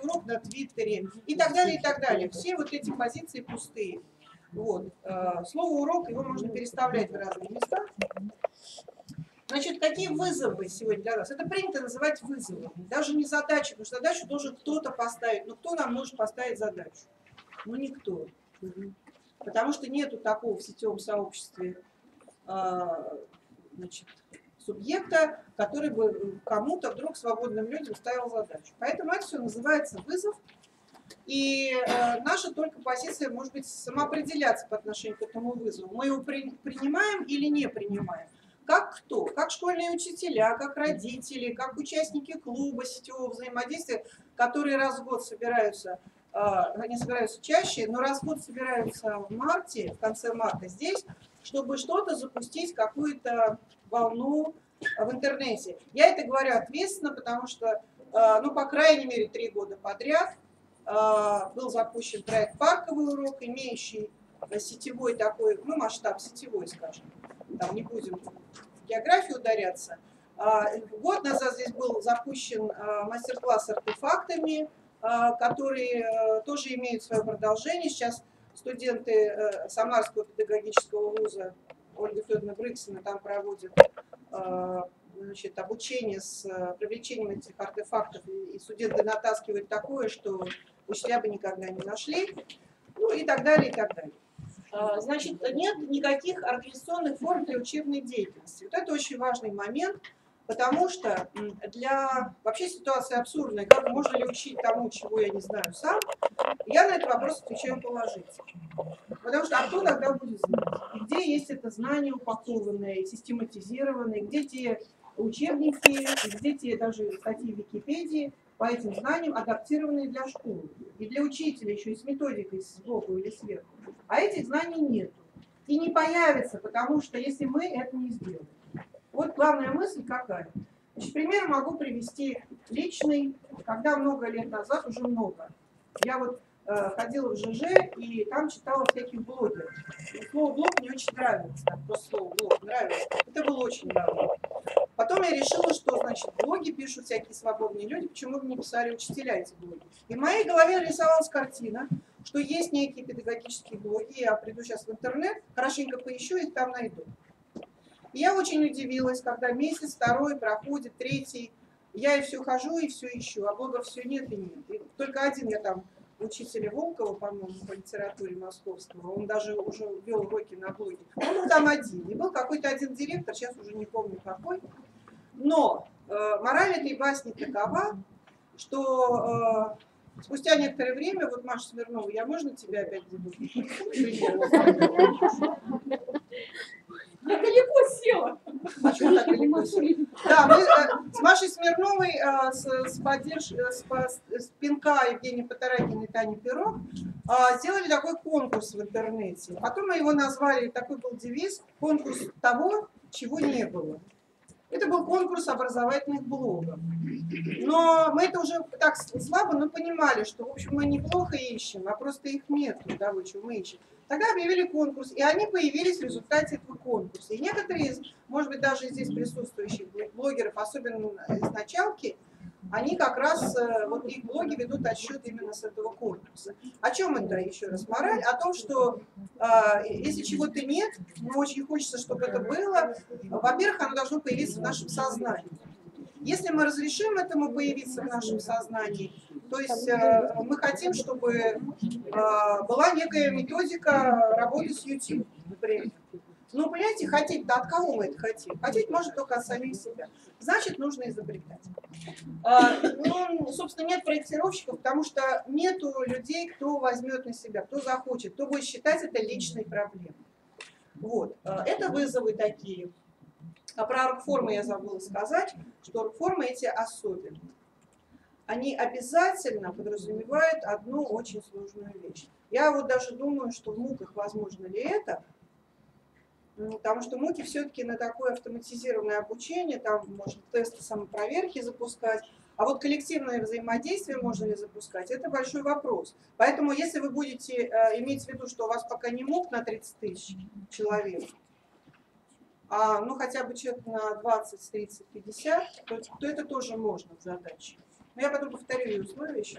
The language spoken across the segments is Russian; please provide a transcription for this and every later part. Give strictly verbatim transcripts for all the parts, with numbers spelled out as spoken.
урок на Твиттере и так далее, и так далее. Все вот эти позиции пустые. Вот. Слово урок, его можно переставлять в разные места. Значит, какие вызовы сегодня для нас? Это принято называть вызовами. Даже не задачи, потому что задачу должен кто-то поставить. Но кто нам может поставить задачу? Ну, никто. Потому что нету такого в сетевом сообществе значит, субъекта, который бы кому-то вдруг свободным людям ставил задачу. Поэтому это все называется вызов. И э, наша только позиция может быть самоопределяться по отношению к этому вызову. Мы его при, принимаем или не принимаем. Как кто? Как школьные учителя, как родители, как участники клуба сетевого взаимодействия, которые раз в год собираются, э, они собираются чаще, но раз в год собираются в марте, в конце марта здесь, чтобы что-то запустить, какую-то волну в интернете. Я это говорю ответственно, потому что, э, ну, по крайней мере, три года подряд был запущен проект «Парковый урок», имеющий сетевой такой, ну, масштаб сетевой, скажем. Там не будем в географию ударяться. Год назад здесь был запущен мастер-класс с артефактами, которые тоже имеют свое продолжение. Сейчас студенты Самарского педагогического вуза Ольга Федоровна Брыксина там проводят значит, обучение с привлечением этих артефактов, и студенты натаскивают такое, что учителя бы никогда не нашли, ну и так далее, и так далее. Значит, нет никаких организационных форм для учебной деятельности. Вот это очень важный момент, потому что для вообще ситуация абсурдная, как можно ли учить тому, чего я не знаю сам, я на этот вопрос отвечаю положительно. Потому что а кто тогда будет знать? И где есть это знание упакованное, систематизированное, где те учебники, где те даже статьи в Википедии по этим знаниям, адаптированные для школы. И для учителя еще и с методикой сбоку или сверху. А этих знаний нету. И не появится, потому что если мы это не сделаем. Вот главная мысль какая. Значит, пример могу привести личный, когда много лет назад, уже много. Я вот э, ходила в ЖЖ и там читала всяких блогеров. И слово блог мне очень нравилось, там просто слово блог нравилось. Это было очень давно. Потом я решила, что, значит, блоги пишут всякие свободные люди, почему бы не писали учителя эти блоги. И в моей голове рисовалась картина, что есть некие педагогические блоги, я приду сейчас в интернет, хорошенько поищу, их там найду. И я очень удивилась, когда месяц, второй проходит, третий, я и все хожу, и все ищу, а блогов все нет и нет. И только один я там, учителя Волкова, по-моему, по литературе московского, он даже уже вел уроки на блоге. Он был там один, и был какой-то один директор, сейчас уже не помню какой. Но э, мораль этой басни такова, что э, спустя некоторое время, вот Маша Смирнова, я можно тебя опять забыть? Я далеко села. А что так далеко села? Да, мы э, с Машей Смирновой, э, с, с, поддерж... с, с пинка Евгении Потаракиной и Тани Пирог э, сделали такой конкурс в интернете. Потом мы его назвали, такой был девиз, конкурс того, чего не было. Это был конкурс образовательных блогов. Но мы это уже так слабо, но понимали, что, в общем, мы неплохо ищем, а просто их нет, того, чего мы ищем. Тогда объявили конкурс, и они появились в результате этого конкурса. И некоторые из, может быть, даже здесь присутствующих блогеров, особенно из началки, они как раз, вот их блоги ведут отсчет именно с этого конкурса. О чем это, еще раз, мораль? О том, что э, если чего-то нет, но очень хочется, чтобы это было, во-первых, оно должно появиться в нашем сознании. Если мы разрешим этому появиться в нашем сознании, то есть э, мы хотим, чтобы э, была некая методика работы с YouTube, например. Ну, понимаете, хотеть-то от кого мы это хотим? Хотеть может только от самих себя. Значит, нужно изобретать. А, ну, собственно, нет проектировщиков, потому что нету людей, кто возьмет на себя, кто захочет, кто будет считать это личной проблемой. Вот. Это вызовы такие. А про оргформы я забыла сказать, что оргформы эти особенные. Они обязательно подразумевают одну очень сложную вещь. Я вот даже думаю, что в МУКах возможно ли это, потому что МУКи все-таки на такое автоматизированное обучение, там можно тесты самопроверки запускать, а вот коллективное взаимодействие можно ли запускать, это большой вопрос. Поэтому если вы будете э, иметь в виду, что у вас пока не МУК на тридцать тысяч человек, а ну хотя бы человек на двадцать, тридцать, пятьдесят, то, то это тоже можно в задаче. Но я потом повторю ее условия еще.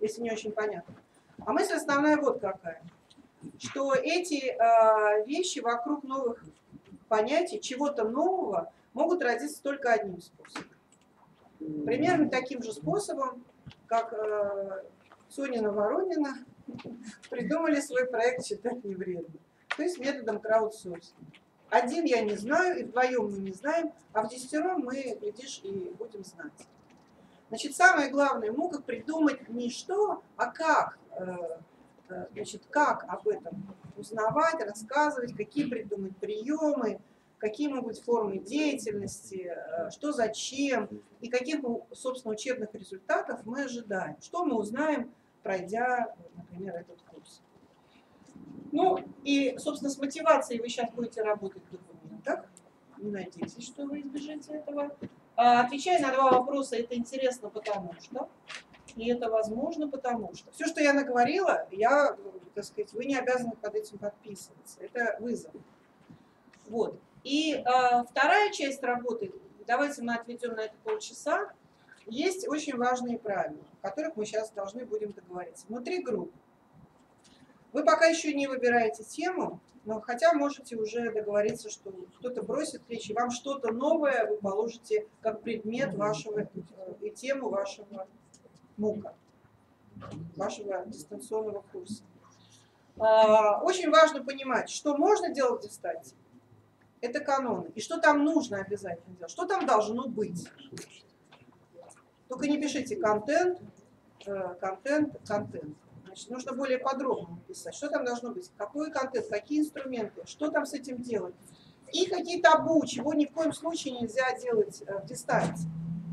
если не очень понятно. А мысль основная вот какая, что эти э, вещи вокруг новых понятий, чего-то нового, могут родиться только одним способом. Примерно таким же способом, как э, Сонина Воронина придумали свой проект «Считать не вредно», то есть методом краудсорсинга. Один я не знаю, и вдвоем мы не знаем, а в десятером мы, глядишь, и будем знать. Значит, самое главное, мука придумать не что, а как, значит, как об этом узнавать, рассказывать, какие придумать приемы, какие могут быть формы деятельности, что зачем, и каких, собственно, учебных результатов мы ожидаем. Что мы узнаем, пройдя, например, этот курс. Ну, и, собственно, с мотивацией вы сейчас будете работать в документах. Не надейтесь, что вы избежите этого. Отвечая на два вопроса, это интересно, потому что, и это возможно, потому что. Все, что я наговорила, я, так сказать, вы не обязаны под этим подписываться. Это вызов. Вот. И а, вторая часть работы, давайте мы отведем на это полчаса, есть очень важные правила, о которых мы сейчас должны будем договориться. Внутри групп. Вы пока еще не выбираете тему, но хотя можете уже договориться, что кто-то бросит речь, и вам что-то новое вы положите как предмет вашего и тему вашего мука, вашего дистанционного курса. Очень важно понимать, что можно делать в дистанции. Это каноны. И что там нужно обязательно делать, что там должно быть. Только не пишите контент, контент, контент. Значит, нужно более подробно написать, что там должно быть, какой контент, какие инструменты, что там с этим делать. И какие табу, чего ни в коем случае нельзя делать в дистанции.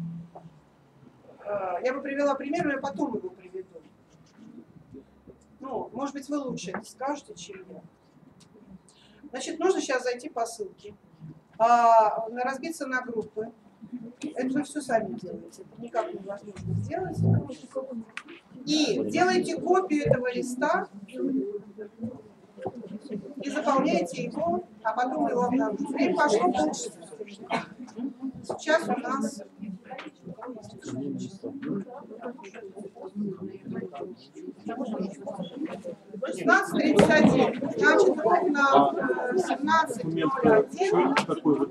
Я бы привела пример, но я потом его приведу. Ну, может быть, вы лучше это скажете, чем я. Значит, нужно сейчас зайти по ссылке, разбиться на группы. Это вы все сами делаете, это никак невозможно сделать. И делайте копию этого листа и заполняйте его, а потом его обнаружите. Время пошло полчаса. Сейчас у нас шестнадцать тридцать один. Значит, ровно семнадцать ноль один мы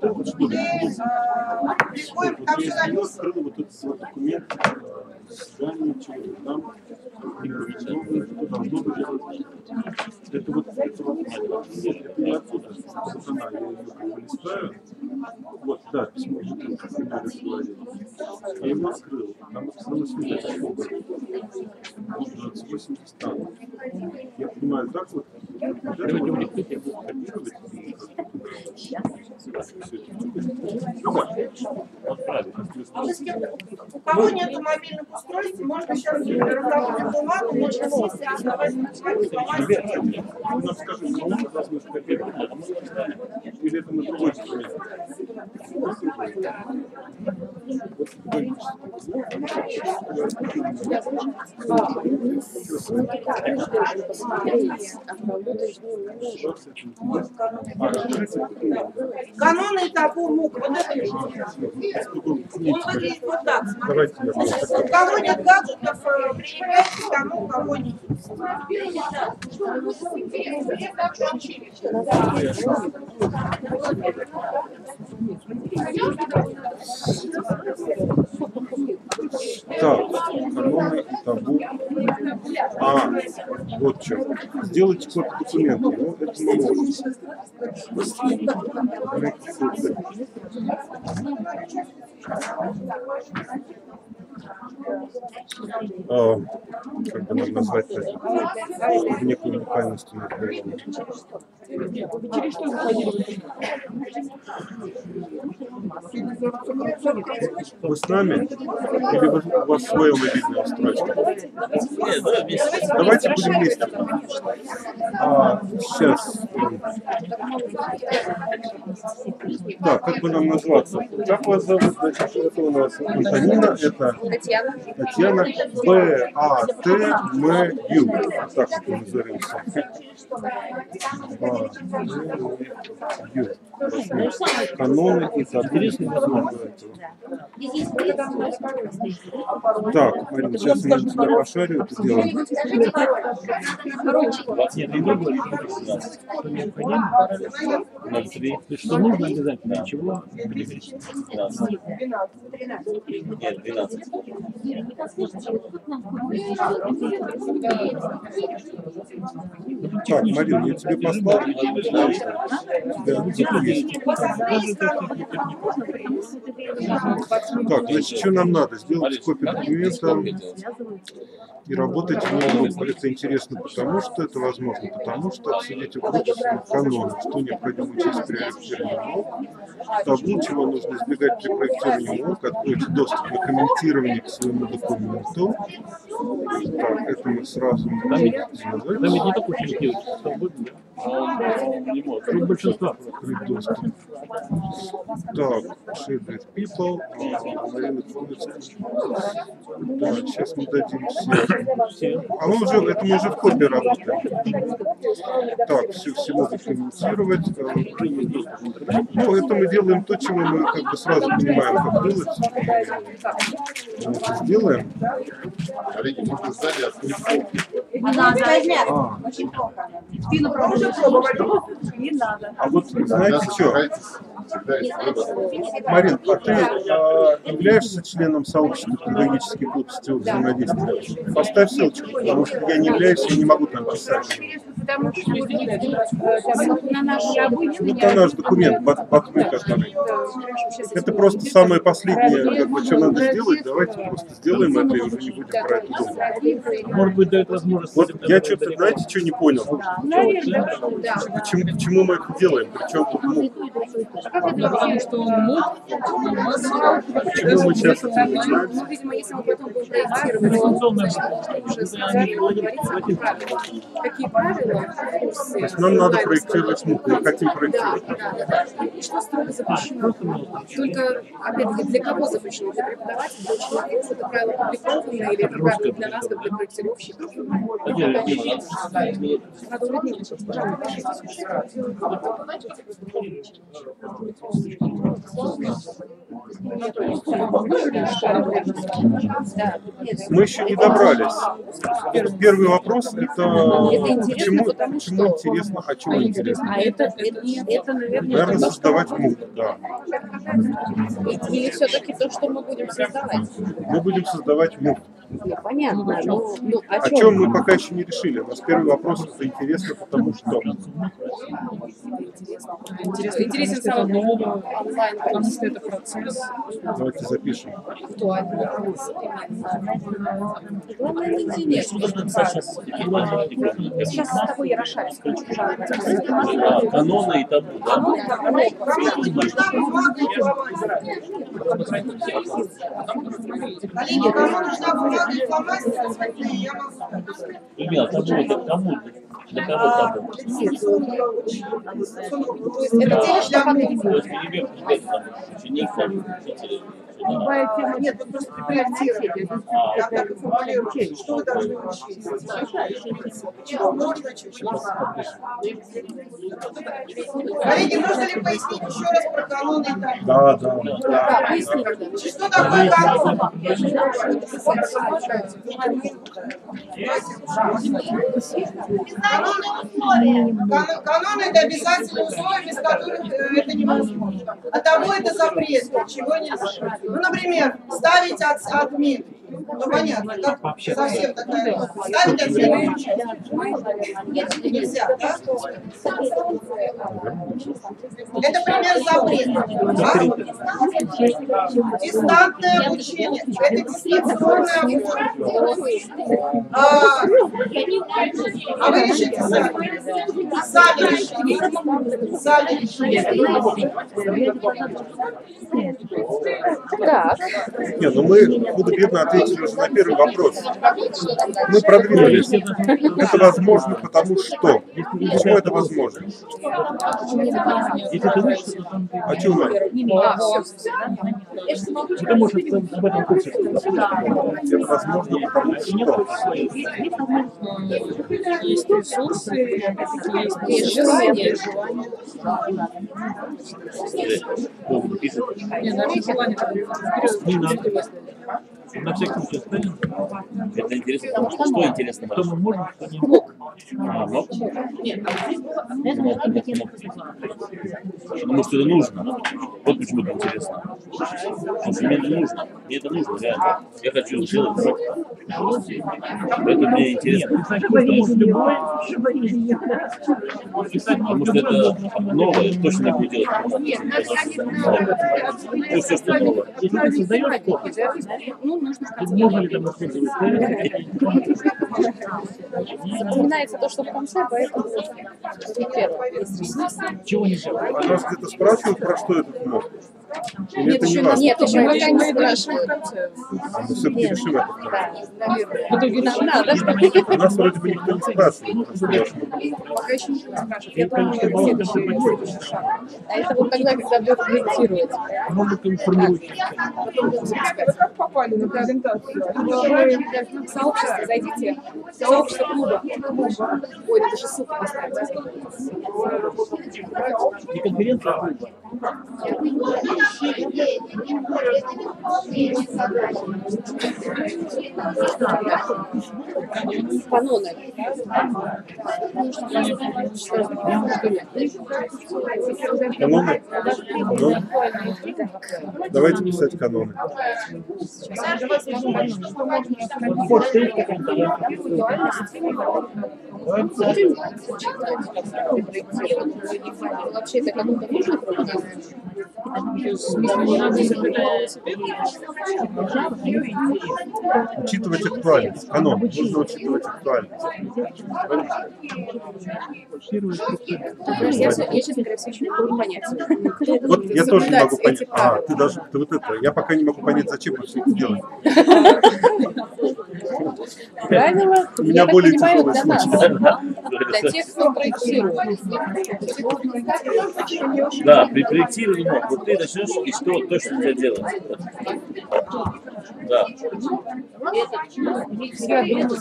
приходим, там все написано. Вот этот вот документ, свидание, чего-то там, и должно быть. Это вот, это вот, нет, это не оттуда, сатана, я ее как бы листаю. Вот, да, письмо бутылки, как я говорил. Я его открыл, там оказалось видно, двадцать восемь стран. Я понимаю, так вот, у кого нет мобильных устройств, можно сейчас разработать бумагу, можно сесть и раздавать информацию. Ну, скажем, мы должны скопировать, или это на другой документ? Каноны и табу мук. Вот это. Он выглядит вот так. Смотрите. У кого нет гаджетов, принимайте канон, у кого нет. Так, каноны и табу. А, вот что. Сделайте копию документа. Ну, это мы можем. А, как бы надо назвать-то некую уникальность. Вы с нами? Или вы, у вас свое мобильное устройство? Давайте будем вместе. А, сейчас. Да, как бы нам назваться? Как вас зовут? Значит, это у нас Антонина, это Татьяна. Татьяна, Б А Т М Ю. Так это назовемся. Ю. Каноны и соответственно этого. Так, Марина, сейчас я тебя пошарю это дело. Что нужно обязательно? Ничего? Нет, двенадцать. Так, Марина, я тебе послал. Да, есть. Так, значит, что нам надо? Сделать копию документа и работать в нем. Это интересно потому, что это возможно, потому что обсудить выписанный канон, что необходимо учесть при проектировании МОК, табу, чего нужно избегать при проектировании МОК, откройте доступ на комментирование к своему документу. Так, это мы сразу Там ведь, там ведь не только ученик делает, свободно, да? А он не может. Кроме большинства. открыть доступ. Так, share with people. А, Марина Кузнецова. Да, сейчас мы дадим все. А мы уже, это мы уже в копии работаем. Так, все, все могут комментировать. Ну, это мы делаем то, чего мы как бы сразу понимаем, как делать. Мы это сделаем. Коллеги, можно сзади открыть. Не надо. А, Очень плохо. Спину пробовали. Не надо. а вот знаете что? Старайтесь всегда есть выбор. Марин, а ты а, являешься членом сообщества «Педагогический клуб сетевого взаимодействия»? Поставь ссылочку, потому что я не являюсь, я не могу там писать. Потому что на наш обычный. Это наш документ, Батмы, который. Это просто самое последнее, как бы, что надо сделать. Давайте просто сделаем это и уже не будем про это думать. Может быть, дает возможность... Вот я что-то, знаете, что не понял? Да. Почему, почему мы это делаем? Причем тут МУК? Потому что Почему мы сейчас это начинаем? ну, видимо, если мы потом будем проектировать, значит, уже специально говорится, какие правила. Какие правила в курсе. То есть нам надо проектировать МУК, мы хотим Да, проектировать. да, да. И что строго запрещено? Только, опять-таки, для кого запрещено? Для преподавателей, для учеников? Это правила опубликованы или это правила для нас, как для проектировщиков? Надо увидеть. Мы еще не добрались. Вот первый вопрос это, почему, почему интересно, а чего интересно? А это, это, это, наверное, Наверное, создавать МУК, да. или все-таки то, что мы будем создавать? Мы будем создавать МУК. Понятно. Ну, ну, о О чем мы пока еще не решили. У нас первый вопрос это интересно, потому что. Интересно, интересен самый нового онлайн, потому что это процесс. Давайте запишем. актуальный. Главное, нигде нет. Сейчас с тобой я решаю. Каноны и табу, да? Коллеги, кому нужна бумага и фломастеры, смотрите, я могу. Ребят, табу это кому? Для кого табу? То есть это те, что То есть ребят, ребят, там, ученик, там, учитель. нет, вы просто проектируете. Я так и формулирую. Что вы должны учить? Чего можно учить? Коллеги, нужно ли пояснить еще раз про каноны и табу? Да, да. Да, поясните. Что такое канон? Канон- Каноны это обязательные условия, без которых э, это невозможно. А того это запрет, чего нельзя. Ну, например, ставить от, отметки. Ну, понятно, как совсем такая. Ставить отметки нельзя, да? Это пример запрета. А? Дистантное обучение. Это дистанционное обучение. А, а вы решите сами. Сами решите. Сами решите. Так. Не, ну мы худо-бедно ответили ответили уже на первый вопрос. Мы продвинулись. Это возможно, потому что. Почему это возможно? А чего? Это может об этом курсе. Это возможно, потому что. Есть ресурсы, есть желание. Не, даже желание Не надо. На всякий случай оставим. Это интересно, потому что что интересно? Что мы можем, что не А, мог? Мог, мог, мог. Потому что это нужно. Вот почему это интересно. Потому что мне это нужно. Мне это нужно, реально. Я хочу делать. Это мне интересно. Нет, писать просто может любой. Писать Потому может что это любой. новое, точно не буду делать. Ну, все, что новое. Если ты создаешь код, Ну, нужно можно ли там использовать? вспоминается то, что в конце, поэтому первое. Чего нельзя? А нас где-то спрашивают, про что этот мог? Или Нет, это не еще, важно? нет, еще пока не мы спрашивают. А мы все-таки решим это. В итоге нам надо. У нас вроде бы никто не спрашивает. про что. Пока еще никто не спрашивает. Я думаю, это следующий, следующий шаг. А это вот тогда, когда будут проектировать. Может быть, формирующий. Как попали на презентацию? В сообщество зайдите. В сообщество клуба. Ой, это же ссылку поставьте. И конференция Каноны. Каноны? Каноны? Давайте писать каноны. почта есть какая-то? Вообще это кому-то нужно проводить? Учитывать актуальность. Канон. Нужно учитывать актуальность. Я, я, честно говоря, все еще не могу понять. Вот я тоже не могу понять. Эти А, правила. ты даже, ты вот это. Я пока не могу понять, зачем вы все это делаете. Правила, У меня я так более понимаю, тяжелый для нас. случай. Для тех, кто проектирует. Да, при проектировании, вот ты начнешь и что точно нельзя делать. Да. Я думаю,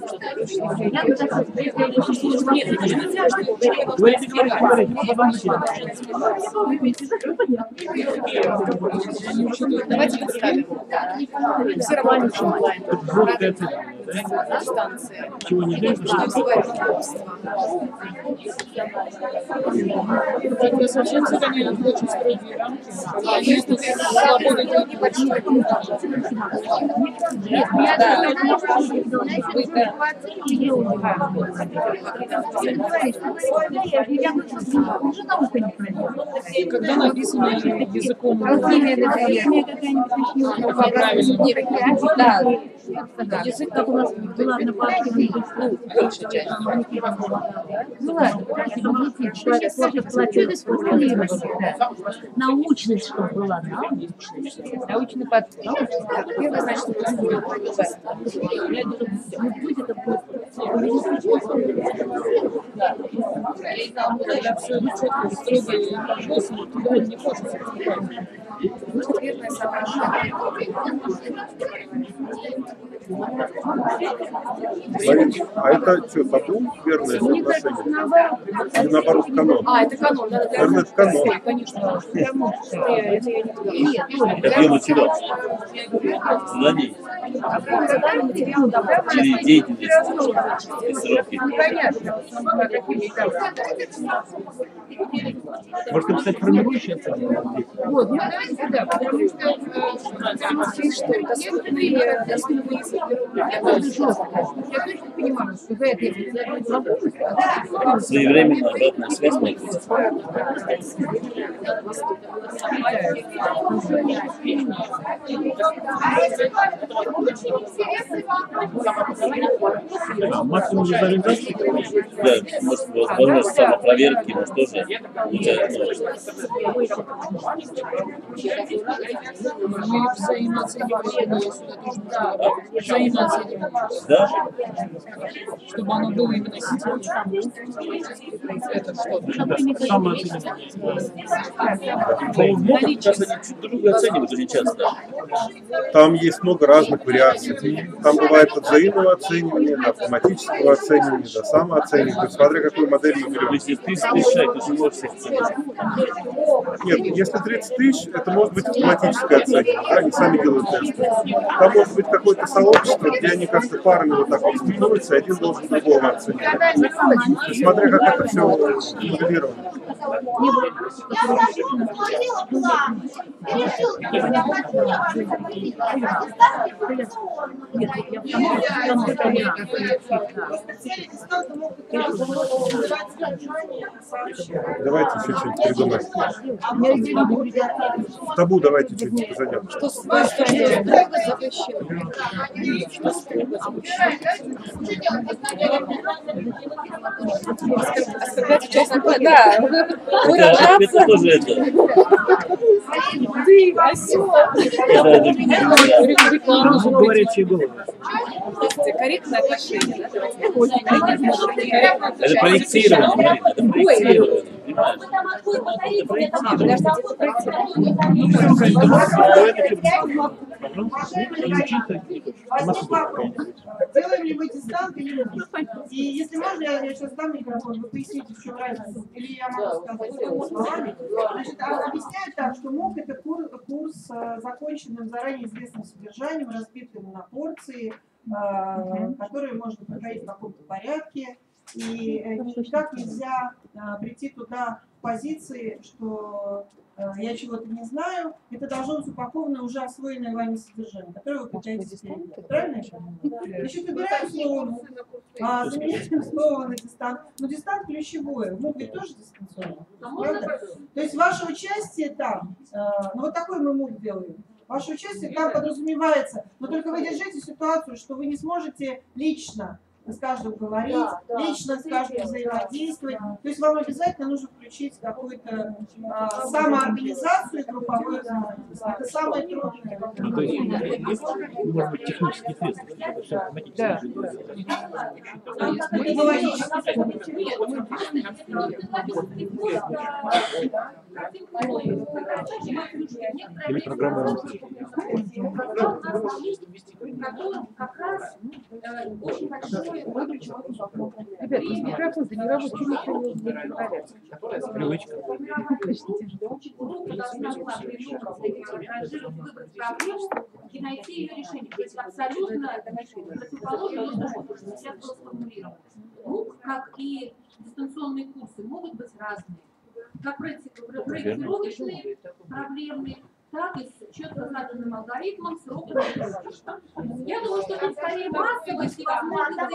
Говорите, говорите, говорите. давайте представим. Все равно онлайн. Жесткая цифра, да? Дистанция. Чего нельзя? Что вызывает неудобства. Это совсем загоняют в очень строгие рамки. Они тут свободы Да. Вы, да. когда написано языком Да. Да. Язык, как у нас была на парке, ну, большая часть. Ну ладно, получилось сформулировать. Научность, что была, научность. Научный подход. Первое, значит, у нас будет веб. когда все четко, строго и по-взрослому, туда не хочется вступать. Верное соображение. Смотрите, а это что, табу? Верное соотношение? Или наоборот канон? А, это канон, надо для Наверное, это канон. конечно. Это я не туда. Это ее мотивация. Знаний. Задание материала добавить. Через деятельность. Сроки. Может, написать формирующая цифра? Вот, ну давайте сюда, потому что Что доступные, доступные языки. я точно понимаю, что за это я могу. Своевременная обратная связь может быть. Да, максимум визуализации. Да, может, возможность самопроверки, может, тоже получается. Мы взаимооценивание сюда тоже нужно. Взаимооценивание. Да? Чтобы оно было именно системой. Это что-то. Самооценивание. Ну, как раз они чуть друг друга оценивают очень часто. Там есть много разных вариаций. Там бывает от взаимного оценивания, до автоматического оценивания, до самооценивания. То есть, смотря какую модель мы То берем. есть, если тридцать тысяч человек, то ты можешь всех оценить. Нет, если тридцать тысяч, это может быть автоматическое оценивание. Да, они сами делают тесты. Там может быть какое-то сообщество, где они как-то парами вот так вот стыкуются, и один должен другого оценивать. То есть, смотря как это все моделировано. Я даже смотрела план и решил, что я хочу, я вам Давайте еще что-нибудь придумаем. В табу давайте что-нибудь позайдем. Что строго запрещено? Что строго запрещено? Оскорблять участника, да. Это, это тоже это. Ты, осёл. Рекламу Говорящие головы. Корректное отношение, да? Корректное отношение. Это проектирование, Марина, это проектирование. Понимаешь? Подождите, это проектирование. Делаем ли мы дистант или нет? И если можно, я, я сейчас дам микрофон, вы поясните, в чем разница. Или я могу сказать своими словами. Значит, объясняют так, что МООК это курс, курс с законченным заранее известным содержанием, разбитым на порции, э, которые можно проходить в каком-то порядке. И э, никак нельзя э, прийти туда в позиции, что э, я чего-то не знаю. Это должно быть упаковано уже освоенное вами содержание, которое вы пытаетесь передать. Правильно? Значит, убираем слово, а заменяем слово на дистант. Но дистант ключевое. МООК ведь тоже дистанционно. Правда? То есть ваше участие там, э, ну вот такой мы МООК делаем. Ваше участие там подразумевается, но только вы держите ситуацию, что вы не сможете лично с каждым говорить, да, да. лично с каждым взаимодействовать. Да. То есть вам обязательно нужно включить какую-то а, самоорганизацию групповое взаимодействие. Это самое трудное. Ну, то есть, может быть, технические средства, чтобы это все автоматически делать. Или программа. Как раз очень большое. Ребята, без микрофона не работает, ничего не нравится. Привычка. И найти ее решение. То есть абсолютно противоположно тому, что сейчас было сформулировано. МООК, как и дистанционные курсы, могут быть разные. Как проектировочные, проблемные, так и с четко заданным алгоритмом, сроком. Я думаю, что тут скорее массовость и возможность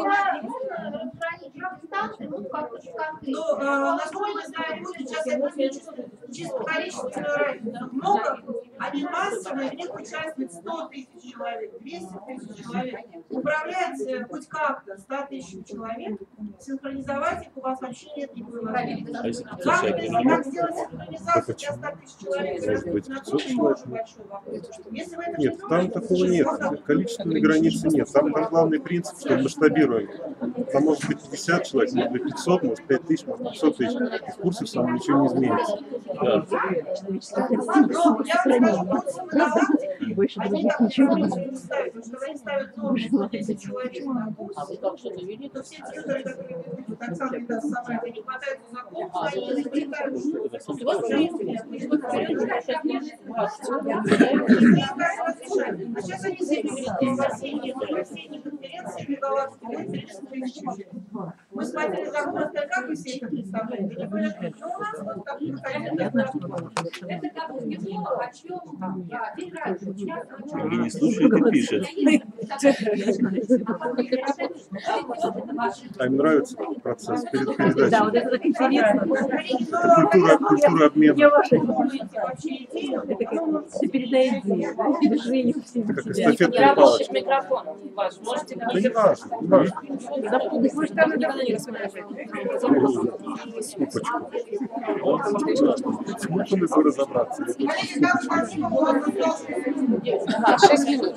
Ну, насколько мы знаем, будет сейчас чисто количественную разницу. Много, они массовые, в них участвует сто тысяч человек, двести тысяч человек. Управлять хоть как-то ста тысяч человек, синхронизовать их у вас вообще нет никакой возможности. Как, если как сделать синхронизацию для ста тысяч человек, очень большой вопрос. Если вы это Нет, не там думаете, такого то нет. можно- Количественной границы нет. Там, там главный принцип, что масштабируем. Там может быть пятьдесят человек, может быть пятьсот, может пять тысяч, может пятьсот тысяч. В курсе сам ничего не изменится. Да. Ну, я вам скажу, курсы на галактике, они так ничего не ставят, потому что они ставят норму сто тысяч человек на курс, то все те, которые, которые ведут, Оксана даст сама, это не хватает за курс, они не запретают. А сейчас они заявили, в осенней конференции Галактики будет тридцать тысяч человек. Мы смотрели закон, сказали, как вы все это представляете? Они говорят, ну у нас вот так проходит. Это как бы не то, о чем, да, играть. И не слушает и пишет. А им нравится процесс перед передачей? Да, вот это так интересно. Это культура, культура обмена. Это как ты передай идею, да? Движение в Это как себя. эстафетная палочка. Микрофон ваш, можете Да не важно, не важно. Вы же там никогда не рассматриваете. Скупочку. Смутно бы разобраться. шесть минут.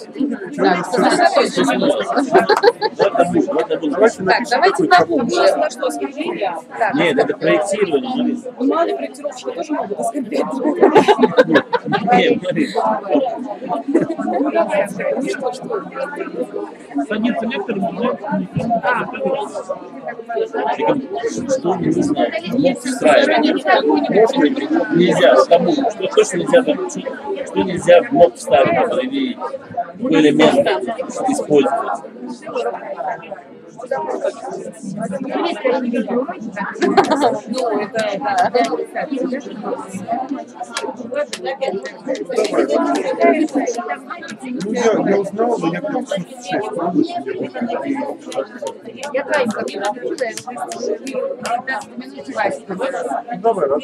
Давайте Так, давайте на бумагу. Нет, это проектирование. Бумажные проектировщики тоже могут оскорблять. Нет, смотри. Садится лектор, но Что не знаю, мог встраивать. Нельзя, потому что точно нельзя, там, что, что нельзя в мог вставить или какой элемент использовать. Ну, это, Ну, я, я узнал, но я как-то шесть правда, что мне будет. я тайм как-то наблюдаю, пятнадцать минут хватит. Давай, раз.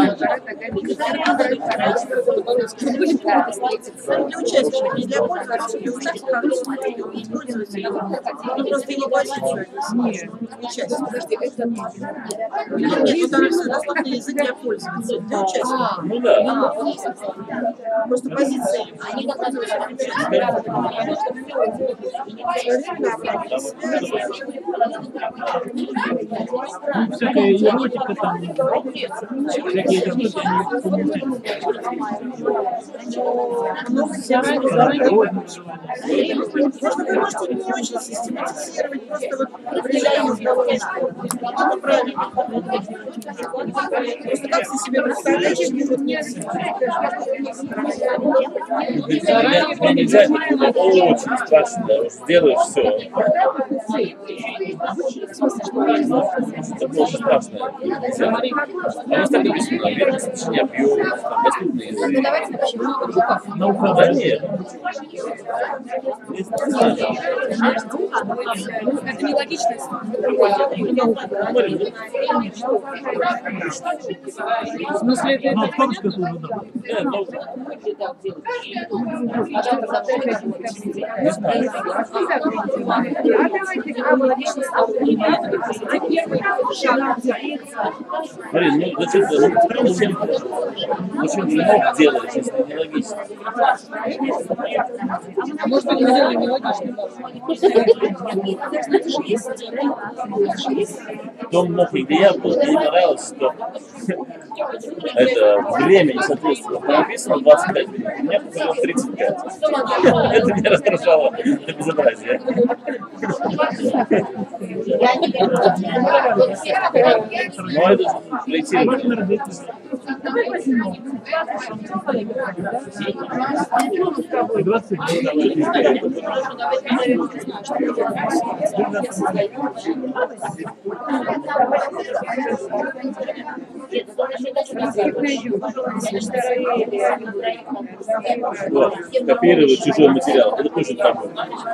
Для участников, не для пользователей, для участников, пользователей. Ну, просто его позицию. Нет, участников. Подожди, это нет. Нет, там всегда сложный язык для пользователей, для участников. Ну да. Просто позиция. Они как раз всякая эротика там, всякие эти штуки, они комментируют. Просто вы можете не очень систематизировать, просто вот определяем это правильно. Просто как ты себе представляешь, что вот нет. Мне нельзя, это очень страшно, сделаешь все. Это очень страшно. А у нас так написано, наверное, сообщение объем, там, доступный язык. Ну, давайте напишем много букв. Наука, да нет. Не знаю. Это нелогично. В смысле, это Ну, авторская тоже, да. Нет, ну, Не знаю. А давайте, а логично Блин, ну зачем ты, ну, зачем ты, зачем ты мог делать, если не логично? может быть, мы делаем нелогично. В том мохе, где я был, мне понравилось, что это время не соответствовало. Там написано двадцать пять минут, у меня показалось тридцать пять. Это меня раздражало, это безобразие. Но это же проектирование. двадцать Вот, копировать чужой материал, это точно так.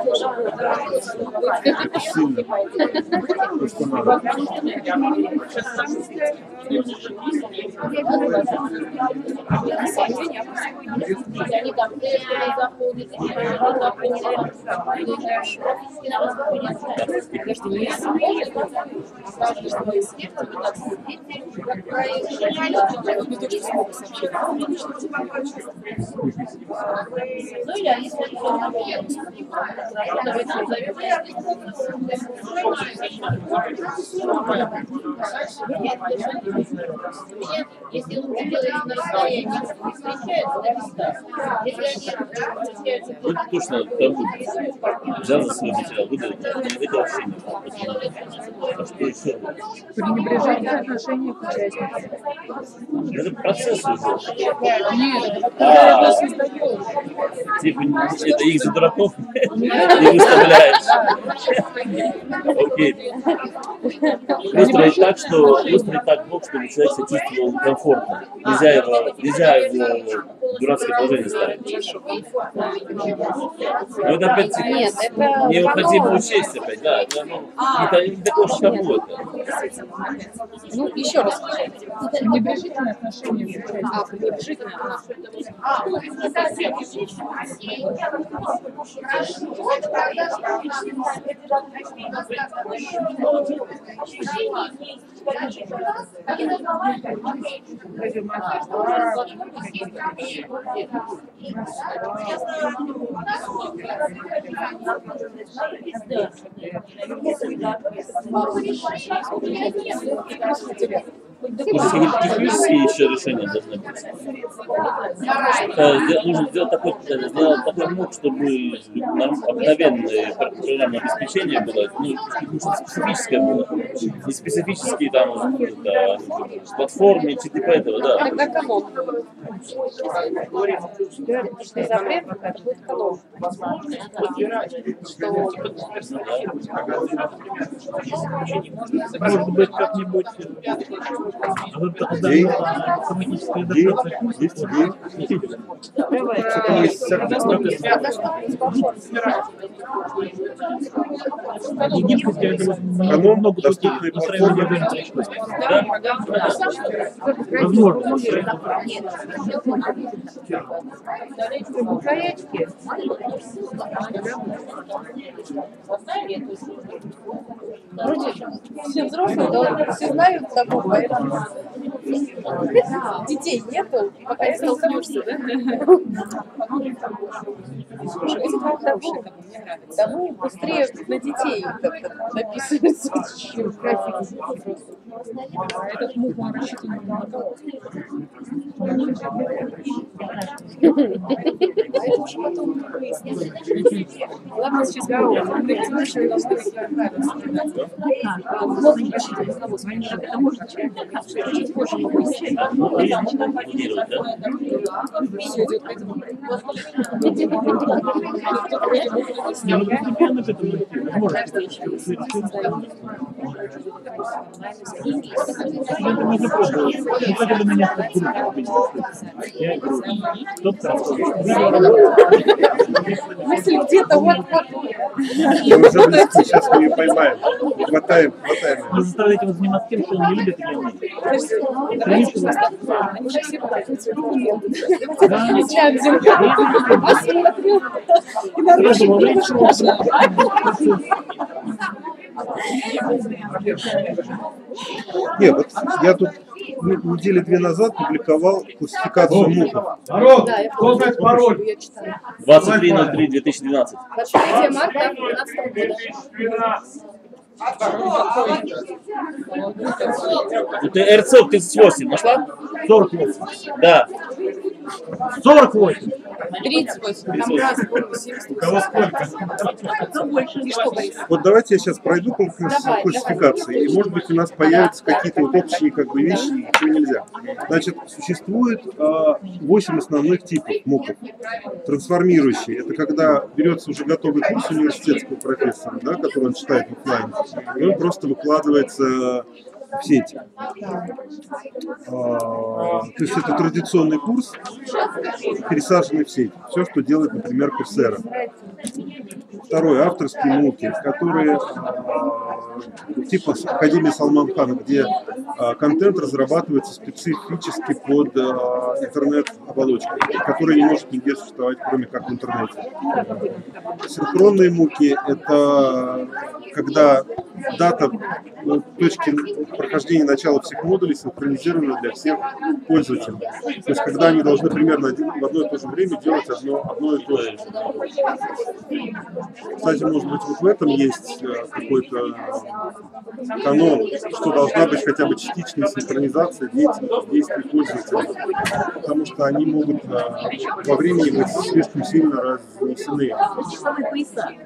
Сильно. То, что надо. Если он делает на расстоянии, не встречается, да, места. Если они встречаются, Ну, это точно там взял за свой материал, выдал, это вообще не так. А что еще? Пренебрежение отношения к участникам. Это процесс уже. Нет, это А, когда это создаешь. Типа, это их за дураков не выставляешь. Окей. Выстроить так, что выстроить так блок, чтобы человек себя чувствовал комфортно. Нельзя его, нельзя его в дурацкое положение ставить. Но это опять Нет, это необходимо учесть опять, да. Это, ну, не, не такое уж табу это. Ну, еще раз. Пренебрежительное отношение. А, пренебрежительное. Какие-то технические еще решения должны быть. Э, нужно сделать такой, сделать такой мук, чтобы обыкновенное программное обеспечение было, ну, специфическое было. Не специфические там да, платформы, типа этого, да. Тогда канон. Если запрет, это будет канон. Может быть, как-нибудь Идей? Идей? Есть идеи? Что-то есть всякое. Канон, доступные платформы. Возможно. Вроде все взрослые, да, все знают такого, поэтому детей нету, пока не столкнешься, да? Слушай, эти два хорошие, как мне нравится. Да ну, быстрее на детей как-то написывается, чем графики. Этот мух он рассчитан на кого? Это уже потом выясним. Ладно, сейчас мы лекционеры должны быть правильно. Можно рассчитывать на навоз, это можно чуть позже выяснить. Ну, я начинаю планировать, да? Все идет к этому. Не, ну постепенно к этому идти. Возможно. Я это не запробовал. Ну, хотя бы на несколько групп. Я говорю, кто-то Мысль где-то вот-вот. Мы уже близко, сейчас мы ее поймаем. Хватаем, хватаем. не заставляйте его заниматься тем, что он не любит и не умеет. Давайте просто. Они же все показывают документы. Отвечают зеркало. Посмотрю. И нарушим. Нет, вот я тут недели две назад публиковал классификацию муков. Да, я помню. Пароль. Я читаю. двадцать три ноль три две тысячи двенадцать. двадцать третьего марта две тысячи двенадцатого года. Ну, ты эр цэ тридцать восемь нашла? сорок восемь. Да. сорок восемь. тридцать восемь. Там раз было семьдесят. У кого сколько? И что, Борис? Вот давайте я сейчас пройду по класс- классификации, и может быть у нас появятся какие-то вот общие как бы вещи, и чего нельзя. Значит, существует восемь основных типов муков. Трансформирующие — это когда берется уже готовый курс университетского профессора, да, который он читает в офлайн, и он просто выкладывается в сети. А, то есть это традиционный курс, пересаженный в сеть. Все, что делает, например, Курсера. Второе — авторские муки, которые а, типа Академии Салман Хана, где а, контент разрабатывается специфически под а, интернет-оболочку, которая не может нигде существовать, кроме как в интернете. Синхронные муки — это когда дата ну, точки прохождения начала всех модулей синхронизирована для всех пользователей. То есть когда они должны примерно один, в одно и то же время делать одно, одно и то же. Кстати, может быть, вот в этом есть какой-то канон, что должна быть хотя бы частичная синхронизация действий, действий пользователей, потому что они могут во времени быть слишком сильно разнесены.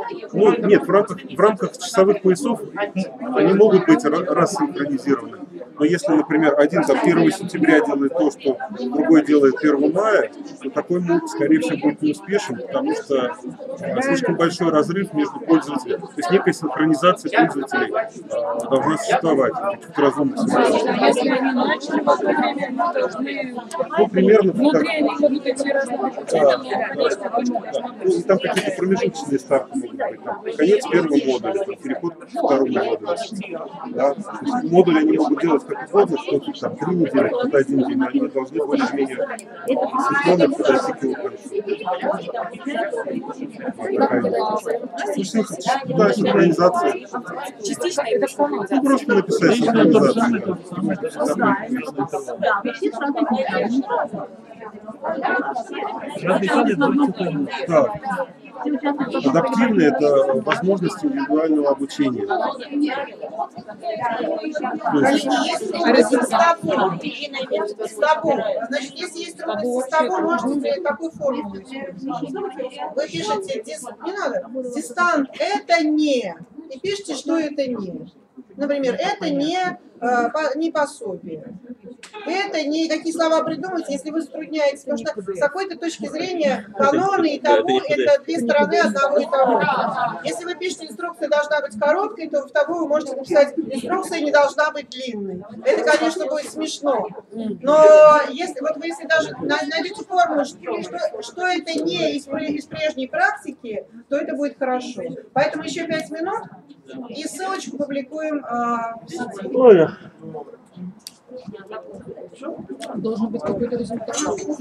Ну, нет, в рамках, в рамках часовых поясов они могут быть рассинхронизированы. Но если, например, один там первого сентября делает то, что другой делает первого мая, то такой мульт, скорее всего, будет неуспешен, потому что слишком большой разрыв между пользователями. То есть некая синхронизация пользователей а, должна существовать в каких-то разумных ситуациях. Если они начали в одно время, они должны... Ну, примерно Внутри так. они могут идти разные Да, да. Ну, и там какие-то промежуточные старты могут быть. Там, конец первого модуля, там, переход к второму модулю. Да? То есть модули они могут делать как угодно, что-то там три недели, кто-то один день, но они должны более-менее синхронно подойти к его концу. Вот такая синхронизация. Частично это формат. Ну, просто написать синхронизацию. Да. Адаптивные – это возможность индивидуального обучения. То есть, Если с тобой, с тобой, значит, если есть трудности с тобой, можете такую формулу использовать. Вы пишете, дис, не надо, дистант – это не, и пишите, что это не. Например, это не, э, по, не пособие. Это не какие слова придумать, если вы затрудняетесь, потому что с какой-то точки зрения каноны и табу – это две стороны одного и того. Если вы пишете, инструкция должна быть короткой, то в табу вы можете написать, инструкция не должна быть длинной. Это, конечно, будет смешно. Но если, вот вы если даже найдете формулу, что, что, что это не из, из прежней практики, то это будет хорошо. Поэтому еще пять минут и ссылочку публикуем а, в сети. Должен быть какой-то результат.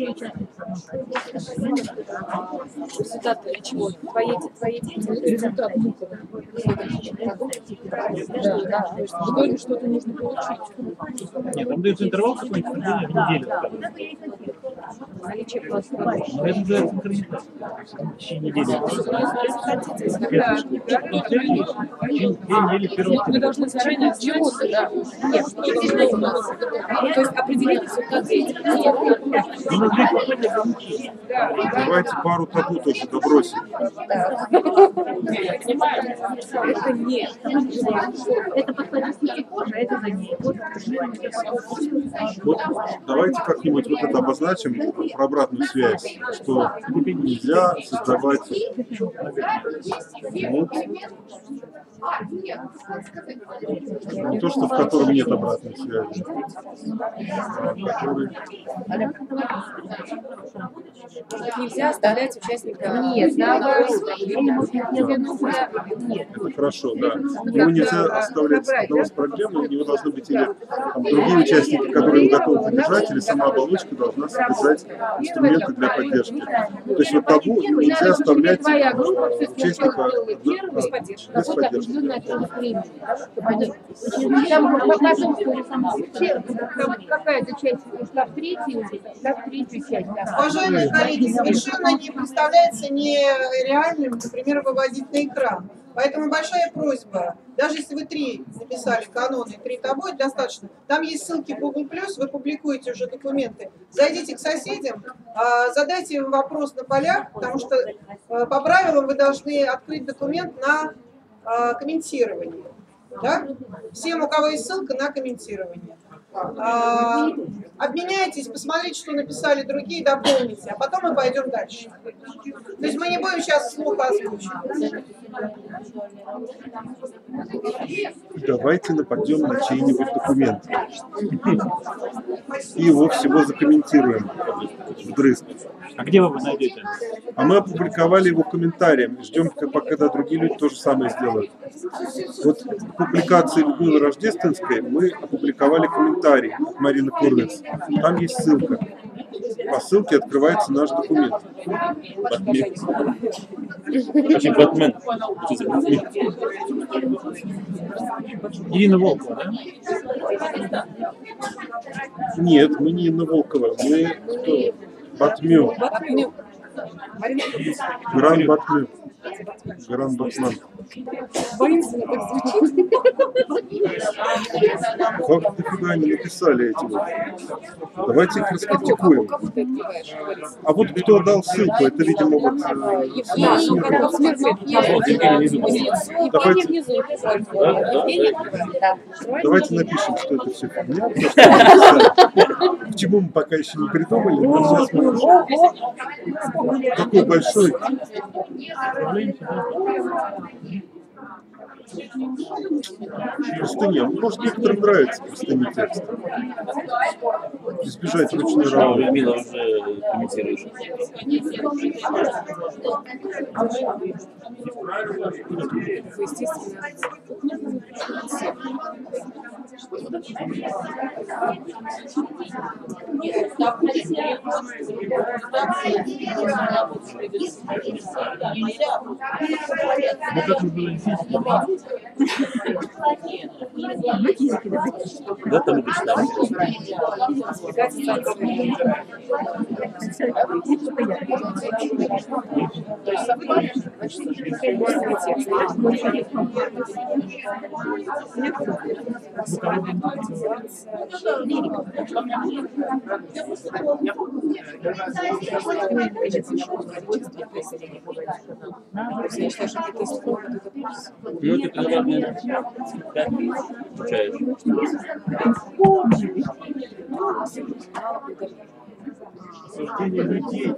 Результат чего? Твоей, твоей деятельности? Результат мука. Да, да. То есть в итоге что-то нужно получить. Нет, там дается интервал какой-нибудь в неделю. Наличие просто. Но это называется синхронизация. В течение недели. День недели первого. Мы должны заранее чего-то, да. Нет, что должно у нас. То есть определить результат деятельности. давайте пару табу тоже добросим. Это не. Это подходит кожа, это за ней. Вот давайте как-нибудь вот это обозначим про обратную связь, что нельзя создавать мод, не то, что в котором нет обратной связи, а который... Нельзя оставлять участника. Нет, наоборот. Это хорошо, да. Его нельзя оставлять одного с проблемой, у него должны быть или там, другие участники, которые его готовы поддержать, или сама оболочка должна содержать инструменты для поддержки. То есть вот табу нельзя оставлять участника без поддержки. Какая-то часть ушла в третью, ушла в третью часть. Уважаемые коллеги, совершенно не представляется нереальным, например, выводить на экран. Поэтому большая просьба, даже если вы три написали каноны, три табу, это достаточно. Там есть ссылки в Google плюс, вы публикуете уже документы. Зайдите к соседям, задайте им вопрос на полях, потому что по правилам вы должны открыть документ на комментирование. Да? Всем, у кого есть ссылка, на комментирование. А, обменяйтесь, посмотрите, что написали другие, дополните, а потом мы пойдем дальше. То есть мы не будем сейчас вслух озвучивать. Давайте нападем на чей-нибудь документ и его всего закомментируем вдрызг. А где вы его найдете? А мы опубликовали его комментарием. Ждем, когда другие люди то же самое сделают. Вот в публикации Людмилы Рождественской мы опубликовали комментарий от Марины Курвиц. Там есть ссылка. По ссылке открывается наш документ. Очень Бэтмен. Ирина Волкова, да? Нет, мы не Инна Волкова. Мы кто? Батмю. Батмю. Гран Батмю. Гран Батман. Воинственно так звучит. Как дофига они написали эти вот. Давайте их раскритикуем. Кого ты открываешь, Борис? А вот кто дал ссылку, это, видимо, вот... э, Евгений, как Смирнов, Евгений внизу. Давайте напишем, что это все фигня. К чему мы пока еще не придумали, но сейчас мы... Какой большой... Простыня. Может, некоторым нравится простыня текста. Избежать ручной работы. Людмила уже комментирует. Вот это было естественно. Да, там и почитали. Ну, это главное, как получаешь. Суждение людей.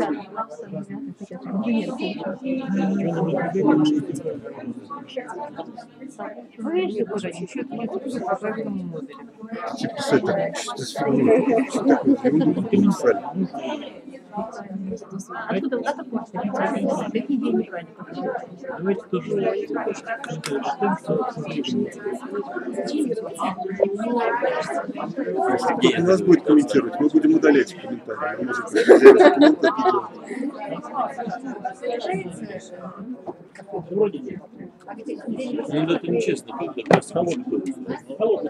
Типа писать так, что за фигня, что такое, ерунду тут написали. Откуда вот это просто? Какие деньги? Давайте тоже Если кто-то нас будет комментировать, мы будем удалять в комментариях. Мы уже как комментарий делаем. Ну, это нечестно. Как это просто холодно.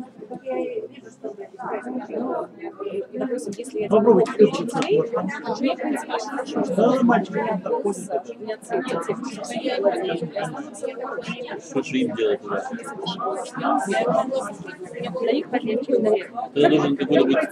Допустим, если я попробуйте. Что же им делать? для них отличие, наверное. Ты должен какой-то быть...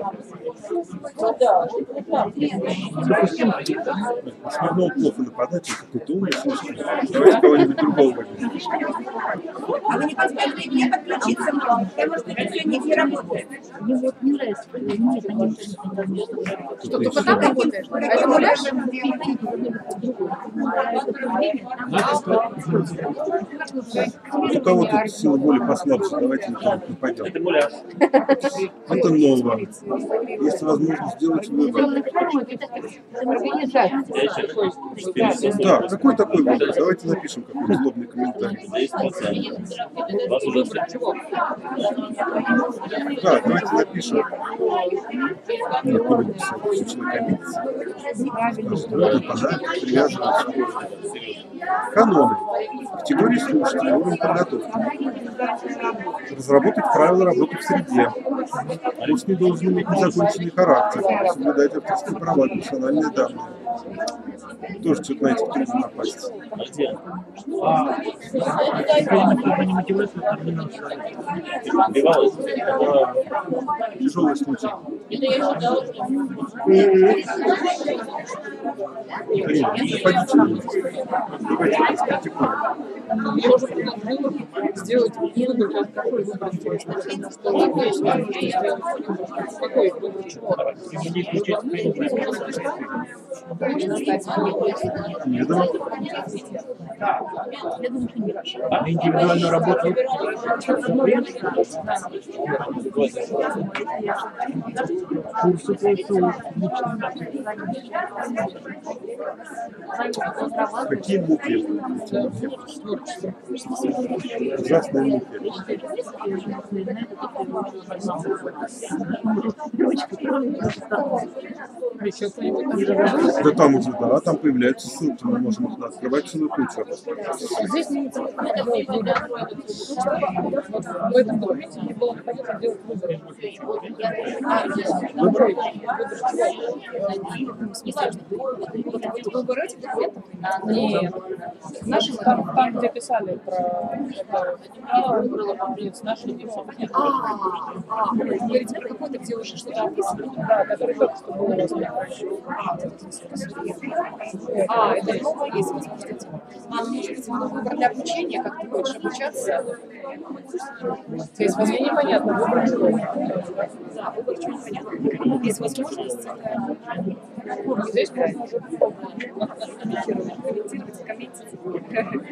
Смирнов плохо нападать, он какой-то умный, слушай. Давайте кого-нибудь другого возьмем. А вы не подскажете мне подключиться, потому что это все не работает. Мне вот не нравится. Нет, они Что, только там работаешь? А это муляж? У кого тут сила воли послабже, давайте никого не пойдем. Это муляж. Это ново. Есть возможность сделать выбор. Да, какой такой выбор? Давайте напишем какой-то злобный комментарий. десять процентов. Вас уже Да, давайте напишем. Нет, не написал, что человек обидится. Нападает, привязывается. Каноны. Категории слушателей, уровень подготовки. Разработать правила работы в среде. Курс не должен иметь незаконченный характер. Соблюдать авторские права, персональные данные. Тоже что-то на этих трудно напасть. А где? Убивалась? Тяжелый случай. Блин, заходите. Давайте раскритикуем. Я уже предложила сделать вывод, от какой выбор сделать. Какой выбор чего? Не думаю. Я думаю, что не раз. Индивидуальную работу. Курсы по Какие муки? Ужасные муки. Да там уже, да, там появляются ссылки, мы можем их открывать целую кучу. Здесь не вот в этом документе не было находиться делать выборы. Выборы этих документов? Нет. Наши там, там, где писали про выборы, наши не все. А, вы говорите про какой-то, где уже что-то описано? Да, который только что было рассмотрено. А, это новое есть, кстати. А, ну, может быть, выбор для обучения, как ты хочешь обучаться? То есть мне непонятно, выбор чего. Да, выбор чего непонятно. Есть возможность Здесь можно уже комментировать, комментировать.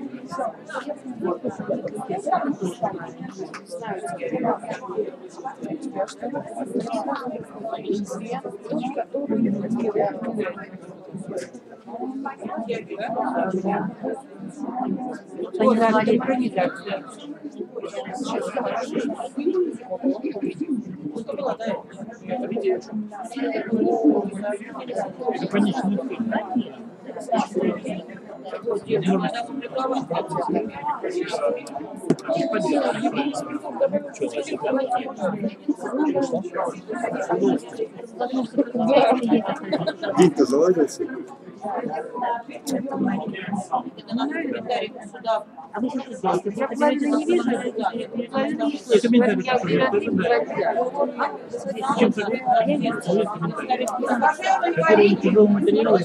День-то заладился? А вы что делаете? Я половину не вижу, половину не Ой, комментарий слышу. такой, это да. Чем который тяжелый материал,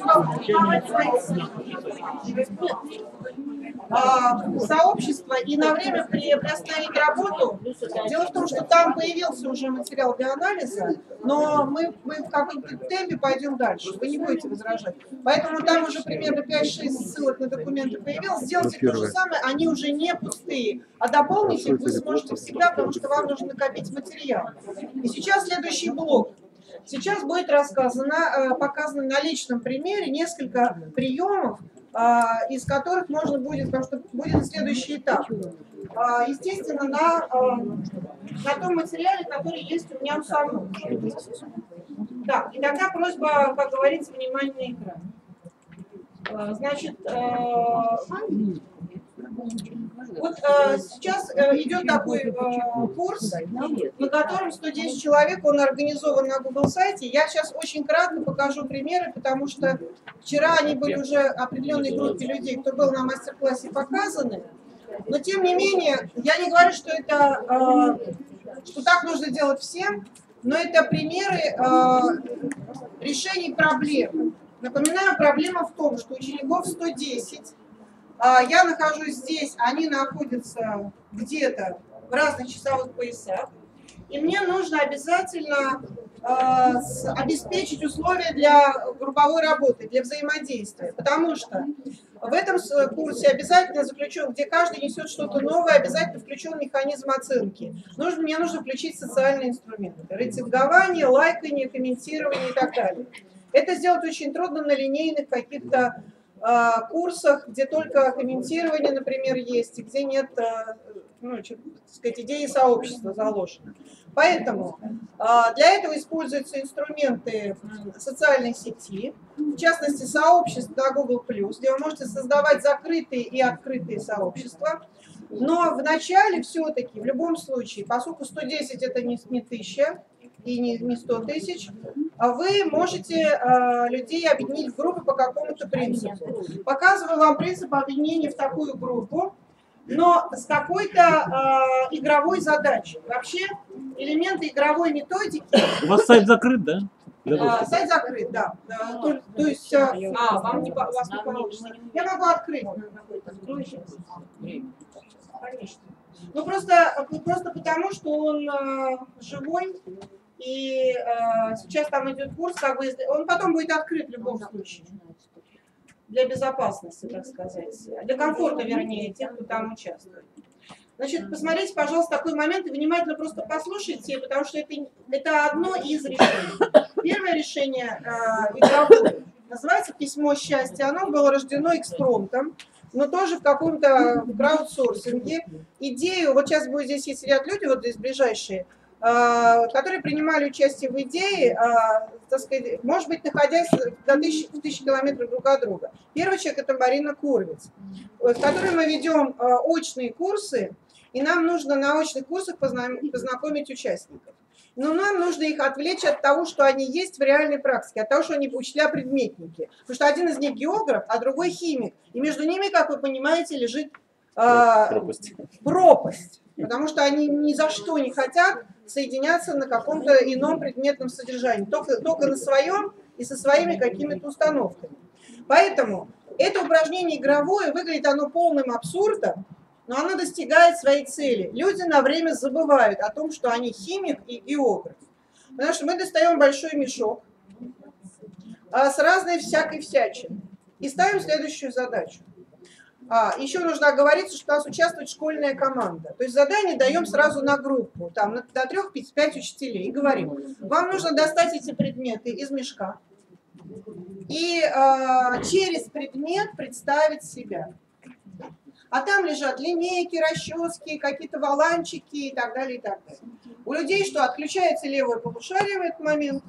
сообщества и на время при- приостановить работу. Дело в том, что там появился уже материал для анализа, но мы, мы в каком-то темпе пойдем дальше, вы не будете возражать. Поэтому там уже примерно пять-шесть ссылок на документы появилось. Сделайте то же самое, они уже не пустые, а дополнить их вы сможете всегда, потому что вам нужно накопить материал. И сейчас следующий блок. Сейчас будет рассказано, показано на личном примере несколько приемов, из которых можно будет, потому что будет следующий этап. Естественно, на, на том материале, который есть у меня у самого. Да, и тогда просьба, как говорится, внимание на экран. Значит, вот э, сейчас э, идет такой э, курс, на котором сто десять человек, он организован на Google сайте. Я сейчас очень кратко покажу примеры, потому что вчера они были уже определенной группе людей, кто был на мастер-классе, показаны. Но тем не менее, я не говорю, что это, э, что так нужно делать всем, но это примеры э, решений проблем. Напоминаю, проблема в том, что учеников сто десять. Я нахожусь здесь, они находятся где-то в разных часовых поясах. И мне нужно обязательно э, с, обеспечить условия для групповой работы, для взаимодействия. Потому что в этом курсе обязательно заключен, где каждый несет что-то новое, обязательно включен механизм оценки. Нужно, мне нужно включить социальные инструменты. Рейтингование, лайкание, комментирование и так далее. Это сделать очень трудно на линейных каких-то курсах, где только комментирование, например, есть, и где нет, ну, так сказать, идеи сообщества заложено. Поэтому для этого используются инструменты социальной сети, в частности, сообщество на Google плюс, где вы можете создавать закрытые и открытые сообщества. Но в начале все-таки, в любом случае, поскольку сто десять это не, не тысяча, и не, не сто тысяч, вы можете э, людей объединить в группы по какому-то принципу. Показываю вам принцип объединения в такую группу, но с какой-то э, игровой задачей. Вообще элементы игровой методики... У вас сайт закрыт, да? А, сайт закрыт, да. да. То, то есть, а, вам не, у вас не получится. Я могу открыть. Конечно. Ну просто, просто потому, что он э, живой. И э, сейчас там идет курс, как бы, он потом будет открыт в любом случае. Для безопасности, так сказать. Для комфорта, вернее, тех, кто там участвует. Значит, посмотрите, пожалуйста, такой момент и внимательно просто послушайте, потому что это, это одно из решений. Первое решение э, игровое называется «Письмо счастья». Оно было рождено экспромтом, но тоже в каком-то краудсорсинге. Идею, вот сейчас будет здесь сидят люди, вот здесь ближайшие, которые принимали участие в идее, так сказать, может быть, находясь до тысячи, тысячи километров друг от друга. Первый человек – это Марина Курвиц, с которой мы ведем очные курсы. и нам нужно на очных курсах познакомить участников. Но нам нужно их отвлечь от того, что они есть в реальной практике, от того, что они учителя-предметники. Потому что один из них географ, а другой химик. И между ними, как вы понимаете, лежит э, пропасть. пропасть. Потому что они ни за что не хотят соединяться на каком-то ином предметном содержании. Только, только на своем и со своими какими-то установками. Поэтому это упражнение игровое, выглядит оно полным абсурдом, но оно достигает своей цели. Люди на время забывают о том, что они химик и географ. Потому что мы достаем большой мешок а, с разной всякой всячиной и ставим следующую задачу. А, еще нужно оговориться, что у нас участвует школьная команда. То есть задание даем сразу на группу, там, на, до трех-пяти учителей, и говорим, вам нужно достать эти предметы из мешка и а, через предмет представить себя. А там лежат линейки, расчески, какие-то валанчики и так далее, и так далее. У людей что, отключается левое полушарие в этот момент,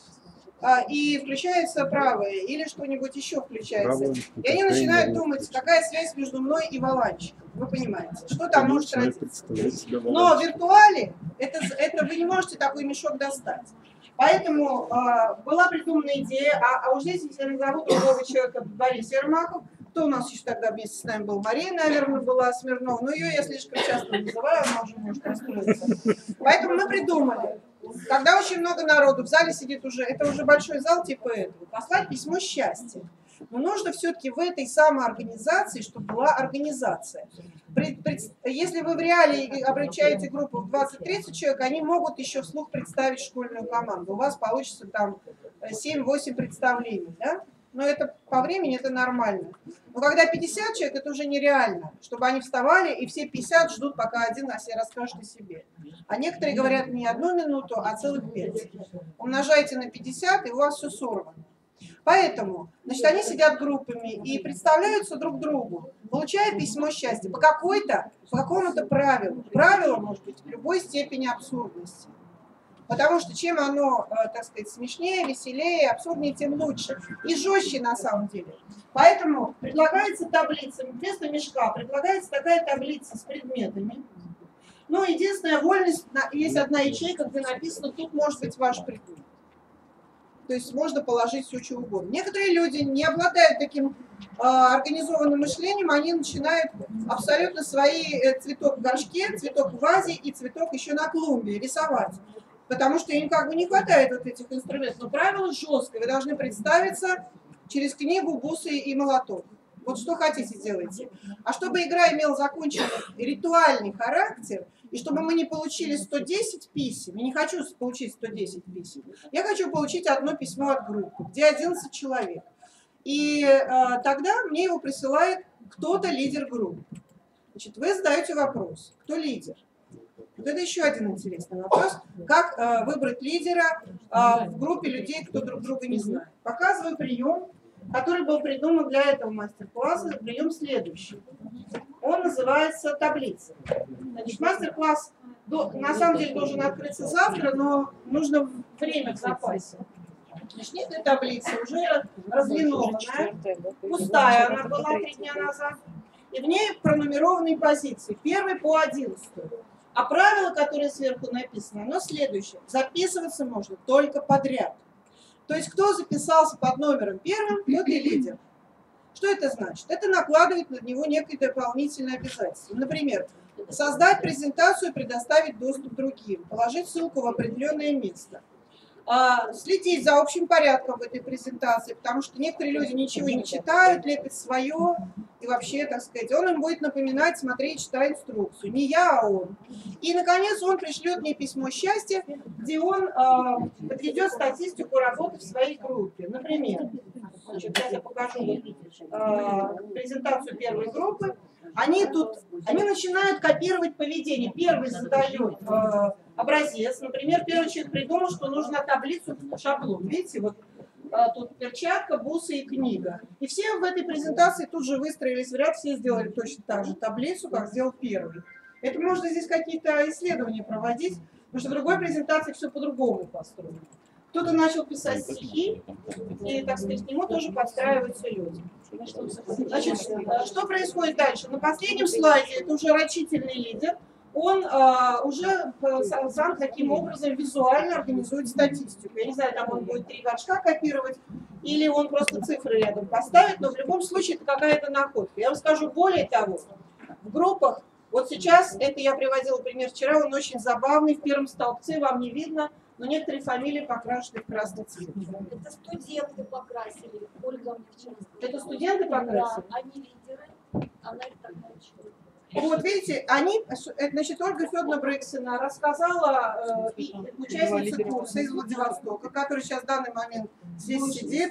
а, и включается правое, или что-нибудь еще включается. И они начинают думать, какая связь между мной и валанчиком. Вы понимаете, что там может родиться. Но в виртуале это, это вы не можете такой мешок достать. Поэтому а, была придумана идея, а, а уж здесь, если назову другого человека, Борис Ермаков, кто у нас еще тогда вместе с нами был? Мария, наверное, была Смирнова. Но ее я слишком часто называю, она уже может расстроиться. Поэтому мы придумали, когда очень много народу, в зале сидит уже, это уже большой зал типа этого, послать письмо счастья. Но нужно все-таки в этой самоорганизации, чтобы была организация. Пред, пред, если вы в реале обращаете группу в двадцать-тридцать человек, они могут еще вслух представить школьную команду. У вас получится там семь-восемь представлений, да? Но это по времени это нормально. Но когда пятьдесят человек, это уже нереально, чтобы они вставали, и все пятьдесят ждут, пока один о себе расскажет о себе. А некоторые говорят не одну минуту, а целых пять. Умножайте на пятьдесят, и у вас все сорвано. Поэтому, значит, они сидят группами и представляются друг другу, получая письмо счастья по какой-то, по какому-то правилу. Правило может быть в любой степени абсурдности. Потому что чем оно, так сказать, смешнее, веселее, абсурднее, тем лучше. И жестче на самом деле. Поэтому предлагается таблица, вместо мешка предлагается такая таблица с предметами. Но единственная вольность, есть одна ячейка, где написано, тут может быть ваш предмет. То есть можно положить все, что угодно. Некоторые люди не обладают таким э, организованным мышлением, они начинают абсолютно свои э, цветок в горшке, цветок в вазе и цветок еще на клумбе рисовать. Потому что им как бы не хватает вот этих инструментов. Но правило жесткое. Вы должны представиться через книгу, бусы и молоток. Вот что хотите, делайте. А чтобы игра имела законченный ритуальный характер, и чтобы мы не получили сто десять писем, я не хочу получить сто десять писем, я хочу получить одно письмо от группы, где одиннадцать человек. И э, тогда мне его присылает кто-то, лидер группы. Значит, вы задаете вопрос, кто лидер? Вот это еще один интересный вопрос. Как э, выбрать лидера э, в группе людей, кто друг друга не знает? Показываю прием, который был придуман для этого мастер-класса. Прием следующий. Он называется таблица. Значит, мастер-класс на самом деле должен открыться завтра, но нужно время в запасе. Значит, таблица уже разлинованная, пустая она была три дня назад. И в ней пронумерованные позиции, первый по одиннадцатый. А правило, которое сверху написано, оно следующее. Записываться можно только подряд. То есть, кто записался под номером первым, тот и лидер. Что это значит? Это накладывает на него некое дополнительное обязательство. Например, создать презентацию и предоставить доступ другим, положить ссылку в определенное место. Следить за общим порядком в этой презентации, потому что некоторые люди ничего не читают, лепят свое, и вообще, так сказать, он им будет напоминать, смотреть, читать инструкцию. Не я, а он. И, наконец, он пришлет мне письмо счастья, где он э, подведет статистику работы в своей группе. Например, значит, сейчас я покажу э, презентацию первой группы. Они тут, они начинают копировать поведение. Первый задает э, образец. Например, первый человек придумал, что нужно таблицу шаблон. Видите, вот э, тут перчатка, бусы и книга. И все в этой презентации тут же выстроились в ряд, все сделали точно так же таблицу, как сделал первый. Это можно здесь какие-то исследования проводить, потому что в другой презентации все по-другому построено. Кто-то начал писать стихи, и, так сказать, к нему тоже подстраиваются люди. Значит, что происходит дальше? На последнем слайде, это уже рачительный лидер, он а, уже сам, сам таким образом визуально организует статистику. Я не знаю, там он будет три горшка копировать, или он просто цифры рядом поставит, но в любом случае это какая-то находка. Я вам скажу более того, в группах, вот сейчас, это я приводила пример вчера, он очень забавный, в первом столбце вам не видно, но некоторые фамилии покрашены в красный цвет. Это студенты покрасили, Ольга мне вчера сказала. Это студенты покрасили? Да, они лидеры, она их так научила. Вот видите, они, значит, Ольга Федоровна Брыксина рассказала э, участнице курса из Владивостока, который сейчас в данный момент здесь сидит,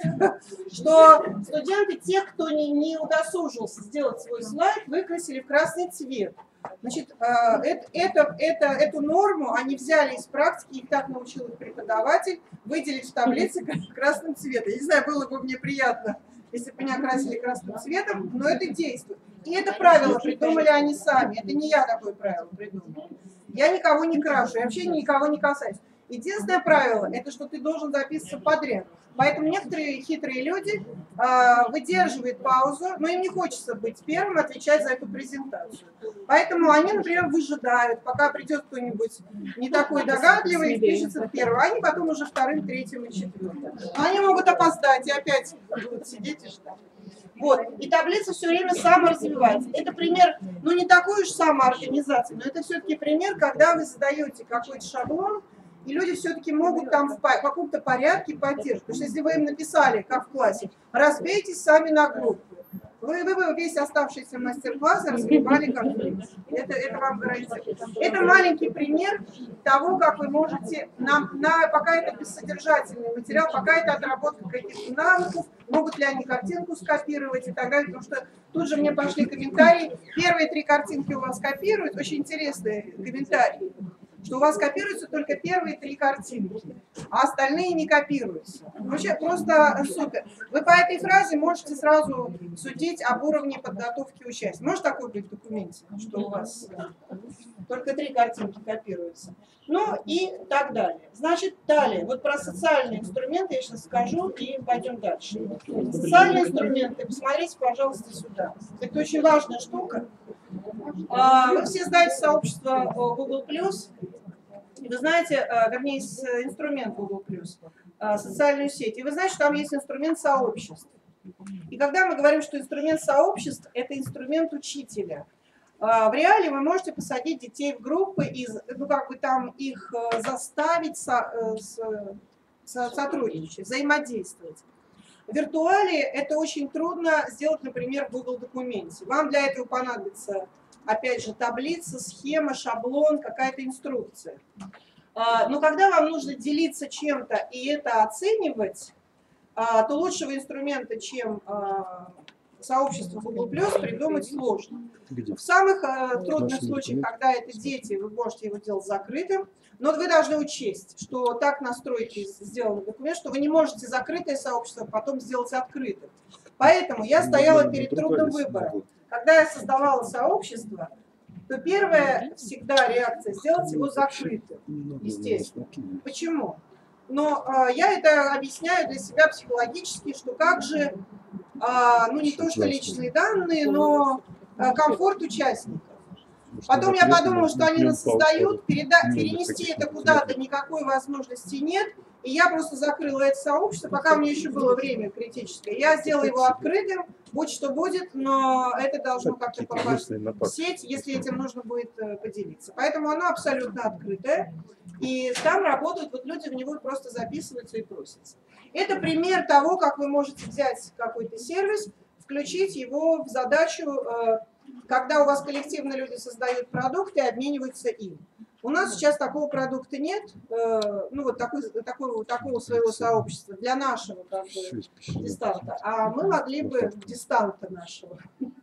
что студенты, те, кто не, не удосужился сделать свой слайд, выкрасили в красный цвет. Значит, э, это, это, это, эту норму они взяли из практики, их так научил их преподаватель, выделить в таблице красным цветом. Я не знаю, было бы мне приятно, если бы меня красили красным цветом, но это действует. И это правило придумали они сами. Это не я такое правило придумала. Я никого не крашу, я вообще никого не касаюсь. Единственное правило, это что ты должен записываться подряд. Поэтому некоторые хитрые люди э, выдерживают паузу, но им не хочется быть первым, отвечать за эту презентацию. Поэтому они, например, выжидают, пока придет кто-нибудь не такой догадливый и пишется первым. Они потом уже вторым, третьим и четвертым. Они могут опоздать и опять будут сидеть и ждать. Вот. И таблица все время саморазвивается. Это пример, ну не такой уж самоорганизации, но это все-таки пример, когда вы задаете какой-то шаблон, и люди все-таки могут там в каком-то порядке поддерживать. Потому что если вы им написали, как в классе, разбейтесь сами на группу, вы, вы, вы весь оставшийся мастер-класс разгребали как вы. Это, это вам гарантирует. Это маленький пример того, как вы можете, на, на, пока это бессодержательный материал, пока это отработка каких-то навыков, могут ли они картинку скопировать и так далее, потому что тут же мне пошли комментарии. Первые три картинки у вас копируют, очень интересные комментарии, что у вас копируются только первые три картинки, а остальные не копируются. Вообще просто супер. Вы по этой фразе можете сразу судить об уровне подготовки участия. Может такое быть в документе, что у вас только три картинки копируются? Ну и так далее. Значит, далее. Вот про социальные инструменты я сейчас скажу и пойдем дальше. Социальные инструменты, посмотрите, пожалуйста, сюда. Это очень важная штука. Вы все знаете сообщество Google плюс. Вы знаете, вернее, инструмент Google плюс, социальную сеть. И вы знаете, что там есть инструмент сообществ. И когда мы говорим, что инструмент сообществ – это инструмент учителя, в реале вы можете посадить детей в группы и, ну, как бы там их заставить со, с, со, сотрудничать, взаимодействовать. В виртуале это очень трудно сделать, например, в Google документе. Вам для этого понадобится, опять же, таблица, схема, шаблон, какая-то инструкция. Но когда вам нужно делиться чем-то и это оценивать, то лучшего инструмента, чем сообщество Google плюс, придумать сложно. В самых трудных случаях, когда это дети, вы можете его делать закрытым, но вы должны учесть, что так настройки сделаны документ, что вы не можете закрытое сообщество потом сделать открытым. Поэтому я стояла перед трудным выбором. Когда я создавала сообщество, то первая всегда реакция сделать его закрытым, естественно. Почему? Но э, я это объясняю для себя психологически, что как же, э, ну не то что личные данные, но э, комфорт участников. Потом я подумала, что они нас создают, переда перенести это куда-то никакой возможности нет. И я просто закрыла это сообщество, пока у меня еще было время критическое. Я сделала его открытым, будь что будет, но это должно как-то попасть в сеть, если этим нужно будет поделиться. Поэтому оно абсолютно открытое. И там работают, вот люди в него просто записываются и просятся. Это пример того, как вы можете взять какой-то сервис, включить его в задачу, когда у вас коллективно люди создают продукты и обмениваются им. У нас сейчас такого продукта нет, ну вот такой, такого, такого своего сообщества для нашего как бы, дистанта, а мы могли бы дистанта нашего.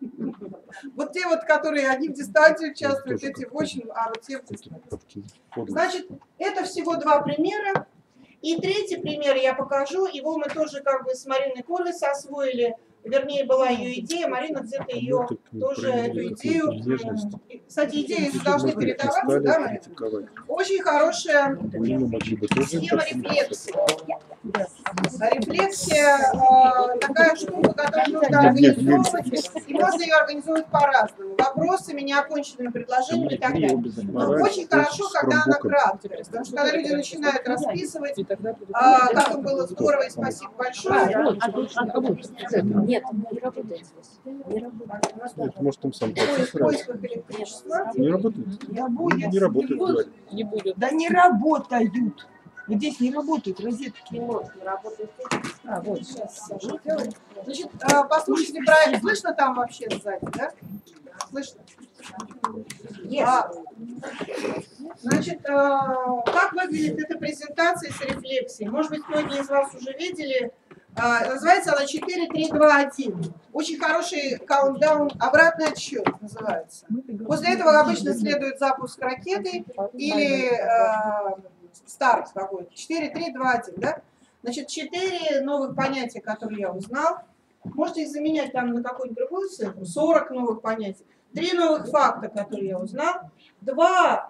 Вот те вот, которые одни в дистанте участвуют, эти в очень, а вот те в дистанте. Значит, это всего два примера. И третий пример я покажу, его мы тоже как бы с Мариной Колес освоили. вернее, была ее идея, Марина где-то ее тоже, эту идею, кстати, идеи должны передаваться, да, Марина? Очень хорошая схема рефлексии. Рефлексия э, такая штука, которую нужно организовывать, и можно ее организовывать по-разному. Вопросами, неоконченными предложениями и так далее. Но очень хорошо, когда она краткая, потому что когда люди начинают расписывать, э, как им было здорово, и спасибо большое. Нет, не работает здесь. Не работает. Нет, может, там сам В поисках электричества. не работает. Не будет. Не работает, говорит. Не будет. Да не работают. Вот здесь не работают розетки. А, вот, сейчас Саша делает. Значит, э, послушайте проект. Слышно там вообще сзади, да? Слышно? А, значит, э, как выглядит эта презентация с рефлексией? Может быть, многие из вас уже видели. Э, называется она четыре три два один. Очень хороший каунтдаун, обратный отсчет называется. После этого обычно следует запуск ракеты или э, старт какой-то. четыре три два один, да? Значит, четыре новых понятия, которые я узнал. Можете их заменять там на какую-нибудь другую цифру. сорок новых понятий. Три новых факта, которые я узнал. Два,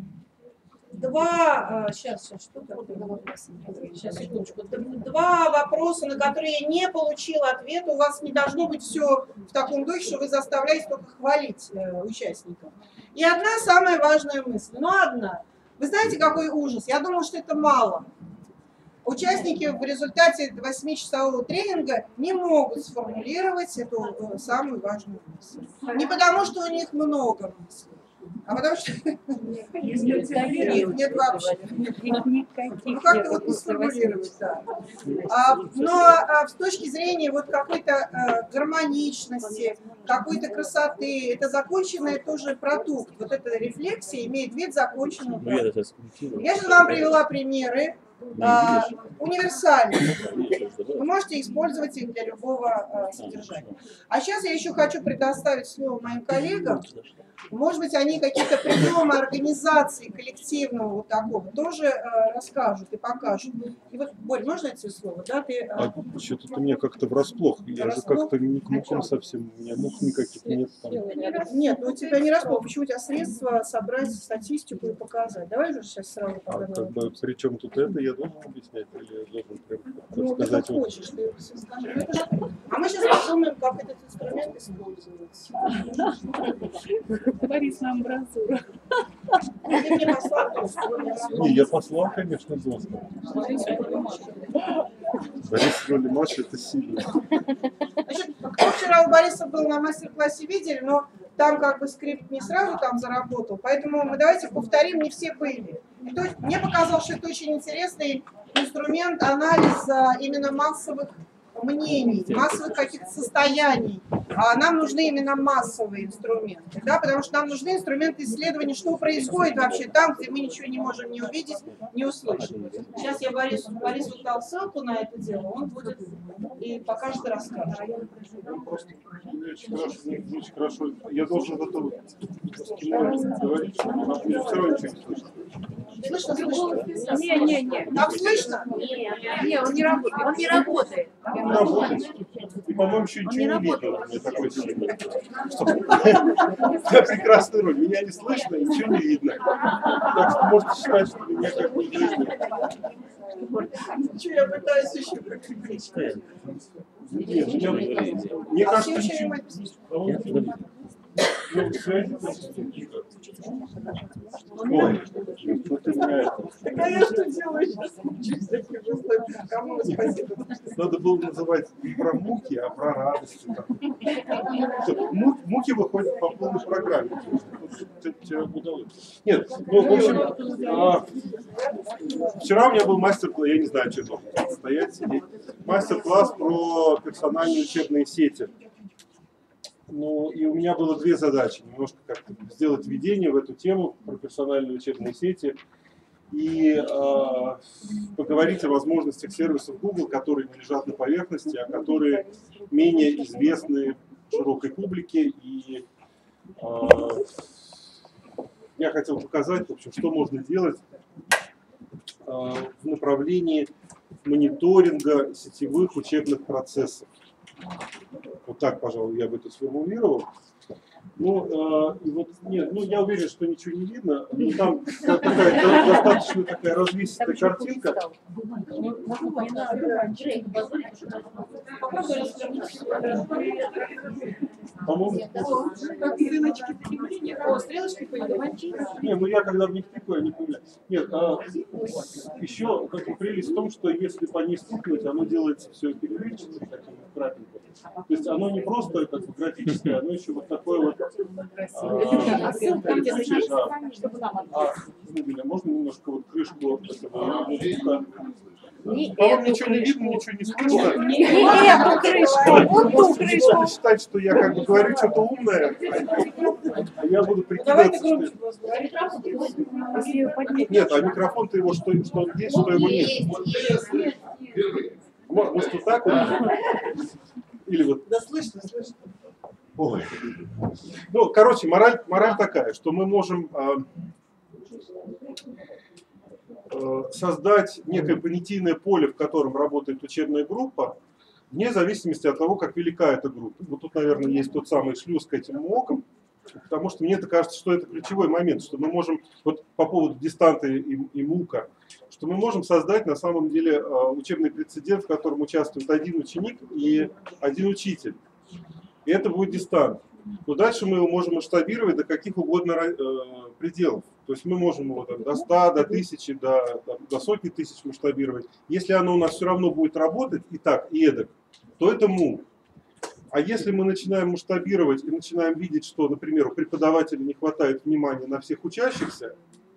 два, сейчас, сейчас, что такое? Сейчас, секундочку. Два вопроса, на которые я не получила ответа. У вас не должно быть все в таком духе, что вы заставляете только хвалить э, участников. И одна самая важная мысль. Ну, одна. Вы знаете, какой ужас? Я думала, что это мало. Участники в результате восьмичасового тренинга не могут сформулировать эту э, самую важную мысль. Не потому, что у них много мыслей, а потому что нет, нет вообще. Ну как-то вот не сформулировать, да. А, но а, с точки зрения вот какой-то а, гармоничности, какой-то красоты, это законченный тоже продукт. Вот эта рефлексия имеет вид законченного продукта. Я сейчас вам привела примеры. А, универсальные. Вы можете использовать их для любого а, содержания. А сейчас я еще хочу предоставить слово моим коллегам. Может быть, они какие-то приемы организации коллективного вот такого тоже а, расскажут и покажут. И вот, Борь, можно это слово? Да, ты, а... А что-то ты меня как-то врасплох. Я врасплох? же как-то не к мукам совсем. У меня мух никаких нет. Там. Нет, ну у тебя не расплох. Почему у тебя средства собрать статистику и показать? Давай же сейчас сразу а как бы, при чем тут это? Я должен объяснять или я должен прям ну, сказать? Ты хочешь, ты все скажешь. А мы сейчас подумаем, как этот инструмент использовать. Борис на амбразуру. Ты мне послал доску. Не, я послал, конечно, доску. Борис в роли Маши — это сильно. Значит, кто вчера у Бориса был на мастер-классе, видели, но там как бы скрипт не сразу там заработал, поэтому мы давайте повторим, не все были. И то, мне показалось, что это очень интересный инструмент анализа именно массовых мнений, массовых каких-то состояний. А нам нужны именно массовые инструменты, да, потому что нам нужны инструменты исследования, что происходит вообще там, где мы ничего не можем не увидеть, не услышать. Сейчас я Борису, Борису дал ссылку на это дело, он будет и покажет и расскажет. Просто очень хорошо, очень хорошо. Я должен в этом говорить, что нам все равно ничего не слышно. Слышно, слышно? Не, не, не. Там слышно? Не, он не работает. Он не работает. Он работает. И, по-моему, еще ничего не видно. Мне такой сильный. Я прекрасная роль. Меня не слышно, ничего не видно. Так что можете считать, что меня как бы не видно. Что я пытаюсь еще прикрепить? Нет, меня, мне А кажется, все ничего. очень Ну, связи Ой, ну ты меня это... Так а я что делаю сейчас? Кому спасибо? Надо было называть не про муки, а про радость. Муки выходят по полной программе. Тебе удалось. Нет, ну, в общем, а, вчера у меня был мастер-класс, я не знаю, что должен стоять, сидеть. Мастер-класс про персональные учебные сети. Ну, и у меня было две задачи. Немножко как-то сделать введение в эту тему про персональные учебные сети и э, поговорить о возможностях сервисов Google, которые не лежат на поверхности, а которые менее известны широкой публике. И э, я хотел показать, в общем, что можно делать э, в направлении мониторинга сетевых учебных процессов. Вот так, пожалуй, я бы это сформулировал. Ну, э, и вот, нет, ну, я уверен, что ничего не видно, но там такая достаточно такая развесистая картинка. По-моему, Стрелочки, о, стрелочки появились. не, ну я когда в них тыкаю, я не понимаю. Нет, а, еще как бы прелесть в том, что если по ней стукнуть, оно делается все переливчатым, таким крапинком. То есть оно не просто как бы графическое, оно еще вот такое вот. А, а, можно немножко вот крышку этого ноутбука? По-моему, ничего не видно, ничего не слышно. Не эту крышку, вот ту крышку. Можете считать, что я как бы говорю что-то умное, а я буду прикидываться, что... Нет, а микрофон-то его, что, что он есть, что его нет. Может, вот так вот? Или вот... Да слышно, слышно. Ой. Ну, короче, мораль, мораль такая, что мы можем э, э, создать некое понятийное поле, в котором работает учебная группа, вне зависимости от того, как велика эта группа. Вот тут, наверное, есть тот самый шлюз к этим мокам, потому что мне кажется, что это ключевой момент, что мы можем, вот по поводу дистанта и, и мука, что мы можем создать на самом деле э, учебный прецедент, в котором участвует один ученик и один учитель. И это будет дистант. Но дальше мы его можем масштабировать до каких угодно э, пределов. То есть мы можем его там, до ста, до тысячи, до, там, до сотни тысяч масштабировать. Если оно у нас все равно будет работать и так, и эдак, то это мук. А если мы начинаем масштабировать и начинаем видеть, что, например, у преподавателя не хватает внимания на всех учащихся,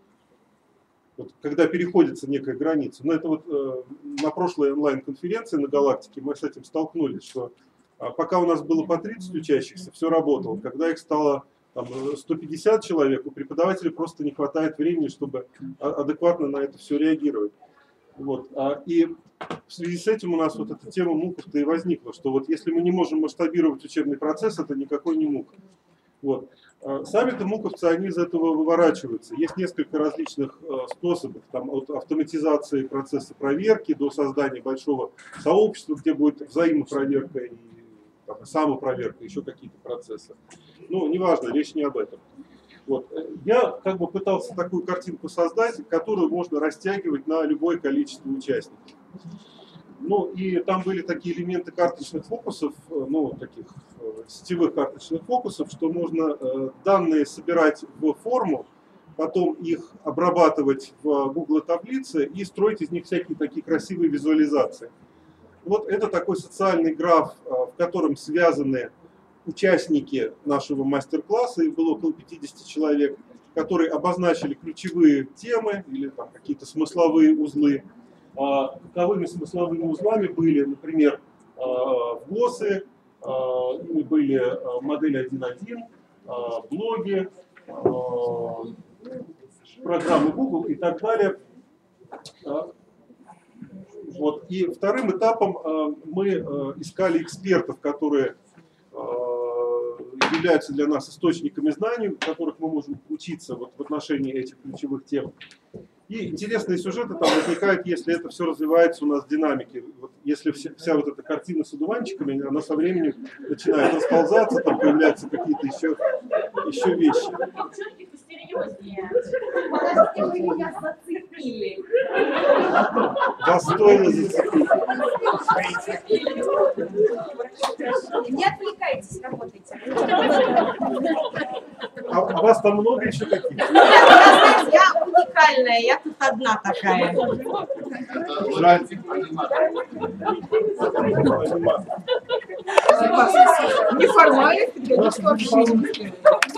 вот, когда переходится некая граница, но это вот э, на прошлой онлайн-конференции на Галактике мы с этим столкнулись, что э, пока у нас было по тридцать учащихся, все работало. Когда их стало там, сто пятьдесят человек, у преподавателя просто не хватает времени, чтобы адекватно на это все реагировать. Вот. И в связи с этим у нас вот эта тема муков-то и возникла, что вот если мы не можем масштабировать учебный процесс, это никакой не мук. Вот. Сами-то муковцы, они из этого выворачиваются. Есть несколько различных способов, там, от автоматизации процесса проверки до создания большого сообщества, где будет взаимопроверка и там, самопроверка, еще какие-то процессы. Ну, неважно, речь не об этом. Вот. Я как бы пытался такую картинку создать, которую можно растягивать на любое количество участников. Ну и там были такие элементы карточных фокусов, ну таких сетевых карточных фокусов, что можно э, данные собирать в форму, потом их обрабатывать в Google таблице и строить из них всякие такие красивые визуализации. Вот это такой социальный граф, э, в котором связаны участники нашего мастер-класса, их было около пятидесяти человек, которые обозначили ключевые темы или там какие-то смысловые узлы. А, каковыми смысловыми узлами были, например, ГОСы, были модели один точка один, блоги, программы Google и так далее. Вот. И вторым этапом мы искали экспертов, которые являются для нас источниками знаний, в которых мы можем учиться вот в отношении этих ключевых тем. И интересные сюжеты там возникают, если это все развивается у нас в динамике. Вот если вся, вся вот эта картина с одуванчиками, она со временем начинает расползаться, там появляются какие-то еще, еще вещи. Подождите, вы меня зацепили. Вас стоило зацепить. Не отвлекайтесь, работайте. А у вас там много еще таких? Я уникальная, я тут одна такая. Жаль. Неформальных периодического общения.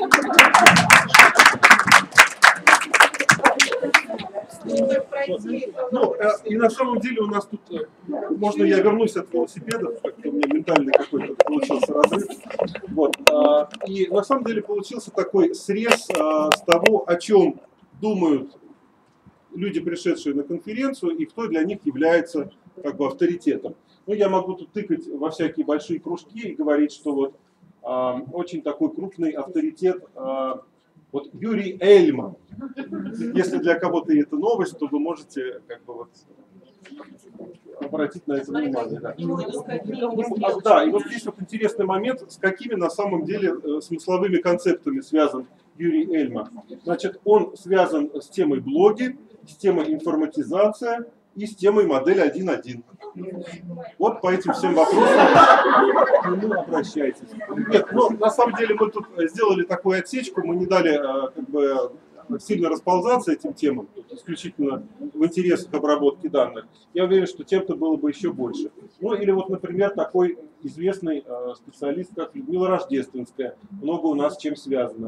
Ну, и на самом деле у нас тут, можно я вернусь от велосипедов, как-то у меня ментальный какой-то получился разрыв. Вот. И на самом деле получился такой срез с того, о чем думают люди, пришедшие на конференцию, и кто для них является как бы авторитетом. Ну, я могу тут тыкать во всякие большие кружки и говорить, что вот э, очень такой крупный авторитет, э, вот Юрий Эльман. Если для кого-то это новость, то вы можете как бы вот обратить на это внимание. Да. Не могут искать книгу. А, да, и вот здесь вот интересный момент, с какими на самом деле э, смысловыми концептами связан Юрий Эльман. Значит, он связан с темой блоги, с темой информатизация и с темой модель один точка один. Вот по этим всем вопросам к нему обращайтесь. Нет, ну, на самом деле мы тут сделали такую отсечку, мы не дали как бы сильно расползаться этим темам, исключительно в интересах обработки данных. Я уверен, что тем-то было бы еще больше. Ну или вот, например, такой известный специалист, как Людмила Рождественская. Много у нас с чем связано.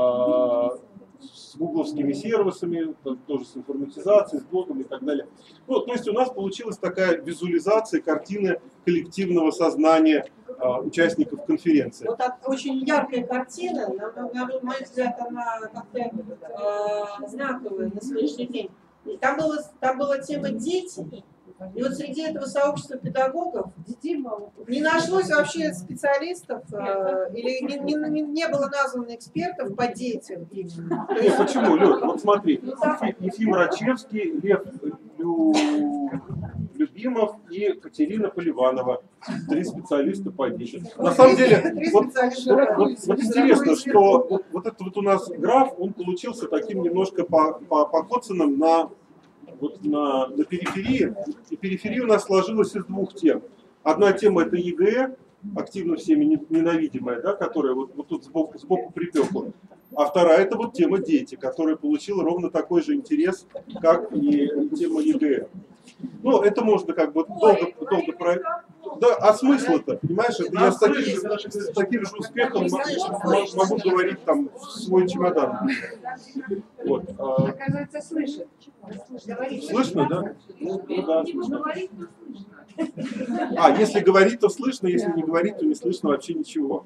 С гугловскими сервисами, тоже с информатизацией, с блогом и так далее. Ну, то есть у нас получилась такая визуализация картины коллективного сознания а, участников конференции. Вот от, очень яркая картина, на, на, на мой взгляд, она как-то э, знаковая на сегодняшний день. И там, было, там была тема «Дети». И вот среди этого сообщества педагогов не нашлось вообще специалистов э, или не, не, не было названо экспертов по детям именно. Нет, почему, Лёд? Вот смотри, Ефим Рачевский, Лев Лю... Любимов и Катерина Поливанова. Три специалиста по детям. На самом деле, вот, вот, вот интересно, что вот, вот этот вот у нас граф, он получился таким немножко по, по, покоцанным на... Вот на, на периферии, и периферия у нас сложилась из двух тем. Одна тема — это ЕГЭ, активно всеми ненавидимая, да, которая вот, вот тут сбоку, сбоку припекла. А вторая — это вот тема «Дети», которая получила ровно такой же интерес, как и тема ЕГЭ. Ну, это можно как бы долго, долго про... Да, а смысл-то, понимаешь, это я с таким же, с таким же успехом могу, могу говорить там в свой чемодан. Вот. Оказывается, слышит. Слышно, да? Ну, да, слышно. А, если говорить, то слышно, если не говорить, то не слышно вообще ничего.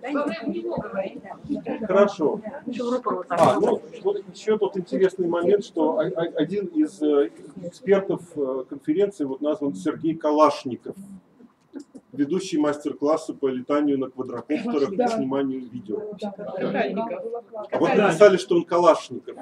Хорошо. А, ну, вот еще тот интересный момент, что один из экспертов конференции вот назван Сергей Калашников, ведущий мастер-классы по летанию на квадрокоптерах и сниманию видео. А вот написали, что он Калашников.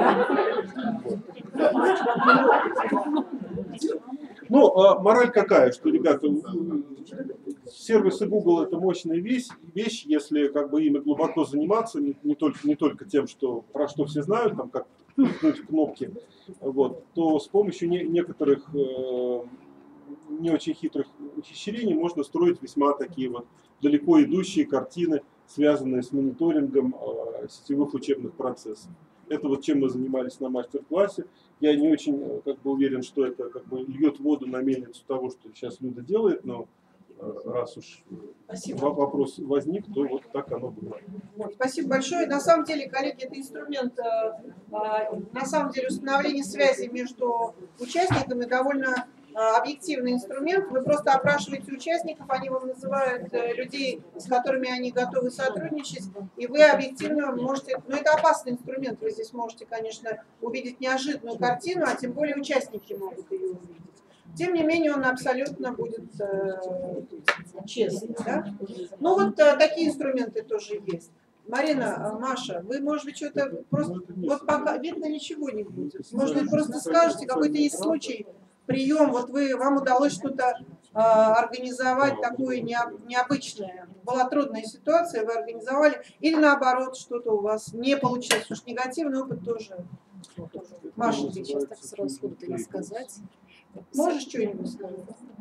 Ну, а мораль какая, что, ребята, сервисы Google — это мощная вещь, вещь, если как бы ими глубоко заниматься, не, не, только, не только тем, что, про что все знают, там, как ткнуть кнопки, вот, то с помощью не, некоторых э, не очень хитрых ухищрений можно строить весьма такие вот далеко идущие картины, связанные с мониторингом э, сетевых учебных процессов. Это вот чем мы занимались на мастер-классе. Я не очень как бы уверен, что это как бы льет воду на мельницу того, что сейчас Люда делает, но раз уж Спасибо. Вопрос возник, то вот так оно было. Вот, спасибо большое. На самом деле, коллеги, это инструмент, на самом деле, установления связи между участниками довольно объективный инструмент. Вы просто опрашиваете участников, они вам называют людей, с которыми они готовы сотрудничать, и вы объективно можете, но это опасный инструмент, вы здесь можете, конечно, увидеть неожиданную картину, а тем более участники могут ее увидеть. Тем не менее, он абсолютно будет э, честный. Да? Ну вот э, такие инструменты тоже есть. Марина, Маша, вы, может быть, что-то просто, вот пока видно, ничего не будет. Может быть, просто скажете, какой-то есть случай, прием, вот вы, вам удалось что-то э, организовать такое необычное. Была трудная ситуация, вы организовали, или наоборот, что-то у вас не получилось, потому что негативный опыт тоже. Маша, ты сейчас так сразу сходу не сказать. Можешь что-нибудь сказать?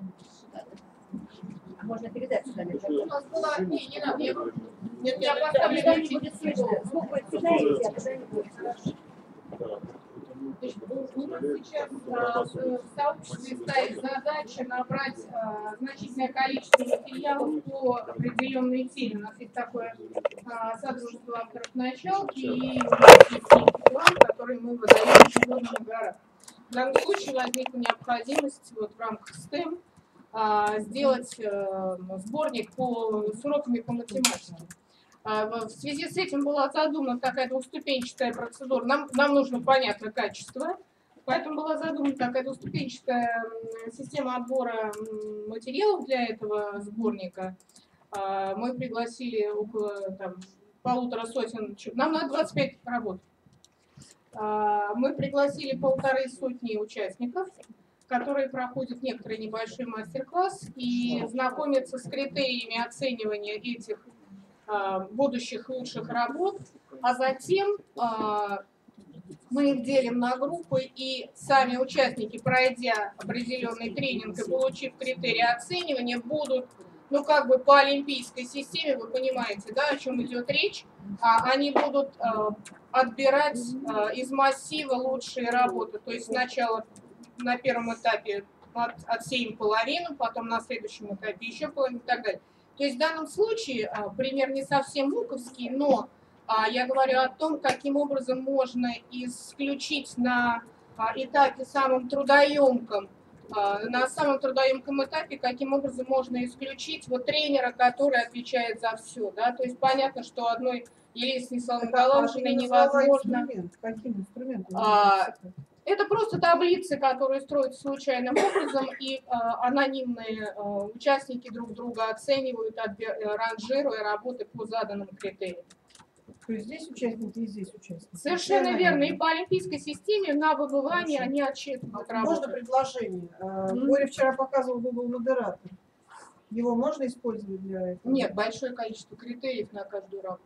Можно передать сюда. У нас была... Не, не надо. Я... Нет, я поставлю датчик. Будет слышно. Звук будет сюда идти, а туда не будет. У нас сейчас в сообществе стоит задача набрать а, значительное количество материалов по определенной теме. У нас есть такое а, содружество авторов началки и план, который мы выдаем ежегодно на горах. В данном случае возникла необходимость вот, в рамках стэм а, сделать а, сборник по, с уроками по математике. В связи с этим была задумана такая двухступенчатая процедура. Нам, нам нужно понятное качество, поэтому была задумана такая двухступенчатая система отбора материалов для этого сборника. Мы пригласили около там, полутора сотен, нам надо двадцать пять работ. Мы пригласили полторы сотни участников. которые проходят некоторый небольшой мастер-класс и знакомятся с критериями оценивания этих а, будущих лучших работ, а затем а, мы их делим на группы, и сами участники, пройдя определенный тренинг и получив критерии оценивания, будут, ну, как бы по олимпийской системе, вы понимаете, да, о чем идет речь, а, они будут а, отбирать а, из массива лучшие работы. То есть сначала на первом этапе от, отсеем половину, потом на следующем этапе еще половину и так далее. То есть в данном случае а, пример не совсем муковский, но а, я говорю о том, каким образом можно исключить на а, этапе самом трудоемком, а, на самом трудоемком этапе, каким образом можно исключить вот тренера, который отвечает за все. Да? То есть понятно, что одной Елене Станиславовне Николаевне невозможно. Каким инструментом? А, это просто таблицы, которые строятся случайным образом, и а, анонимные а, участники друг друга оценивают, ранжируя работы по заданным критериям. То есть здесь участники и здесь участники. Совершенно верно. И по олимпийской системе на выбывание они отчитывают работу. Можно предложение? Боря вчера показывал Google модератор. Его можно использовать для этого? Нет, большое количество критериев на каждую работу.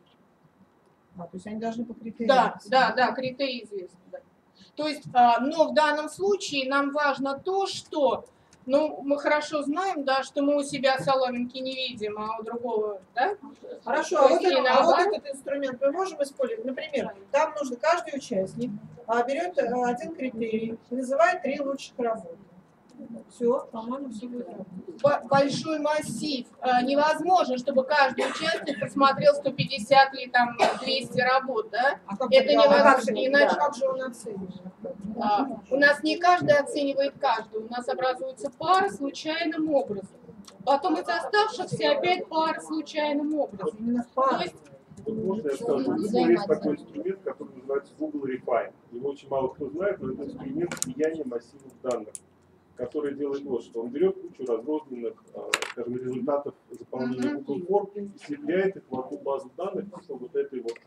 А, то есть они должны по критериям? Да, да, да, критерии известны. Да. То есть, а, но в данном случае нам важно то, что, ну, мы хорошо знаем, да, что мы у себя соломинки не видим, а у другого, да? Хорошо, а вот, это, а вот этот инструмент мы можем использовать. Например, там нужно каждый участник а, берет один критерий и называет три лучших работы. Все, по-моему, все будет работать. Большой массив. Невозможно, чтобы каждый участник посмотрел сто пятьдесят или там двести работ, да? А как это невозможно. А иначе как же он оценивает? А, у нас не каждый оценивает каждого. У нас образуются пары случайным образом. Потом из оставшихся опять пары случайным образом. Именно пары. То есть, Вот можно я скажу, в Google есть такой инструмент, который называется Google Refine. Его очень мало кто знает, но это инструмент слияния массивов данных, который делает вот что. Он берет кучу разрозненных, скажем, результатов заполнения Google форм и слепляет их в одну базу данных, типа вот этой вот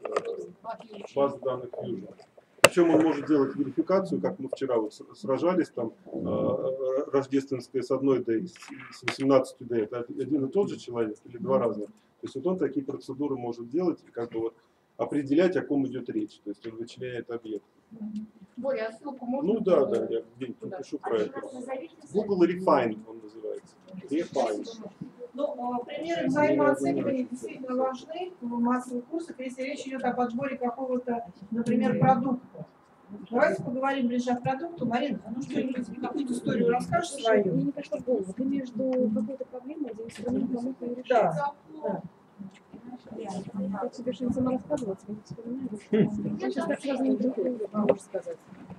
базы данных Fusion. Причем он может делать верификацию, как мы вчера вот сражались, там рождественская с одной дэй, с восемнадцатью дэй, это один и тот же человек или два разных. То есть вот он такие процедуры может делать и как бы вот определять, о ком идет речь. То есть он вычисляет объект. Боря, ссылку можно? Ну да, да, я где-нибудь напишу про это. Google Refine он называется. Refine. Ну, примеры взаимооценивания действительно важны в массовых курсах, если речь идет об отборе какого-то, например, продукта. Давайте поговорим ближе о продукту. Марина, ну что-нибудь, какую-то историю расскажешь свою? Мне не пришло в голову. Ты между какой-то проблемой один инструмент кому-то и решаешь. Да, да. Я тебе что-нибудь сама рассказывала, ты не вспоминаешь. Я сейчас так сразу не можешь сказать.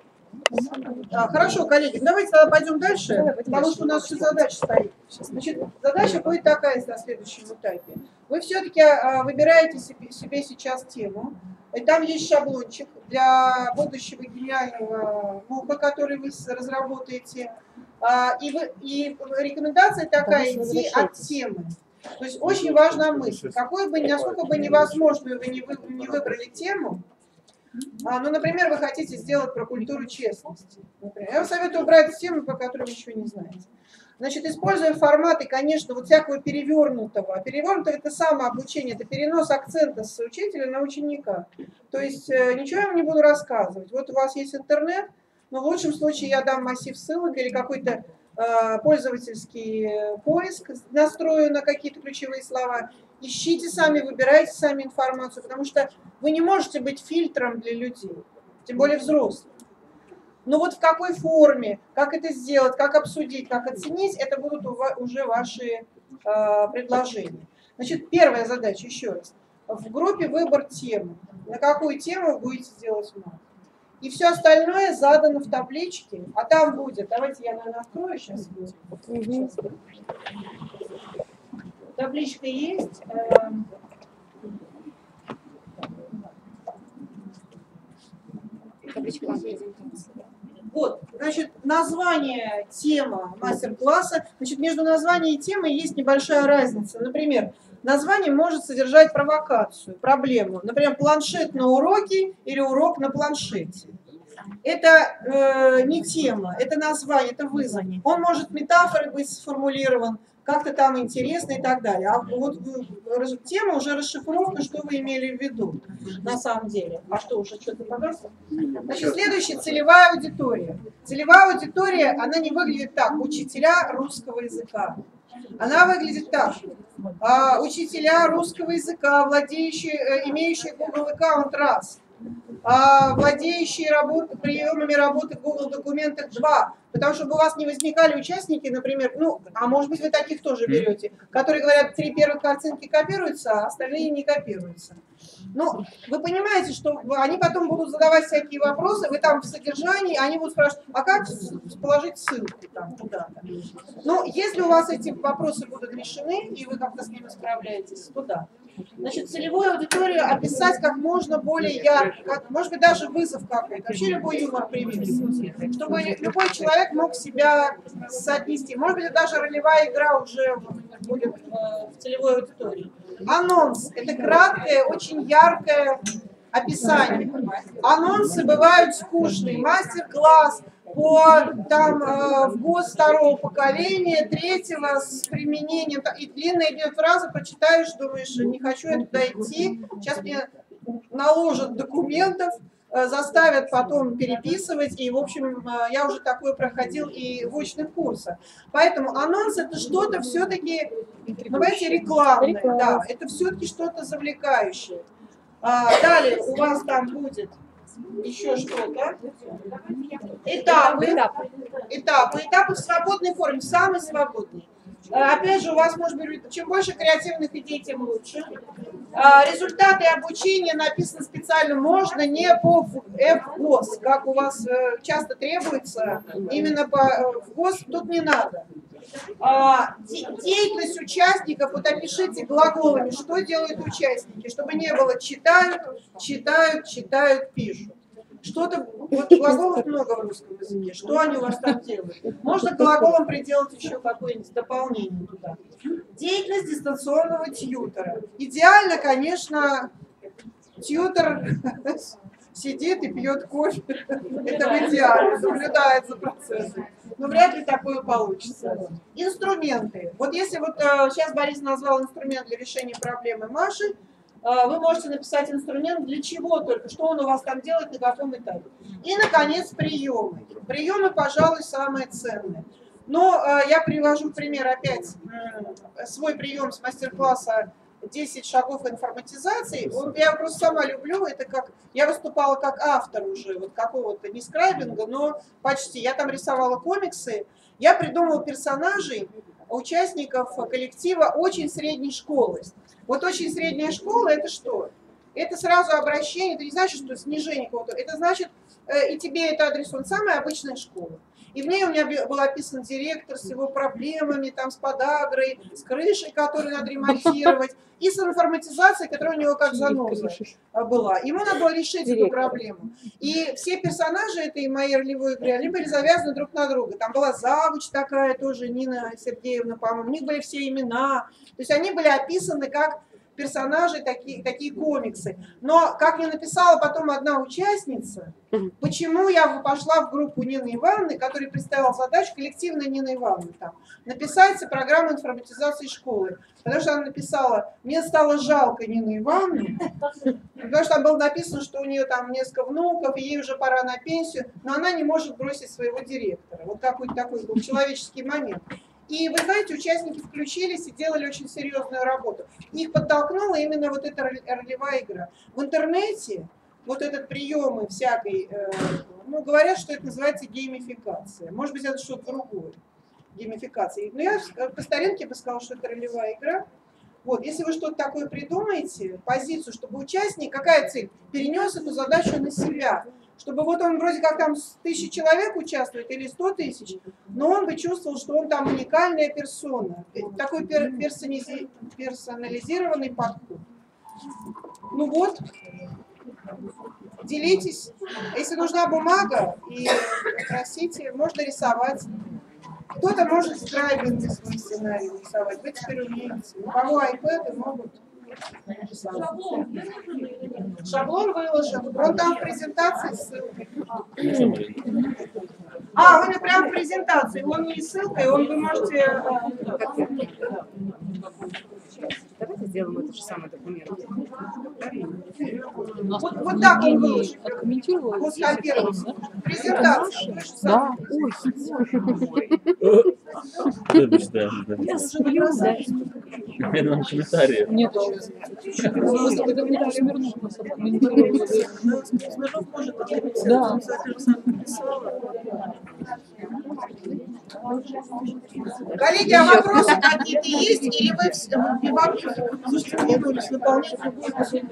А, хорошо, коллеги, давайте тогда пойдем дальше, Давай, потому дальше. Что у нас еще задача стоит. Значит, задача будет такая на следующем этапе. Вы все-таки а, выбираете себе, себе сейчас тему, и там есть шаблончик для будущего гениального мука, который вы разработаете. А, и, вы, и рекомендация такая идти от темы. То есть очень важна мысль. Какую бы, насколько бы невозможную вы не, вы, не выбрали тему, а, ну, например, вы хотите сделать про культуру честности. Например. Я вам советую убрать тему, по которой вы ничего не знаете. Значит, используя форматы, конечно, вот всякого перевернутого. Перевернутое – это самообучение, это перенос акцента с учителя на ученика. То есть ничего я вам не буду рассказывать. Вот у вас есть интернет, но в лучшем случае я дам массив ссылок или какой-то э, пользовательский поиск, настрою на какие-то ключевые слова. Ищите сами, выбирайте сами информацию, потому что вы не можете быть фильтром для людей, тем более взрослых. Но вот в какой форме, как это сделать, как обсудить, как оценить, это будут уже ваши э, предложения. Значит, первая задача, еще раз. В группе выбор темы. На какую тему вы будете делать мат. И все остальное задано в табличке, а там будет, давайте я, наверное, открою сейчас. Табличка есть. Табличка. Вот, значит, название, тема мастер-класса. Значит, между названием и темой есть небольшая разница. Например, название может содержать провокацию, проблему. Например, планшет на уроке или урок на планшете. это э, не тема, это название, это вызов. Он может метафорой быть сформулирован, как-то там интересно и так далее. А вот тема уже расшифровка, что вы имели в виду на самом деле. А что, уже что-то погасило? Значит, следующая целевая аудитория. Целевая аудитория, она не выглядит так. Учителя русского языка. Она выглядит так. А, учителя русского языка, владеющие, имеющие Google аккаунт раз. А, владеющие работы, приемами работы в Google документах два. Потому что чтобы у вас не возникали участники, например, ну, а может быть вы таких тоже берете, которые говорят, три первых картинки копируются, а остальные не копируются. Ну, вы понимаете, что они потом будут задавать всякие вопросы, вы там в содержании, они будут спрашивать, а как положить ссылку там куда-то? Ну, если у вас эти вопросы будут решены, и вы как-то с ними справляетесь, то да. Значит, целевую аудиторию описать как можно более ярко, как, может быть, даже вызов какой-то, вообще любой юмор привести, чтобы любой человек мог себя соотнести. Может быть, даже ролевая игра уже будет в целевой аудитории. Анонс – это краткое, очень яркое описание. Анонсы бывают скучные. Мастер-класс по там э, в ГОС второго поколения, третьего с применением, и длинная идет фраза, прочитаешь, думаешь, не хочу я туда идти, сейчас мне наложат документов, э, заставят потом переписывать, и, в общем, э, я уже такое проходил и в очных курсах. Поэтому анонс – это что-то все-таки, давайте, рекламное, да, это все-таки что-то завлекающее. А, далее у вас там будет еще что-то. Этапы. Этапы. Этапы в свободной форме, в самой свободной. Опять же, у вас может быть, чем больше креативных идей, тем лучше. Результаты обучения написаны специально, можно не по эф гос, как у вас часто требуется, именно по эф гос, тут не надо. Деятельность участников, вот опишите глаголами, что делают участники, чтобы не было читают, читают, читают, пишут. Что-то, вот глаголов много в русском языке, что они у вас там делают? Можно глаголом приделать еще какое-нибудь дополнение туда. Деятельность дистанционного тьютера. Идеально, конечно, тьютер сидит и пьет кофе. Это в идеале, наблюдает за процессом. Но вряд ли такое получится. Инструменты. Вот если вот сейчас Борис назвал инструмент для решения проблемы Маши, вы можете написать инструмент для чего только, что он у вас там делает, на каком этапе. И, наконец, приемы. Приемы, пожалуй, самые ценные. Но я привожу пример опять, свой прием с мастер-класса десять шагов информатизации. Я просто сама люблю, это как, я выступала как автор уже, вот какого-то не скрайбинга, но почти. Я там рисовала комиксы, я придумывала персонажей, участников коллектива очень средней школы. Вот очень средняя школа – это что? Это сразу обращение, это не значит, что снижение кого-то, это значит, э, и тебе это адресован, самая обычная школа. И в ней у меня был описан директор с его проблемами, там, с подагрой, с крышей, которую надо ремонтировать, и с информатизацией, которая у него как заноза была. Ему надо было решить эту проблему. И все персонажи этой моей ролевой игры, они были завязаны друг на друга. Там была завуч такая тоже, Нина Сергеевна, по-моему, у них были все имена. То есть они были описаны как персонажи, такие, такие комиксы. Но, как мне написала потом одна участница, почему я пошла в группу Нины Ивановны, которая представила задачу, коллективная Нина Ивановна, там, написать программу информатизации школы. Потому что она написала, мне стало жалко Нины Ивановны, потому что там было написано, что у нее там несколько внуков, и ей уже пора на пенсию, но она не может бросить своего директора. Вот какой-то такой был человеческий момент. И вы знаете, участники включились и делали очень серьезную работу. Их подтолкнула именно вот эта ролевая игра. В интернете вот этот приемы всякой, э, ну, говорят, что это называется геймификация. Может быть, это что-то другое. Геймификация. Но я по старинке бы сказала, что это ролевая игра. Вот, если вы что-то такое придумаете, позицию, чтобы участник, какая цель? Перенес эту задачу на себя. Чтобы вот он вроде как там тысячи человек участвует или сто тысяч, но он бы чувствовал, что он там уникальная персона. Такой пер персонизи персонализированный подход. Ну вот, делитесь. Если нужна бумага и просите, можно рисовать. Кто-то может скрайбинг свой сценарий рисовать. Вы теперь умеете. У кого айпэды могут Шаблон выложен. Он там в презентации с ссылкой. А, он прям в презентации. Он не ссылкой, он вы можете... Давайте сделаем этот же самый документ. Вот, вот так он выложен. Откомментировал. Вот скопировался. Презентация. Да. Да, почитаем, да. Я сплю, да. Я на комментарии. Нет, просто когда мне даже вернул, нас откомментировали. Смирнов может ответить. Да. Коллеги, а вопросы какие-то есть? Или вы все вам выполнять любую?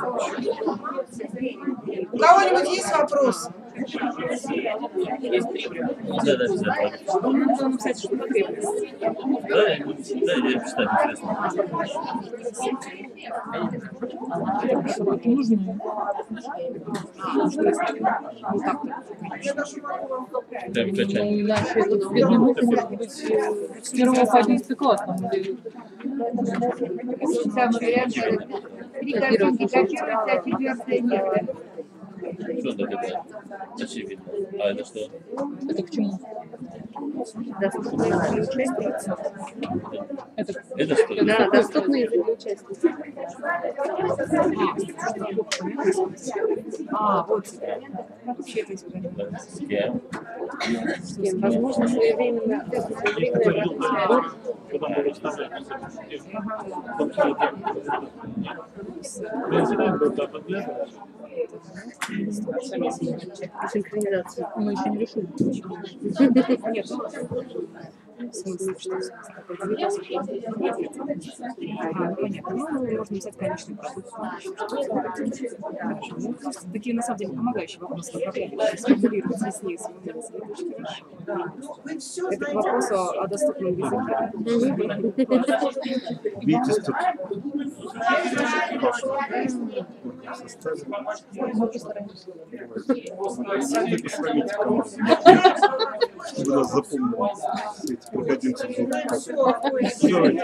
У кого-нибудь есть вопросы? Да, да, обязательно. Нужно написать, что потребность. Да, я буду читать, я почитать интересно. Это нужно. Вот так-то. Прям качать. Ну, иначе этот первый мук может быть с первого по одиннадцатый класс. Там, где... Самый вариант три картинки копируются, а четвертая нет. Что так это? Очевидно. А это что? Это к чему? Доступные для участия. Это, Это что? Да, доступные для участия. А, вот. Вообще это уже. С кем? С кем? Возможно, своевременно. Когда мы расставляем подглядывать. Синхронизацию. мы еще не решили. Нет. В смысле, что такое двигатель? Ага, ну понятно. Ну, можно написать конечный продукт. Хорошо. Ну, такие, на самом деле, помогающие вопросы направляющие. Сформулировать яснее свою мысль. Это очень хорошо. Это к вопросу о доступном языке. Видите, тут сравните команду. Вы нас запомнили. Эти проходимцы в жопу. Давайте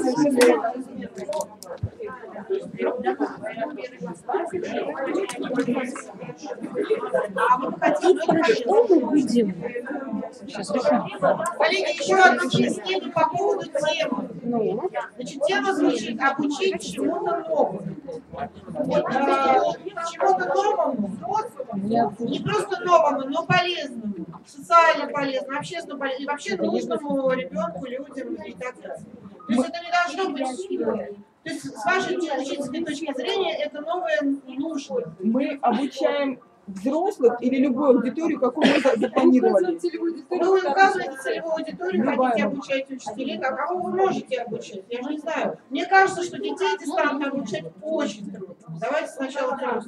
Что мы будем? Сейчас решим. Коллеги, еще одно пояснение по поводу темы. Значит, тема звучит «Обучить чему-то новому». Вот, э, чему-то новому, не просто новому, но полезному, социально полезному, общественно полезному, и вообще нужному ребенку, людям и так далее. То есть это не должно быть... То есть с вашей учительской точки зрения это новое нужно. Мы обучаем взрослых или любую аудиторию, какую мы запланировали. Вы указываете целевую аудиторию, хотите обучать учителей, а кого вы можете обучать? Я же не знаю. Мне кажется, что детей дистанционно обучать очень трудно. Давайте сначала просто.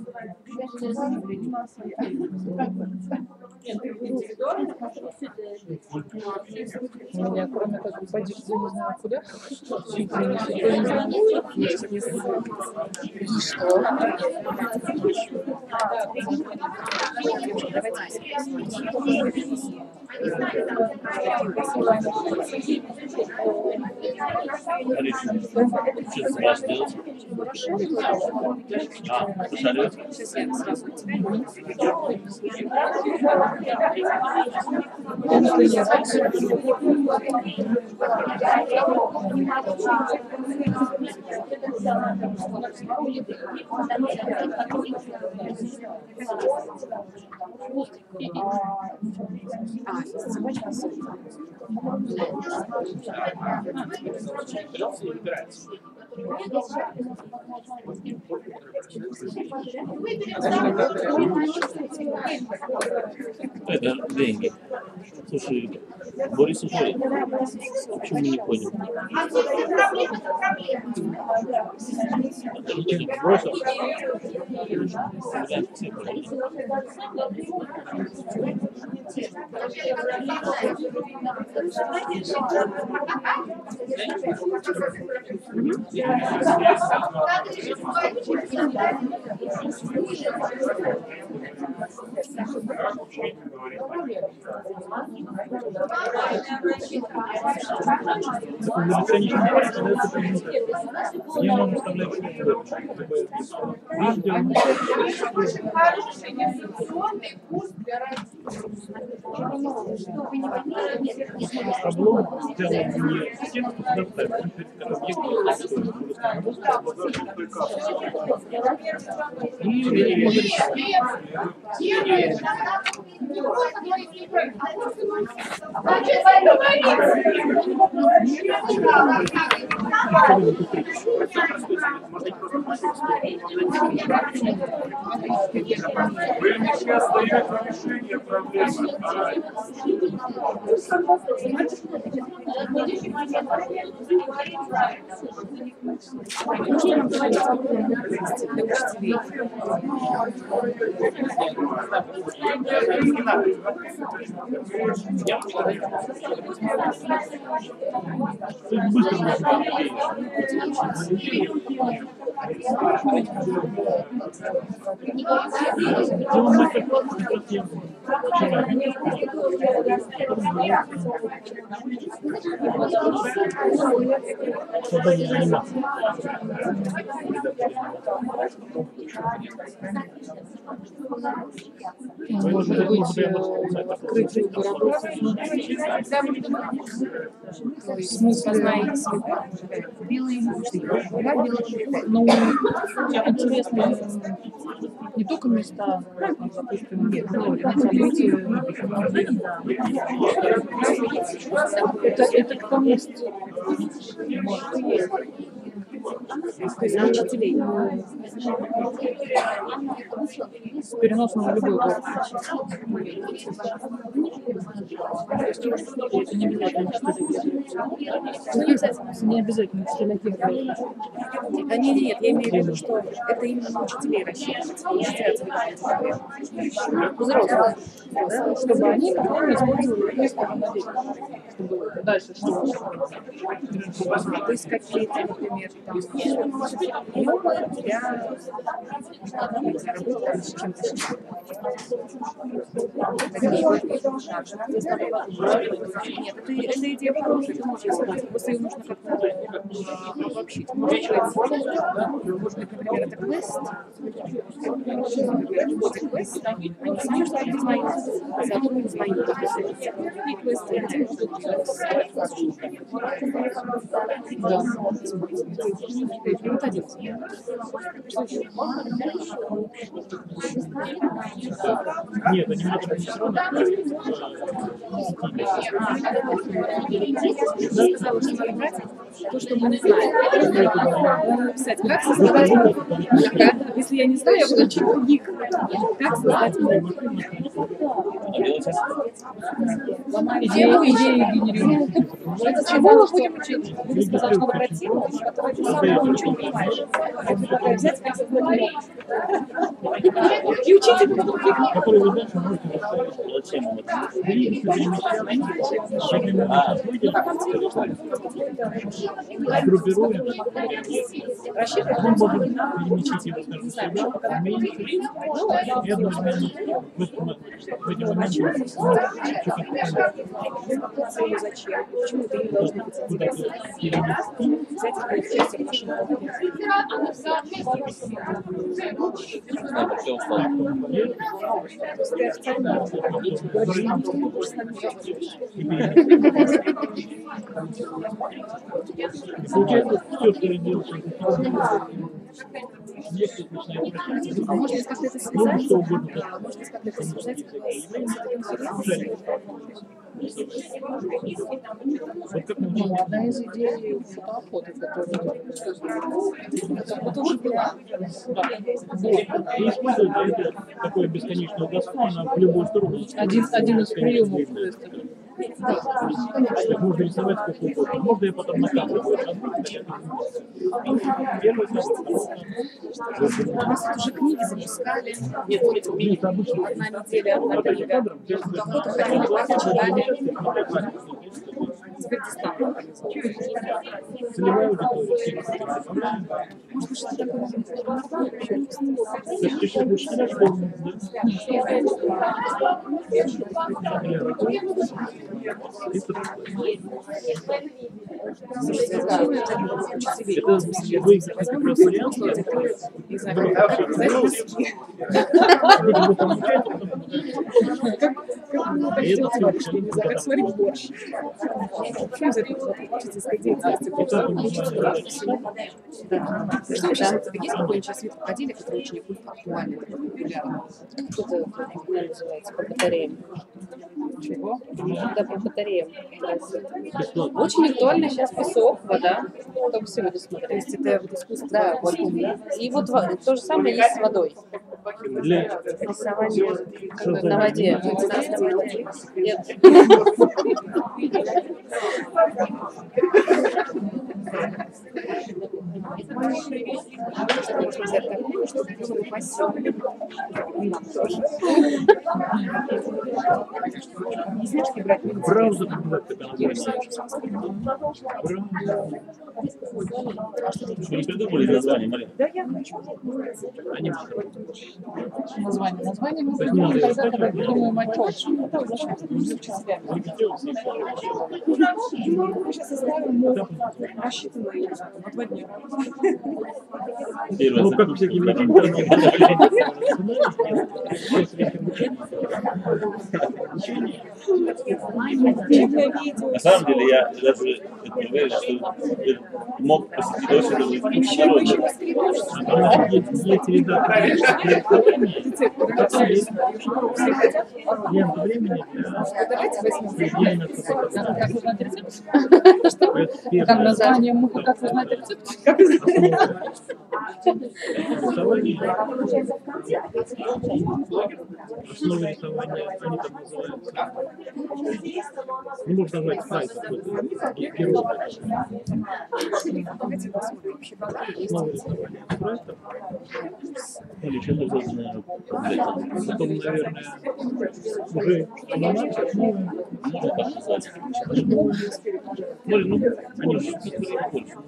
Я кроме как пойдешь, я не знаю куда. И что? Что сразу делать? А, пошарить? Сейчас я сразу тебя. А, собачка. Это деньги. Слушай, Борис уходит. Почему мы не ходим? Бросил? Thank you. говорить. Я могу вставлять Очень хороший инвестиционный курс для шаблон сделан не текст, Вы сейчас даете решение проблемы. создание анимации. Может быть, открытие городов. В смысле, белые ну, интересно не только места, допустим, это, это к тому, с переносом в любой город. Это не обязательно не обязательно стилягировать. Да нет, нет, я имею в виду, что это именно на учителей рассчитывается, взрослых, да, Чтобы они потом использовали место на деле. Чтобы дальше что? То есть какие-то, например, там, приемы для, для работы с чем-то. Нет, это, это идея хорошая, это можно сказать. Просто ее нужно как-то обобщить. Может быть, например, это квест, например, работе квест, они сами что-то знают, сотрудники знают, и квесты, где будут делать. Да. Вот один. Нет, они могут быть все равно. Я сказала, что надо брать то, что мы не знаем. Надо написать, как создавать мир. Если я не знаю, я буду учить других. Как создать мир. Идею, идею генерируем. Чего мы будем учить? Вы сказали, что брать тему, которую ты сам ничего не понимаешь. Я предлагаю взять, как создать мир. И учить это других. Которые вы дальше можете расставить. Зачем им это? Группируем. Мы можем переместить его, скажем, сюда, уменьшить, и одновременно в этом моменте Зачем? Почему это не должно быть? куда-то переместить. Взять и участие в нашем опыте. Все устал. Получается, все, что я делал, если начинает А можно как-то это связать? что угодно. А можно как-то это связать с этой конференцией? Ну, одна из идей фотоохоты, которая это тоже была. И использовать для этого такое бесконечную доску, она в любую сторону. Один, один из приемов квеста. Так можно рисовать как угодно. Можно я потом на камеру буду разбить. Первый У нас тут уже книги запускали. Одна неделя, одна книга. Охоту ходили, как читали. Теперь дистант. Целевая аудитория, фильм, который добавляем. Может быть, что такое? То есть ты сейчас будешь читать форму, это вы как раз вариант, Не знаю, как как сказать, как сделать борщ, я не знаю, как сварить борщ. Что из этого творческая деятельность? Что сейчас, есть какой-нибудь сейчас вид рукоделия, который очень актуальный, популярный? Что-то называется по батареям. Чего? Да, по батареям. Очень актуально сейчас песок, вода. Только сегодня смотрели. То есть это вот искусство. Да, вот. И вот во- то же самое есть с водой. для Рисование на воде. Нет. Что можно взять такое, чтобы было красиво. И нам тоже. Не знаешь, как брать минус? браузер, как это называется. Вы не придумали название, Марина? Да, я хочу. Аниматор. Название. Название мы придумаем тогда, когда придумаем отчет. Мы сейчас оставим мог рассчитанный, я не знаю, на два дня. Ну, как всякие люди. На самом деле я даже уверен, что мог посетить очень Там есть редакторы. Лента времени для Давайте возьмем. идеального Как узнать рецепт? Что? Как название муха, как узнать рецепт? Рисование. Основы рисования, они там называются. Не можно назвать сайт какой-то. Герой. Давайте посмотрим вообще, как есть. Основы рисования проектов. Или чем-то созданное. Потом, наверное, уже анимация новая. Можно так назвать. Может, ну, они же больше.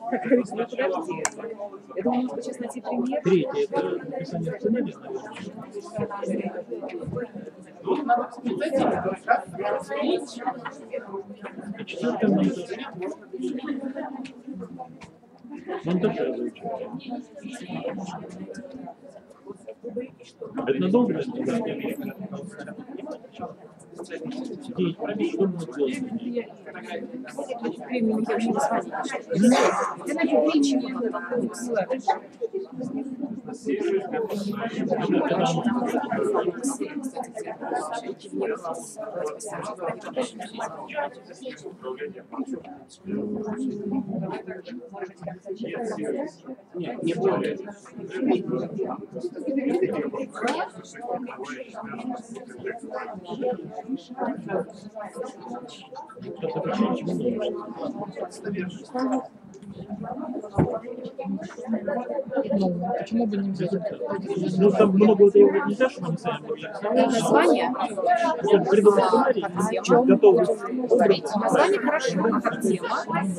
Я думаю, нужно сейчас найти пример. Третье – это написание сценария, наверное. А четвертое – монтаж. Монтаж я выучил. Это надолго? Да. Детей, что можно делать? Времени я вообще не звоню. Я на публичные ссылки. Нет, не более. Это почему не нужно? Ну, почему бы не взять это? Ну, там много вот его нельзя, чтобы они сами могли рисовать. Название? Чтобы придумать сценарий, готовый образ. Название хорошо, а как тема?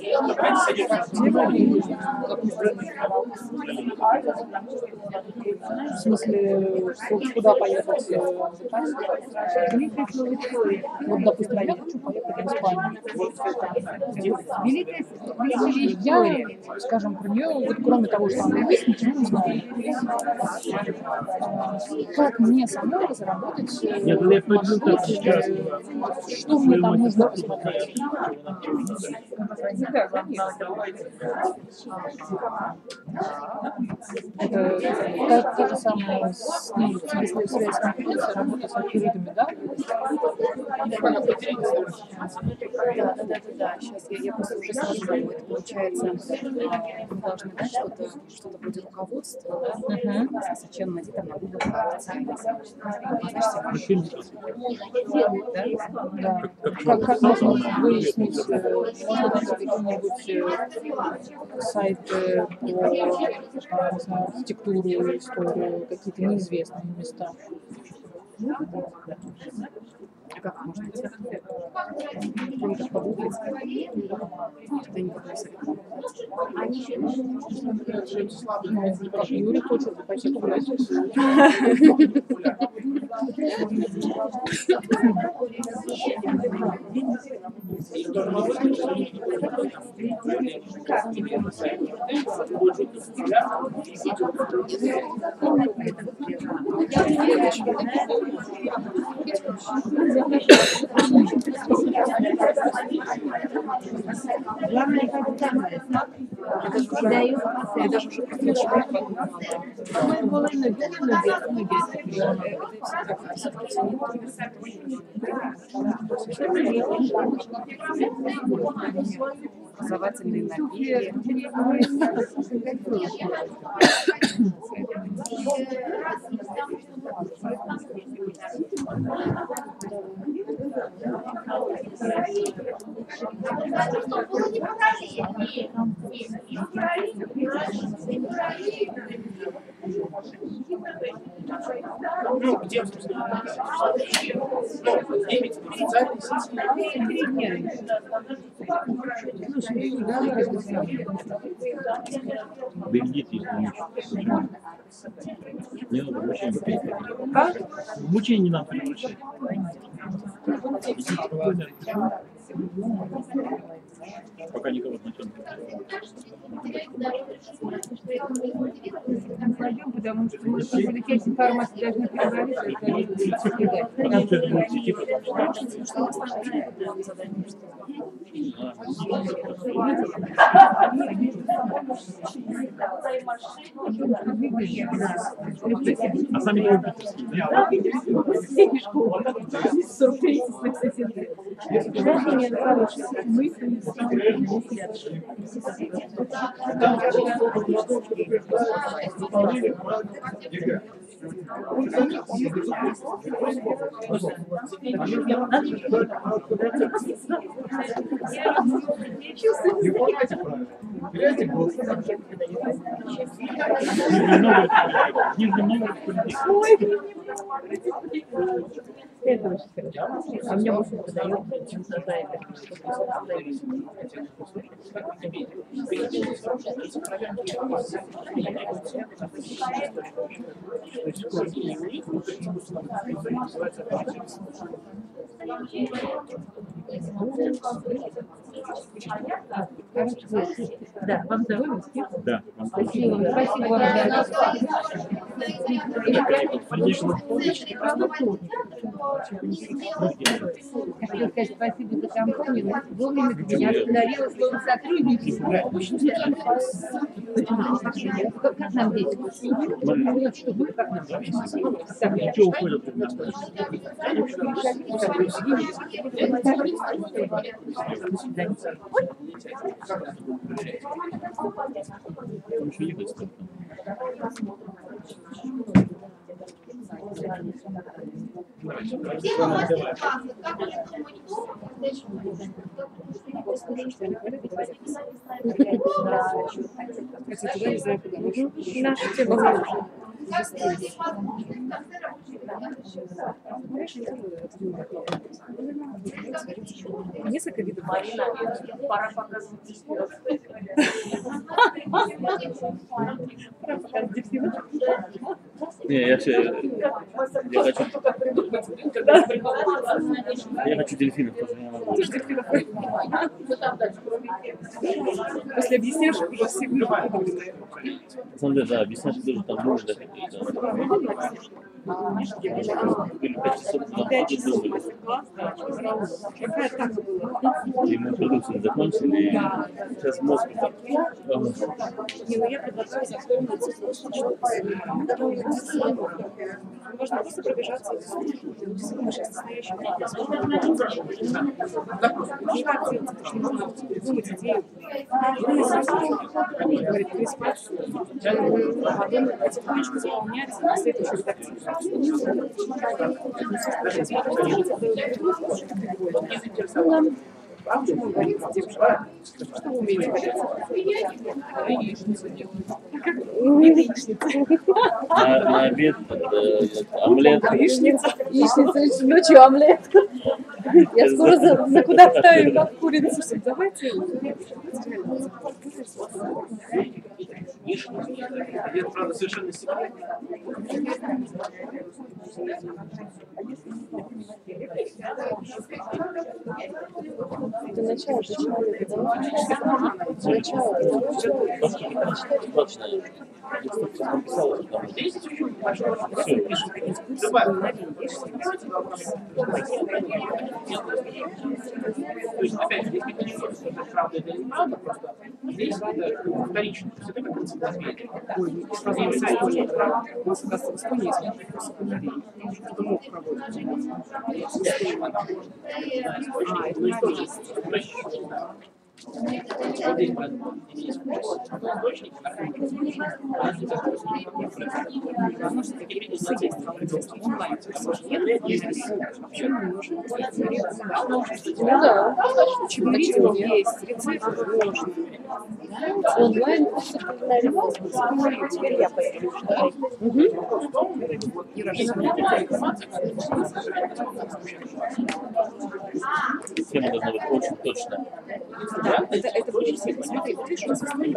В смысле, куда поехать? Вот, допустим, я хочу поехать в Испанию. Я, скажем, про нее, вот кроме того, что она есть, ничего не знаю. Как мне самой заработать Нет, ну я пойду так сейчас. что мне там нужно посмотреть? Это та, та же самая с, ну, если связь конкуренции, работа с алгоритмами, да? Да, да, да, да, да. Сейчас я, я просто уже скажу, это получается, мы должны дать что-то, что-то вроде руководства, да? Uh-huh. Зачем найти там на Google карте? Да? Да. Как, как можно выяснить, можно найти какие-нибудь сайты по, не знаю, архитектуру, историю, какие-то неизвестные места? Как можно быть? Кроме как погуглить. Это не подписали. Как Юрий хочет пойти погулять. Главное, как там. Я даже уже просто Мы были на образовательные напитки. Ну, где девять социальных сетей. Берегите их мучить. Не надо мучение. Как? Мучение не надо превращать. Идите спокойно. Пока никого значения не пойдем, потому что мы будем часть информации даже не переговорить. А сами не Это очень хорошо. А мне больше подает, чем создает. Да, вам здоровья, успех. Да. Спасибо. Спасибо вам. Я хотела сказать спасибо за компанию, но вовремя меня остановило слово сотрудничество. Как, как нам здесь? Как нам? Так, ничего уходит. Еще ехать столько. Тема мастер-класса. Как придумать Наша тема. Несколько видов. Марина, пора показывать. Пора показывать. Не, я все, я хочу, я хочу дельфинов тоже, не могу. После объясняешь, уже все будут. На самом деле, да, объяснять тоже там нужно какие-то. Или пять часов там ходить думали. И мы продукцию закончили, и сейчас мозг так. Не, ну я предлагаю запомнить, можно просто пробежаться нашей настоящей не как делать, потому что нужно придумать идею. Говорит, переспать, а потом потихонечку заполнять на следующую редакцию. А почему вы говорите девушка? Что вы умеете говорить? Яичницу делают. На, на обед э, омлет. Яичница. Яичница, ночью омлет. Я скоро за, за куда ставим, как курицу. Давайте. Это, правда, совершенно секретно. Это начало для человека. Начало. Инструкция написала, что там есть. То есть, опять же, здесь механизм, что это правда, это не правда, просто здесь это вторично. То есть это как энциклопедия. Ой, сразу не знаю, что это правда. У нас, оказывается, в Эстонии есть некоторые секундарии. Что мог проводить. А, это не есть. Вот здесь есть источники, Может, такие курсы есть онлайн. Нет, есть. Вообще мы можем Ну да. Чего есть, рецепты можно. Онлайн курсы кулинарии можно. Теперь я пойду. Тема должна быть очень точная. Да, это, это очень сильно. Смотри, ты что состоит?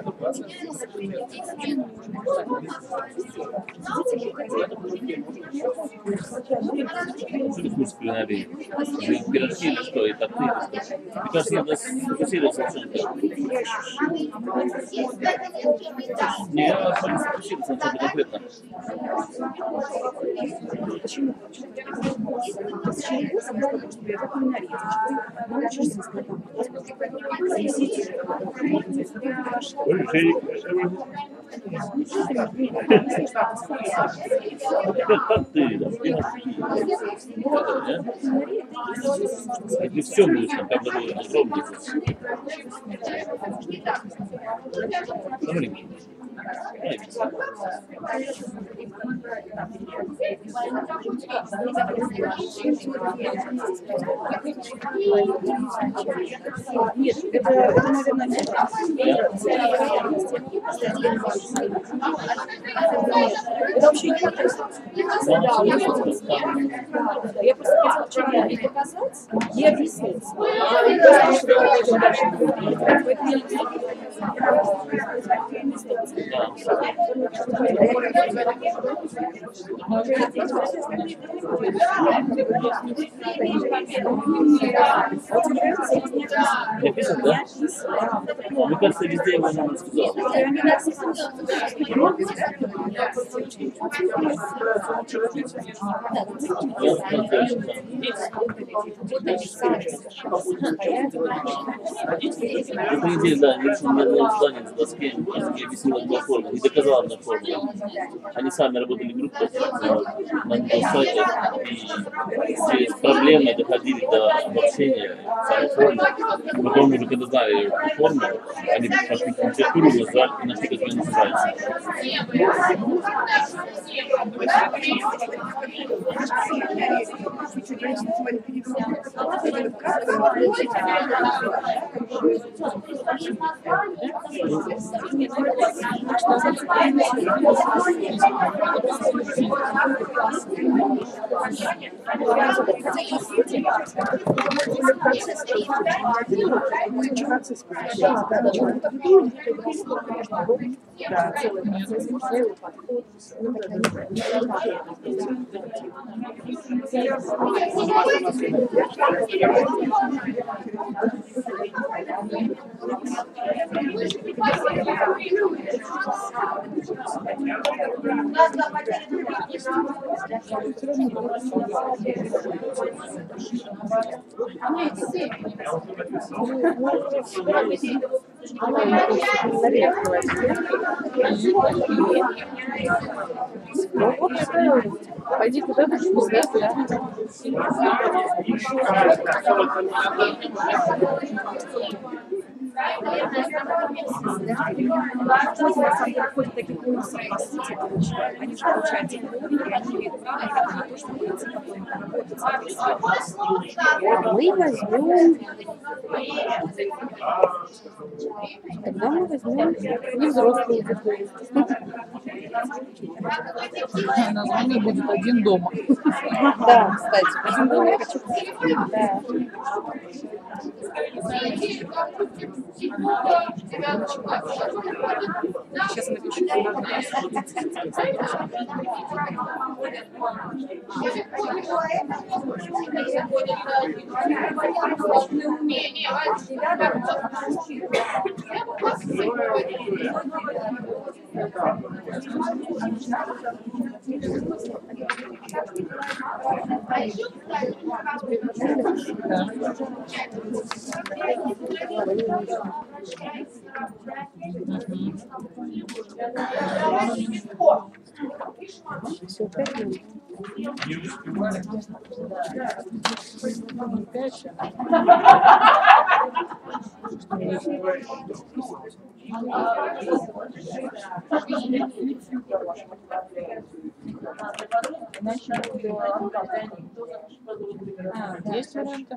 Курс кулинарии. Пирожки или что, и торты. Мне кажется, надо сфокусироваться на чем-то. Не, я сфокусироваться на чем-то конкретно. Почему? Посещение курса для того, чтобы это кулинария. Ты научишься знакомиться. Торты, да, пирожки. Если все будет, там как бы было подробнее. Смотри. Нет, это, это, наверное, нет. Это вообще не я просто хотела человеку и показать, и объяснить. Написано, да? Мне кажется, везде его не сказал. Это неделя, да, не решил ни одного задания за доске, я объяснил одну форму, не доказал одну форму. Они сами работали в группах на, на сайте, и через проблемы доходили до обобщения самой формы. Потом уже, когда знали форму, они пошли в литературу, и нашли, как она называется. Да, целый процесс, целый подход. Ну вот, пойди куда-то, да? Ходят такие курсы, по сути, получают, они же получают теорию, и они имеют право на то, чтобы идти потом работать. Мы возьмем, тогда мы возьмем не взрослую аудиторию. Название будет «Один дома». Да, кстати. Один дома я хочу. Да. Сейчас напишу. Все, пять минут. А, есть варианты?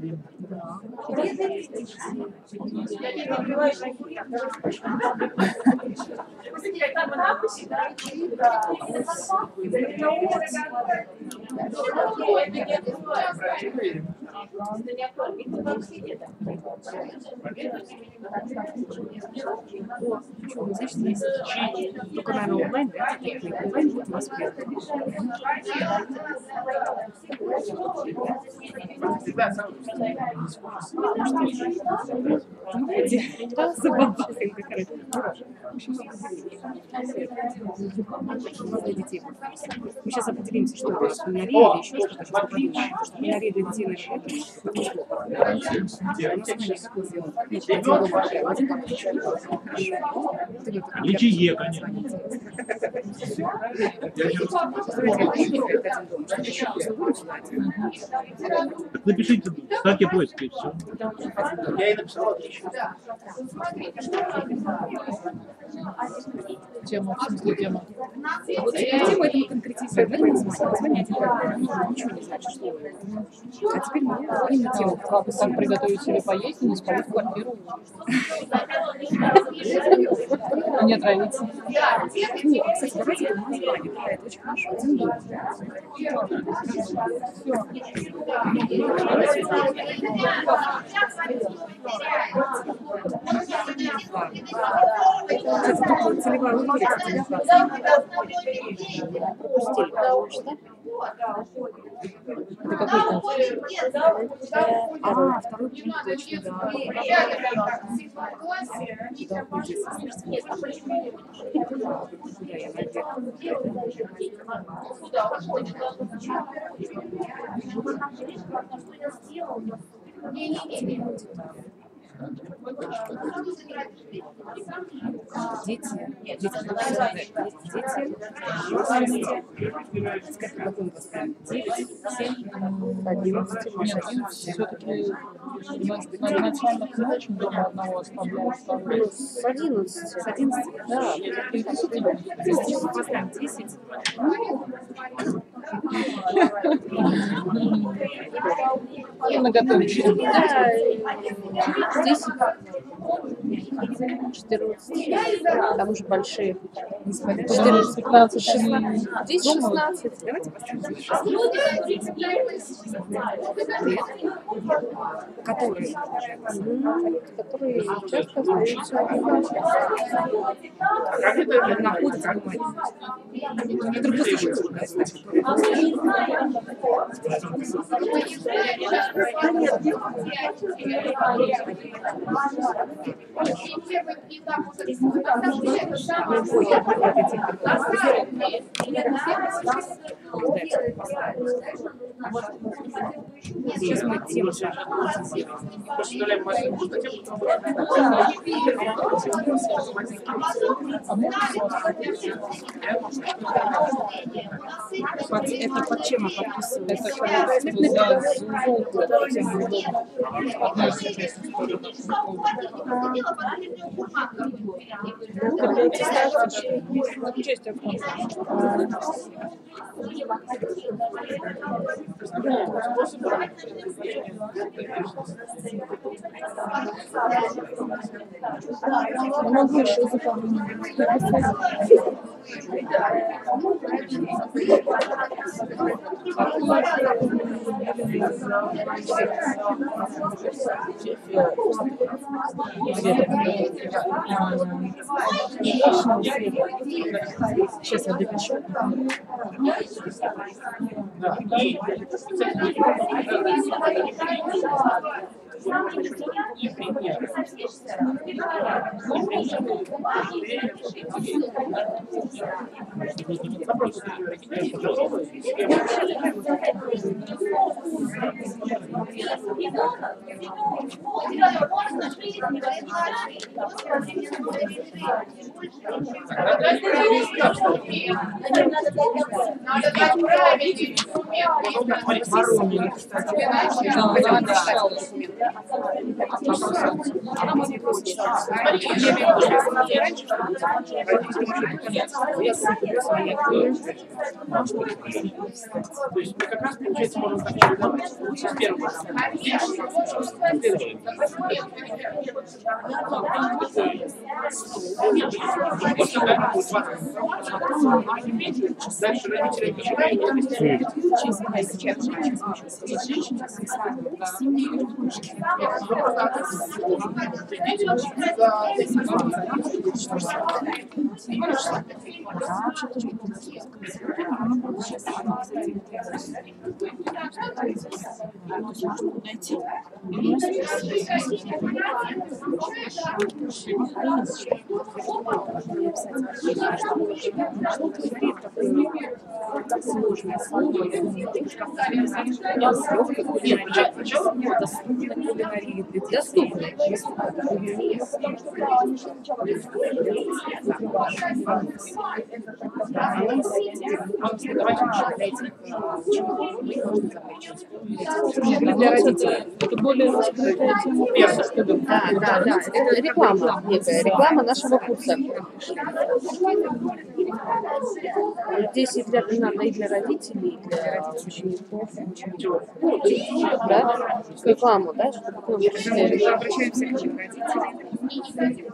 Значит, есть только, наверное, онлайн, да, такие онлайн будет у нас первый. Мы сейчас определимся, что это семинария или еще что-то. Сейчас подумаем, что семинария для детей на Лечи Е, конечно. Так напишите, ставьте поиск и все. Я и написал. Тема, в смысле тема? Вот тему это мы конкретизируем. Это название. Название один ничего не значит, что это. А теперь мы именно тему. Как, как приготовить себе поесть и не спалить квартиру. И не отравиться. Ну, кстати, давайте это название. Да, это очень хорошо. Один дом. Кстати, тут целевая аудитория, кстати, Пропустили, потому что... Это какой пункт? А, второй пункт, точно, да. Да, вот здесь. Куда я наверх? Дети, дети, дети, сколько какой поставим? девять, семь, одиннадцать, Нет, все-таки на начальных не очень дома одного оставляют. С одиннадцати. с одиннадцати? Да, или десяти. Поставим десять. И наготовить. Да, здесь четырнадцать. Там уже большие. четырнадцать, пятнадцать, шестнадцать. Здесь шестнадцать. Давайте поставим которые, Которые часто остаются как это находится в бумаге. Это просто шутка, Сейчас мы тему Представляем массу. под, это под чем она подписывается? Это когда за золото, тем удобно. Одна из участниц тоже участие в могу еще Сейчас я допишу. Да. И Надо дать правильный инструмент. Она может просто то есть мы как раз, получается, можем так чередовать с первого дальше родители начинают. сложное слово, я с легкой кулинарии, доступной кулинарии, доступной. Нет, для родителей. Это более раскрытая тема. Да, да, да. Это реклама некая, реклама нашего курса. Здесь и для, надо и для родителей, и для учеников. Ну, да, рекламу, да, чтобы ну, мы обращаемся к ним, родителей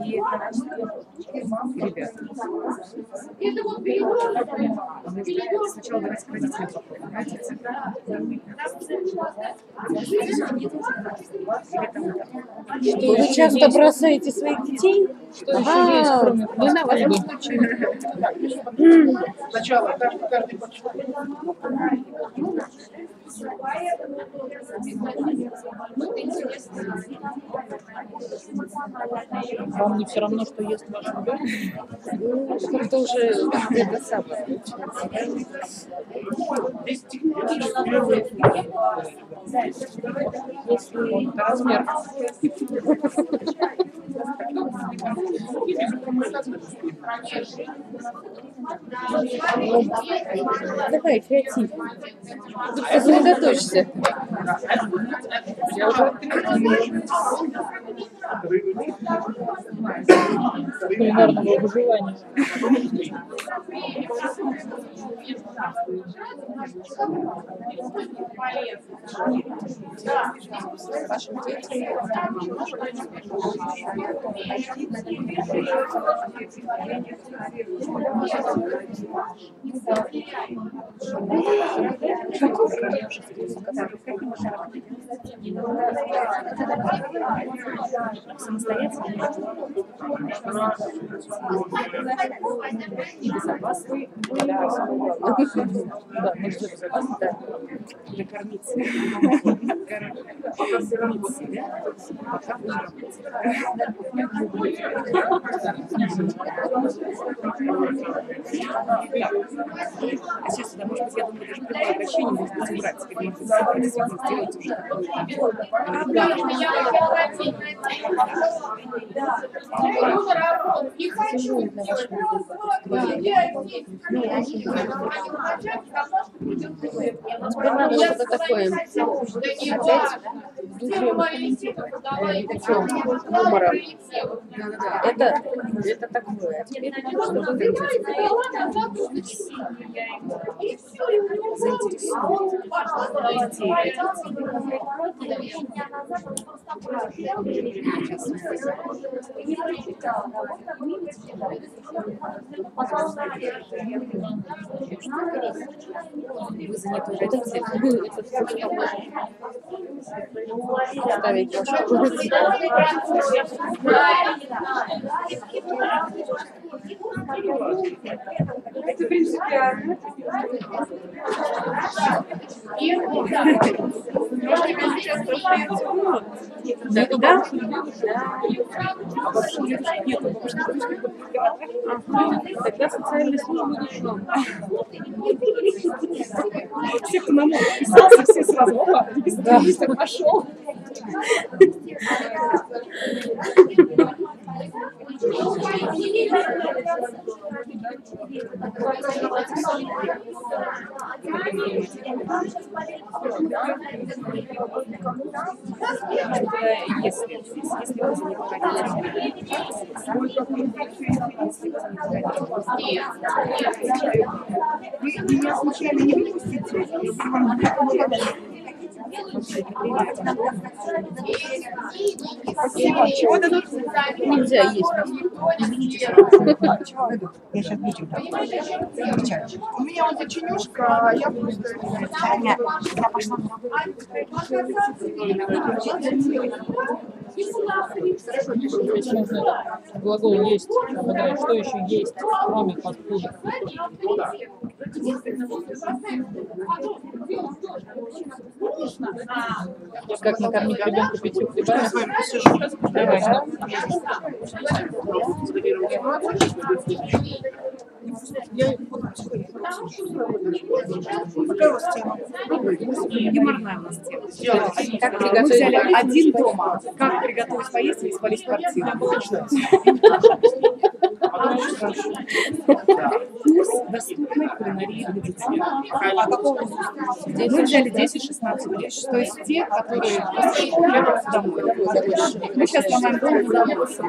и ребят. Сначала давайте к родителям попробуем. Вы часто бросаете своих детей? Что еще есть, кроме вы на вашем Сначала каждый, каждый Вам не все равно, что ест ваш ребенок? Ну, как-то уже это самое. Если размер. Давай, креатив. Сосредоточься. Я уже кулинарного выживания. Вашим детям. Самостоятельно и безопасный для Да, мы ждем. Накормить. Накормить себя, пока вы работаете. А сейчас, да, может быть, я думаю, даже первое обращение может быть убрать. Теперь может быть, действительно сделать уже не хочу Теперь надо что-то такое опять в духе таким юмором. Это, это такое. А теперь что-то вы заняты родителями. ставить Это принципиально. Да, да? А бабушки дедушки нет, бабушки дедушки. Тогда социальные службы решен. Все, кто на мой подписался, все сразу, опа, регистратор пошел. Если, если вы Вы меня случайно не выпустите? Я бы вам спасибо. Чего дадут? Нельзя есть. Чего дадут? Я сейчас видео включаю. У меня вот печенюшка, а я просто... Я, я пошла на Глагол есть. Обладает. Что еще есть, кроме фастфуда? Как накормить ребенка пятью хлебами? Давай. Какая у вас тема? Юморная у нас тема. Как приготовить? Мы взяли один дома. Как приготовить поесть и спалить квартиру. Курс доступной кулинарии для детей. Мы взяли десять-шестнадцать лет. То есть те, которые вернутся домой. Мы сейчас ломаем голову за вопросом.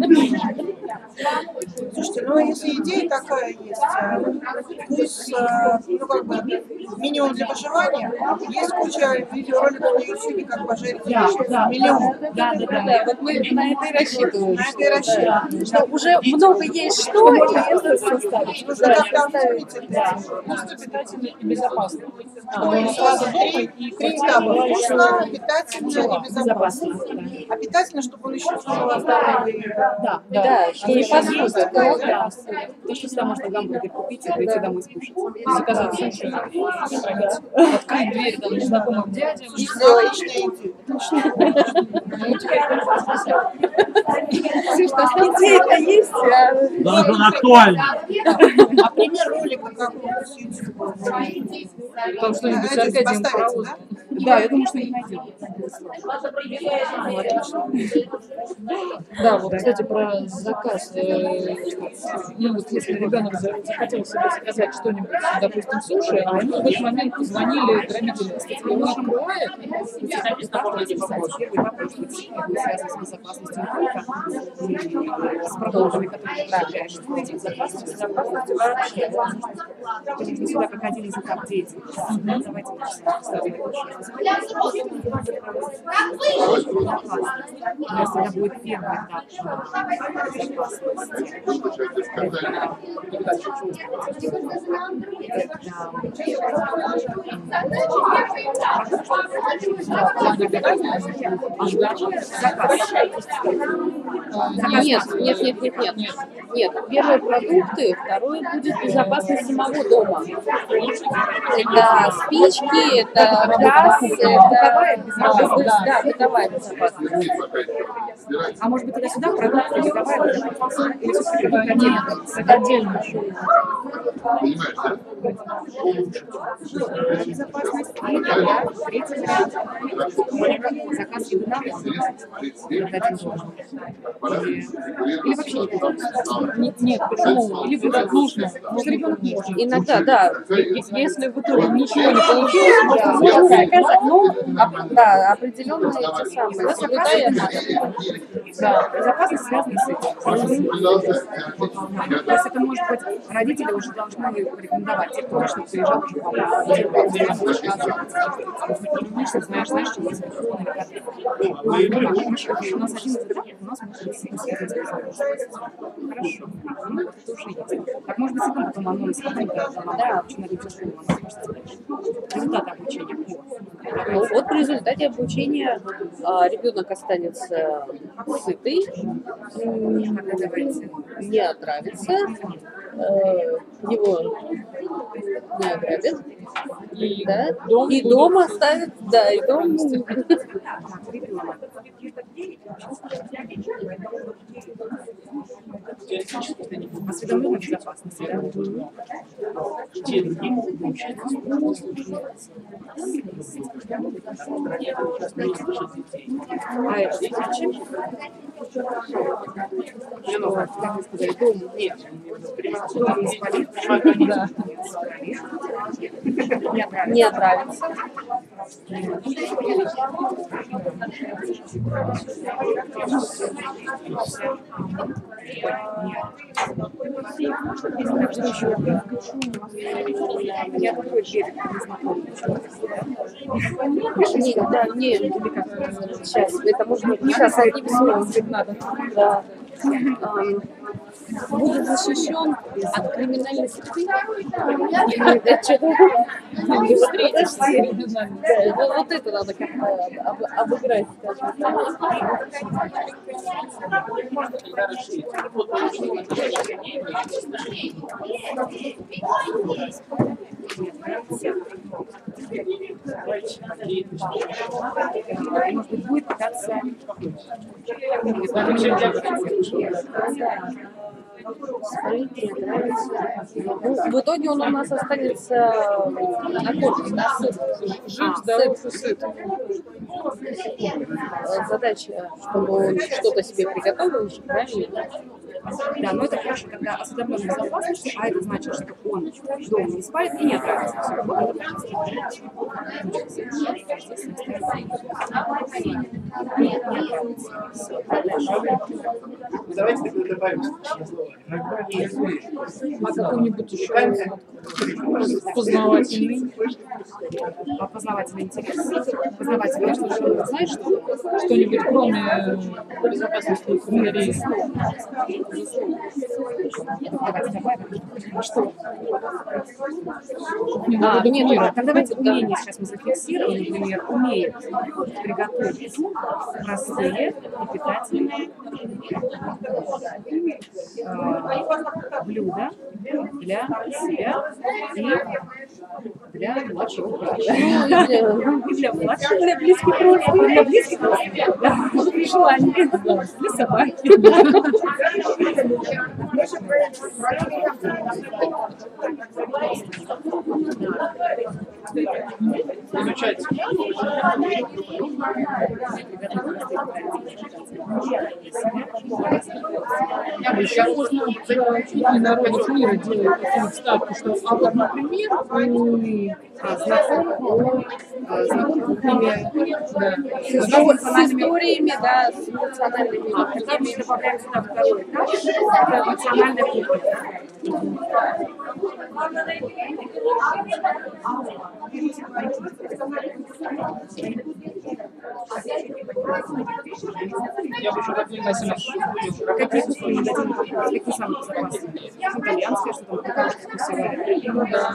Слушайте, ну если идея такая есть, курс, ну как бы, минимум для выживания, есть куча видеороликов на ютубе, как пожарить миллион. Да, да, да. Вот мы на это и рассчитываем. На это и рассчитываем. Что уже много есть что, и это составить. Нужно как-то оформить это. Вкусно, питательно и безопасно. Ну, сразу три, три этапа. Вкусно, питательно и безопасно. А питательно, чтобы он еще был здоровый. Да, да. Да, что не подходит. Да. То, что всегда можно гамбургер купить и прийти домой скушать. Заказать суши, открыть дверь там незнакомым дядям. И все, лишнее идти. Все, что идея-то есть, а... Да, он актуально. А пример ролика какого с ютуба? Там что-нибудь с Аркадием Паровозом. Да, я думаю, что не найдем. Да, вот, кстати, про заказ. Э, ну, вот если ребенок захотел себе заказать что-нибудь, допустим, суши, а ему в этот момент позвонили грабители. Кстати, он открывает, и здесь написано, можно не помочь. Первый вопрос связан с безопасностью не только с продуктами, которые ты потребляешь, с этим безопасностью, безопасностью вообще. Мы сюда как один из этапов деятельности. Давайте ставим это еще. У нас это будет первый этап Нет, нет, нет, нет, нет. Нет, первые продукты, второе будет безопасность самого дома. Это спички, это газ, это безопасность, да, бытовая безопасность. А может быть, тогда сюда продукты бытовая безопасность? Или все-таки это отдельно? Это отдельно. Безопасность и тогда третий вариант. Заказ еды на дом. Или вообще не будет? Нет, нет, почему? Или будет нужно. Может, ребенок может. Иногда, да. Если в итоге ничего не получилось, можно Можно заказать. заказать, ну, оп- да, определенные те самые. Соблюдая Да, безопасность связана с этим. То есть это может быть, родители уже должны рекомендовать, те, кто точно приезжал уже по Конечно, знаешь, знаешь, что есть телефон или как. У нас один из этапов, у нас может быть связан с безопасностью. Хорошо. Ну, это уже есть. Так, может быть, и там потом оно из какого-то, да, очень надеюсь, что оно может сказать. Результаты обучения. Ну, вот в результате обучения а, ребенок останется сытый, не отравится, э, его не ограбят, И, да, дом и будет дом оставит, да, и дом. осведомлен о безопасности. Да? Те другие могут научиться А это зачем? Ну, как вы сказали, дом нет. Дом не спалит. Да. Не отравится. Я такой берег незнакомый. Не, да, не, сейчас, это может быть сейчас одним словом надо. Да. Ам, будет защищен от криминальной среды. Подожди. Да, вот это надо как-то об- обыграть, скажем когда расширить. Вот получил Может быть, будет пытаться... Ну, в итоге он у нас останется накормлен, насыт. Жив, здоров и сыт. Задача, чтобы он что-то себе приготовил, же, правильно? Да, но это хорошо, когда осведомлен в безопасности, а это значит, что он дома не спает и не отравится. Все, вот Давайте тогда добавим следующее слово. А какой-нибудь еще познавательный, а познавательный интерес. Познавательный, что же, знаешь, что что-нибудь кроме безопасности кулинарии? Давайте добавим. А что? А, нет, нет, так давайте умение сейчас мы зафиксируем, например, умеет приготовить простые и питательные э, блюда для себя и для младшего брата. И для младших, для близких родственников, для близких родственников, да, при желании, для собаки. Изучать. Сейчас можно чуть ли народов мира делать такие ставки, что автор, например, знаком С историями, да, с национальными. Там еще добавляем сюда второй этап, это национальная кухня. Я бы еще как Василий. Какие вкусные магазины? Какие самые безопасные? Итальянские, что там покажут вкусовые? Ну да.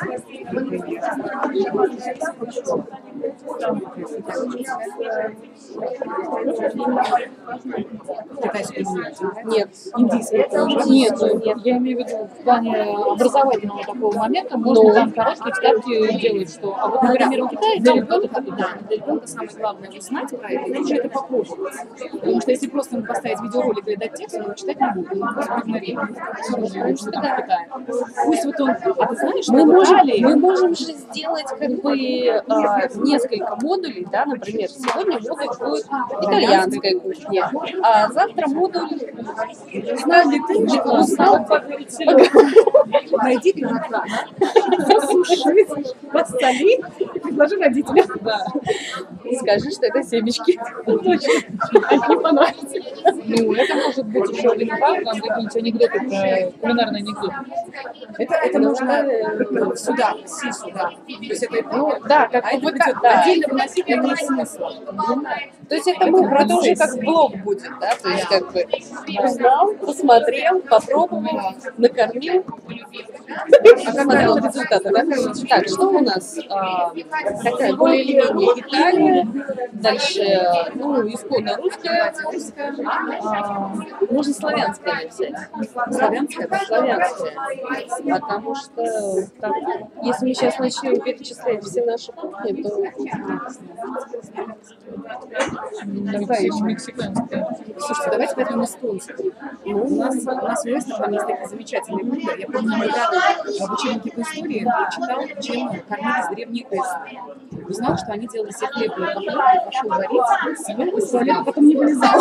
Китайские Нет. Индийские тоже? Нет, нет, я имею в виду в плане образовательного такого момента, можно Ну. там короткие вставки делать, что, а вот, например, у Китая Для там ребенка, да, для ребенка самое главное узнать про это, и уже это попробовать. Потому что если просто ему поставить видеоролик или дать текст, он его читать не будет, он просто проигнорирует. Все равно не учится там в Китае. Пусть вот он, а ты знаешь, что Мы в можем, Италии... мы можем же сделать как бы а, несколько модулей, да, например, сегодня модуль будет итальянская кухня, а завтра модуль Знал ли ты, что он узнал, найди виноград, засуши, подсоли и предложи родителям. да. и скажи, что это семечки. Точно. Они не понравятся. Ну, это может быть еще один факт, там какие-нибудь анекдоты про кулинарный анекдот. Это, это нужно э, сюда, си сюда. То есть это, ну, Да, как а это вот будет так, да. отдельно выносить, не имеет смысла. То есть это мы продолжим как блог будет, да, то есть как бы узнал, посмотрел, попробовал, накормил, посмотрел результаты, да? Так, что у нас? А, такая более или менее Италия, дальше, ну, исходно русская, а, можно славянская взять. Славянская, да, славянская. Потому что, так, если мы сейчас начнем перечислять все наши кухни, то Тогда еще мексиканская. Слушайте, давайте возьмем эстонскую. Ну, у нас, у нас в Уэстах там есть такие замечательные блюда. Я помню, недавно в учебнике по истории прочитал, чем кормились древние эсты. Узнал, что они делали себе хлебную котлету, пошел варить, съел, и с туалета потом не вылезал.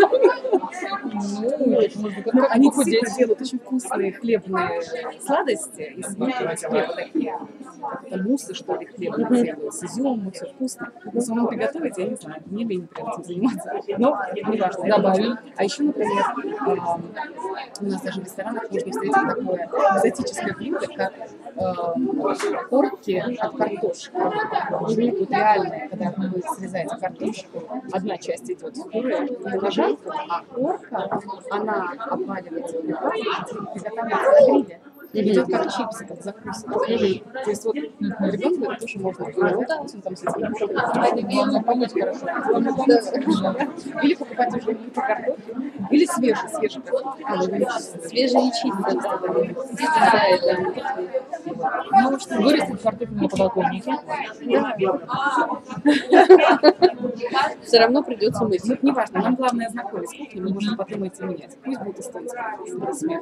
Ну, они действительно делают очень вкусные хлебные сладости из мелкого хлеба такие. Это муссы, что ли, хлебные делают, с изюмом, все вкусно. Но самому приготовить, я не знаю, мне лень прям этим заниматься. Но не важно. Добавим. А еще, например, эм, у нас даже в ресторанах можно встретить такое экзотическое блюдо, как эм, корки от картошки. Вот реальные, когда вы срезаете картошку, одна часть идет в пюре на жарку, а корка, она обваливается в припадке и приготавливается на гриле. Идет как чипсы, как закуска. То есть вот ребенку это тоже можно. Ну да, он там с этим. Главное помыть хорошо. Или покупать уже не картофель, или свежий, свежий картофель. А, свежие чистые. Ну, что вырастет картофель на подоконнике. Все равно придется мыть. Ну, не важно, нам главное знакомить с кухней, мы можем потом эти менять. Пусть будет эстонский.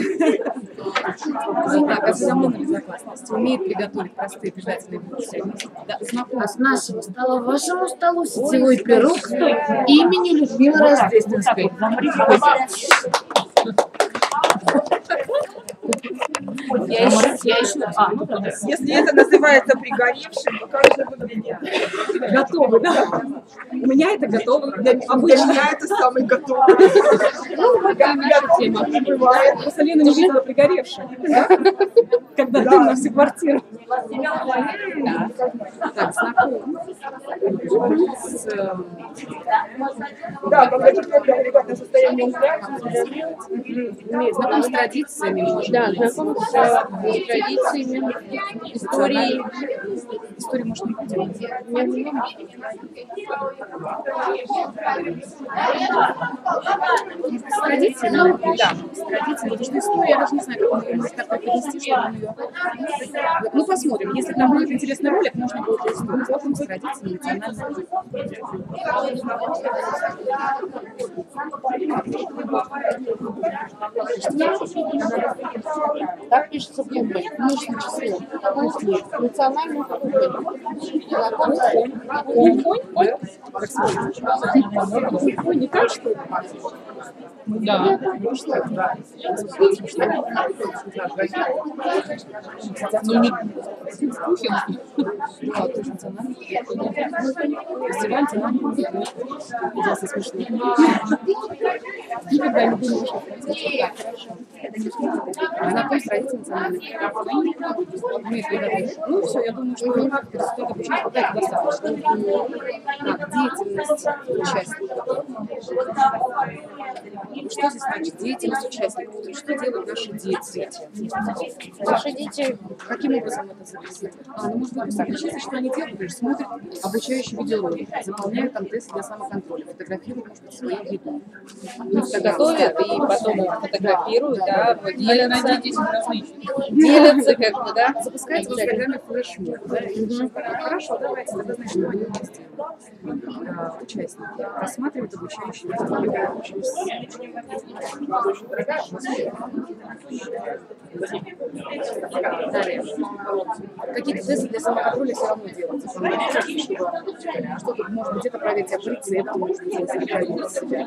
Так, осведомленная безопасность. Умеет приготовить простые питательные блюда. Да, знакомы. С нашего стола к вашему столу сетевой пирог имени Людмилы Рождественской. Я еще, я еще, а, ну, да. Если это называется пригоревшим, то как же выглядит? Готовы, да? У меня это готово. Для меня это самый готовый. Ну, готовая тема. Бывает. Просто Лена не видела пригоревшим. Когда дым на всю квартиру. Так, знакомы с... Да, когда четвертый агрегат на состояние угля. Знакомы с традициями. Да, знакомы с традициями, историей. Историю можно не поделать. С традициями? Да, с традициями. Потому что история, я даже не знаю, как ее так преподнести, чтобы он ее... Ну, посмотрим. Если там будет интересный ролик, можно будет историю. Знакомы с традициями национальной. Так пишется кухня. Множественное число. Национальная кухня. Конь? Конь? Конь не так, что ли? Да. Ну что? Ну, не Пухин. Да, тоже национальный. Фестиваль национальный. Ужасно смешно. Никогда Я не думаю, что знаком с родителями национальной программы. Ну, все, я думаю, что результаты почему пока это достаточно. Так, деятельность участников. Что здесь значит деятельность участников? То есть, что делают наши дети? Наши дети, каким образом это записано? А, ну, можно написать. Начинается, что они делают, например, смотрят обучающие видеоролики, заполняют там тесты для самоконтроля, фотографируют, может быть, свою еду. Готовят и потом фотографируют, да, делятся, делятся как бы, да. Запускается в программе флешмоб. Хорошо, давайте, тогда значит, что они здесь делают. Участники рассматривают обучающие видеоролики. Далее. Какие-то тесты для самоконтроля все равно делать. Что-то, может быть, где-то проверить себя по рецепту, может быть, если проверить себя.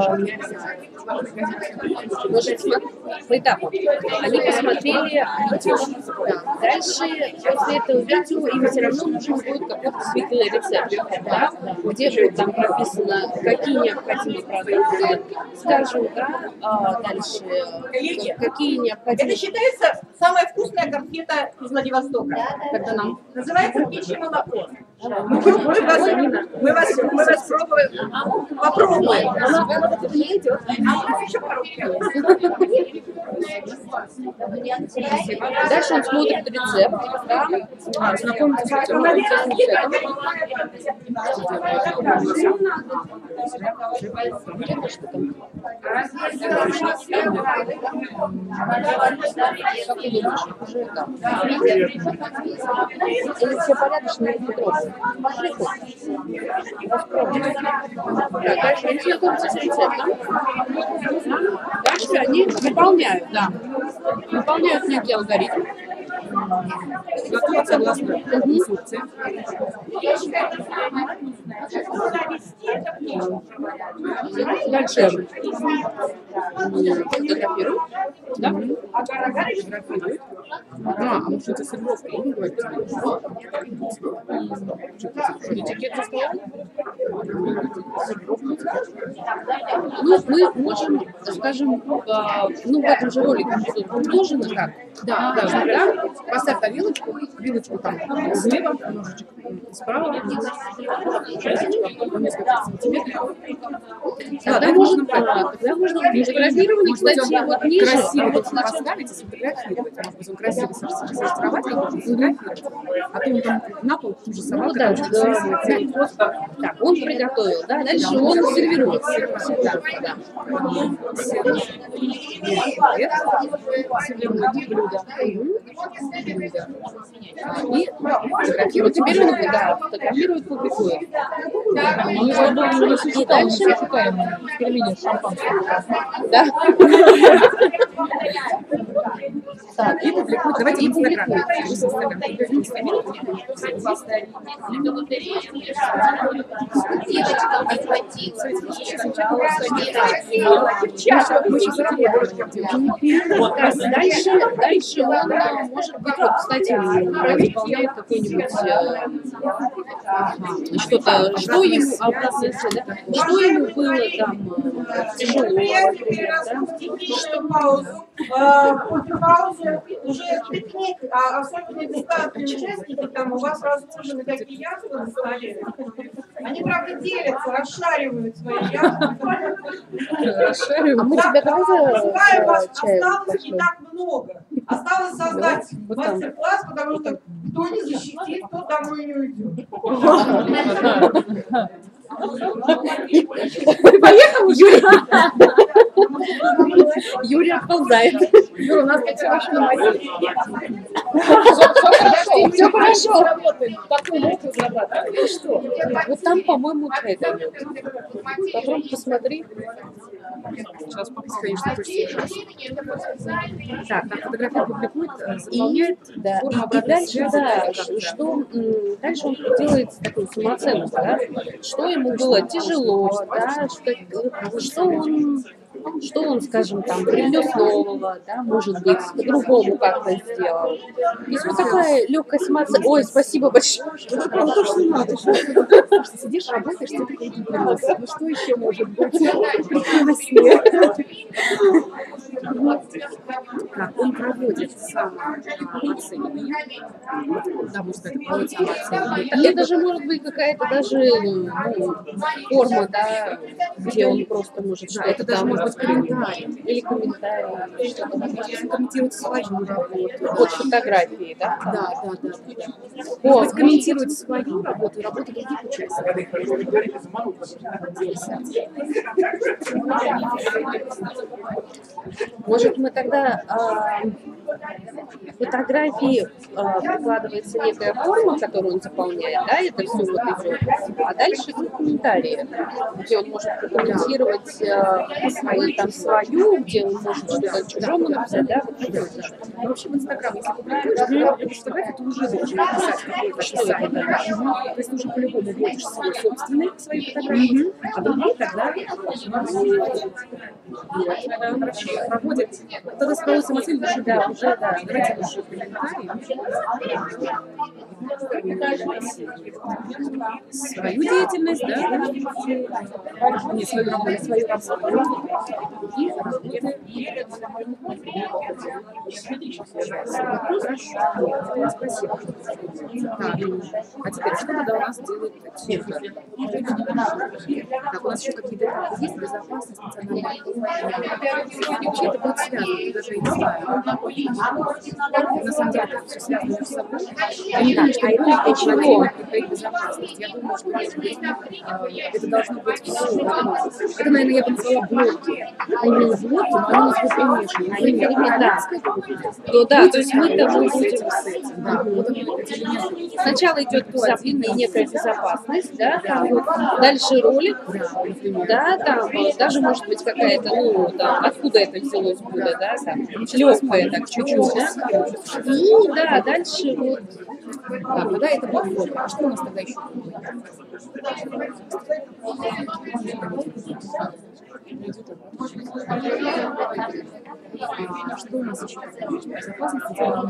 По этапам. Они посмотрели видео. Дальше, после этого видео, им все равно нужен будет какой-то действительно рецепт. Да? Где будет там прописано, какие необходимые продукты, скажем, да, а дальше какие необходимые. Это считается самая вкусная конфета из Владивостока. Когда нам называется птичье молоко. Мы вас, мы вас, мы вас пробуем, попробуем. Она не идет. А еще дальше он смотрит рецепт, да, а, знакомится с рецептом. Или все порядочные вопросы. Дальше они знакомятся с рецептом. Дальше они выполняют, да. Выполняют некий алгоритм. Готовят согласно инструкции. Дальше фотографируют. Да? Фотографируют. А, а может это сервировка? Он говорит, этикет за столом? Ну, мы можем, скажем, ну, в этом же ролике предложено как. Да, да, да. Поставь там вилочку, вилочку там слева, ножичек справа, по несколько сантиметров. Тогда можно, тогда можно фотографировать, кстати, вот ниже. Красиво вот поставить и сфотографировать. Может быть, он красиво сортировать, как можно сфотографировать. А то он там на пол тут же собака. Ну да, да. Так, он приготовил, да, дальше он сервирует. И фотографирует. Теперь он, да, фотографирует, публикует. И дальше пельмени с шампанским. Да. Так, и публикует. Давайте в Инстаграме. Дальше, дальше он, может быть, вот, кстати, выполняет какой-нибудь что-то, что ему, обратная связь, да? Что ему было там тяжело, например, да? После паузы уже пикник, а особенно десантные участники, там у вас разложены такие яства на столе. Они, правда, делятся, расшаривают свои яства. Расшаривают. А мы тебя давайте вас осталось не так много. Осталось создать мастер-класс, потому что кто не защитит, тот домой не уйдет. Поехал, Юрий. Юрий отползает. Юра, у нас тут все вообще на моей. Все хорошо. Такой лед зарабатывает. Что? Вот там, по-моему, это. Потом посмотри. Сейчас попробуем, конечно, хочется. Так, так, фотография публикует, заполняет, да. И дальше, да, что дальше он делает такую самооценку, да, что ему было тяжело, да, что, что он, что он, скажем, там, привнес нового, да, может быть, по-другому как-то сделал. То есть вот такая легкая самооценка. Ой, спасибо большое. Сидишь, работаешь, ты такой, ну что еще может быть прекраснее? самооценивание, потому что это будет самооценивание. Это же может быть какая-то даже ну, форма, да, где он просто может что-то это даже там может быть комментарий. или комментарий, что-то Можно комментировать свою работу. под фотографии, да? Да, да, да. да. О, Может быть, комментировать свою работу и работу других участников. Может, мы тогда а, фотографии а, прикладывается некая форма, которую он заполняет, да, это все вот идет, а дальше идут комментарии, где он может прокомментировать а, свою, там, свою, где он может что-то чужому написать, да, вот это вот. Ну, вообще в Инстаграм, если публикуешь, публикуешь фотографию, ты уже должен написать какое-то описание. То есть ты уже по-любому вводишь свой собственный, свои фотографии, а другие тогда проводят. Тогда справа самоцель, да, уже, да, давайте лучше комментарии. Свою деятельность, да, не свою работу, свою работу. И работы. Хорошо, спасибо. Так, а теперь что тогда у нас делает тьютор? Так, у нас еще какие-то этапы есть? Безопасность, национальная вообще это будет связано, я даже и не знаю. На самом деле это все связано между собой. Я не думаю, что ребенок должен отдельно приходить безопасность. Я думаю, что может быть, это должно быть все. Это, наверное, я бы назвала блоки. Они не блоки, но они у нас будут примешаны. Они переметаются. Ну да, то есть мы там будем с этим. Да. Сначала идет безопасность, некая безопасность, да, там, дальше ролик, да, там даже может быть какая-то, ну, там, откуда это взялось блюдо, да, там, легкое так чуть-чуть, да, и, да, дальше вот. Так, тогда это будет фото. А что у нас тогда еще? А что у нас еще? Безопасность,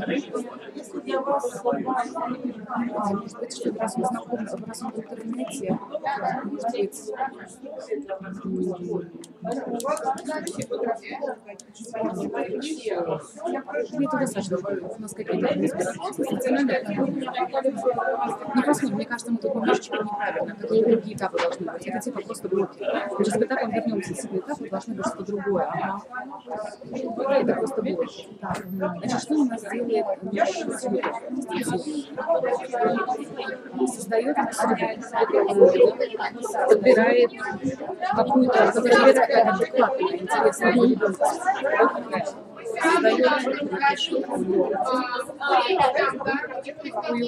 может быть, что-то раз он знаком, раз он в интернете, может быть, это достаточно. У нас какие-то безопасности, ну, посмотрим, мне кажется, мы тут немножечко неправильно, какие другие этапы должны быть. Это типа просто блоки. Мы сейчас к этапам вернемся, с этапа должны быть что-то другое. Ага. Это просто блоки. Так, значит, что у нас делает наш тьютор? Создает среду, подбирает какую-то, подбирает какая-то адекватная, интересная ребенка. Создает, напишет такую какую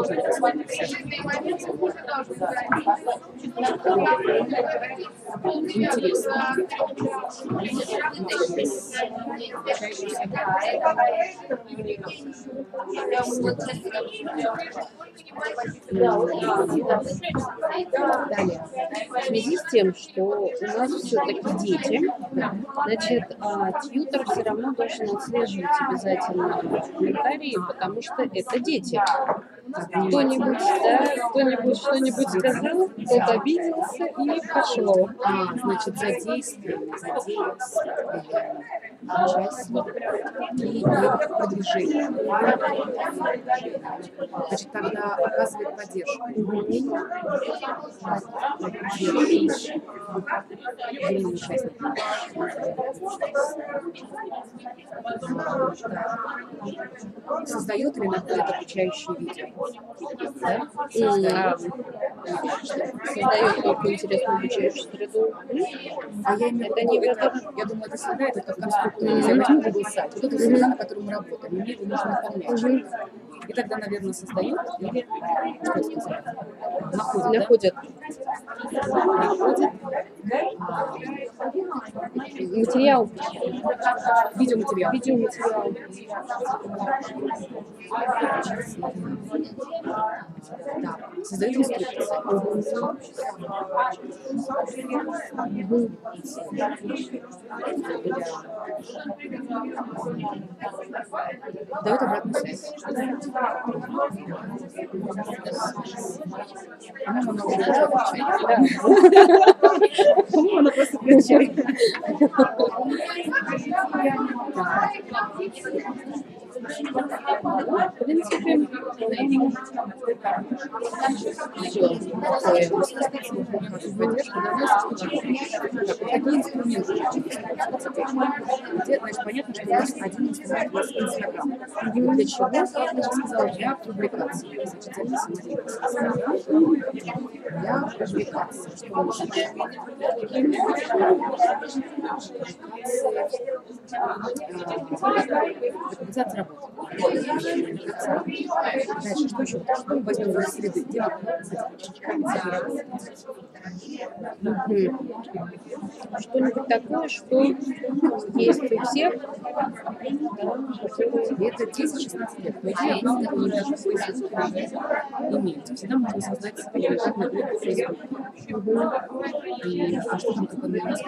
интересно. Далее. В связи с тем, что у нас все-таки дети, значит, тьютор все равно должен отслеживать обязательно комментарии, потому что это дети. Кто-нибудь, да, кто-нибудь что-нибудь сказал, кто-то обиделся и пошло. А, значит, задействие, задействие, участие и продвижение. Значит, тогда оказывает поддержку. Другим участникам. Создает или находит обучающие видео. Да? Создает. Создает только интересную обучающую среду. А я имею в виду, это, я думаю, это всегда это как конструктор. Я возьму Google сайт, вот это среда, на которой мы работаем, мне его нужно наполнять. И тогда, наверное, создает или что это сказать? Находит. Находит. Находит. Материал. Видеоматериал. Видеоматериал. Да. Создает инструкции. Дает обратную связь. По-моему, она уже может отвечать. По-моему, она просто отвечает. В принципе, все. Поддержка один инструмент. Где, значит, понятно, что у нас один инструмент у нас Инстаграм. Для чего? Я уже сказала, для публикации. Значит, для публикации. Что лучше? Документация работы. Дальше, что еще? Что мы возьмем из среды? Где что-нибудь такое, что есть у всех, это десять-шестнадцать лет. Но идея главное, не должны иметь. Всегда можно создать как на группу Facebook. И а что там такое на нас,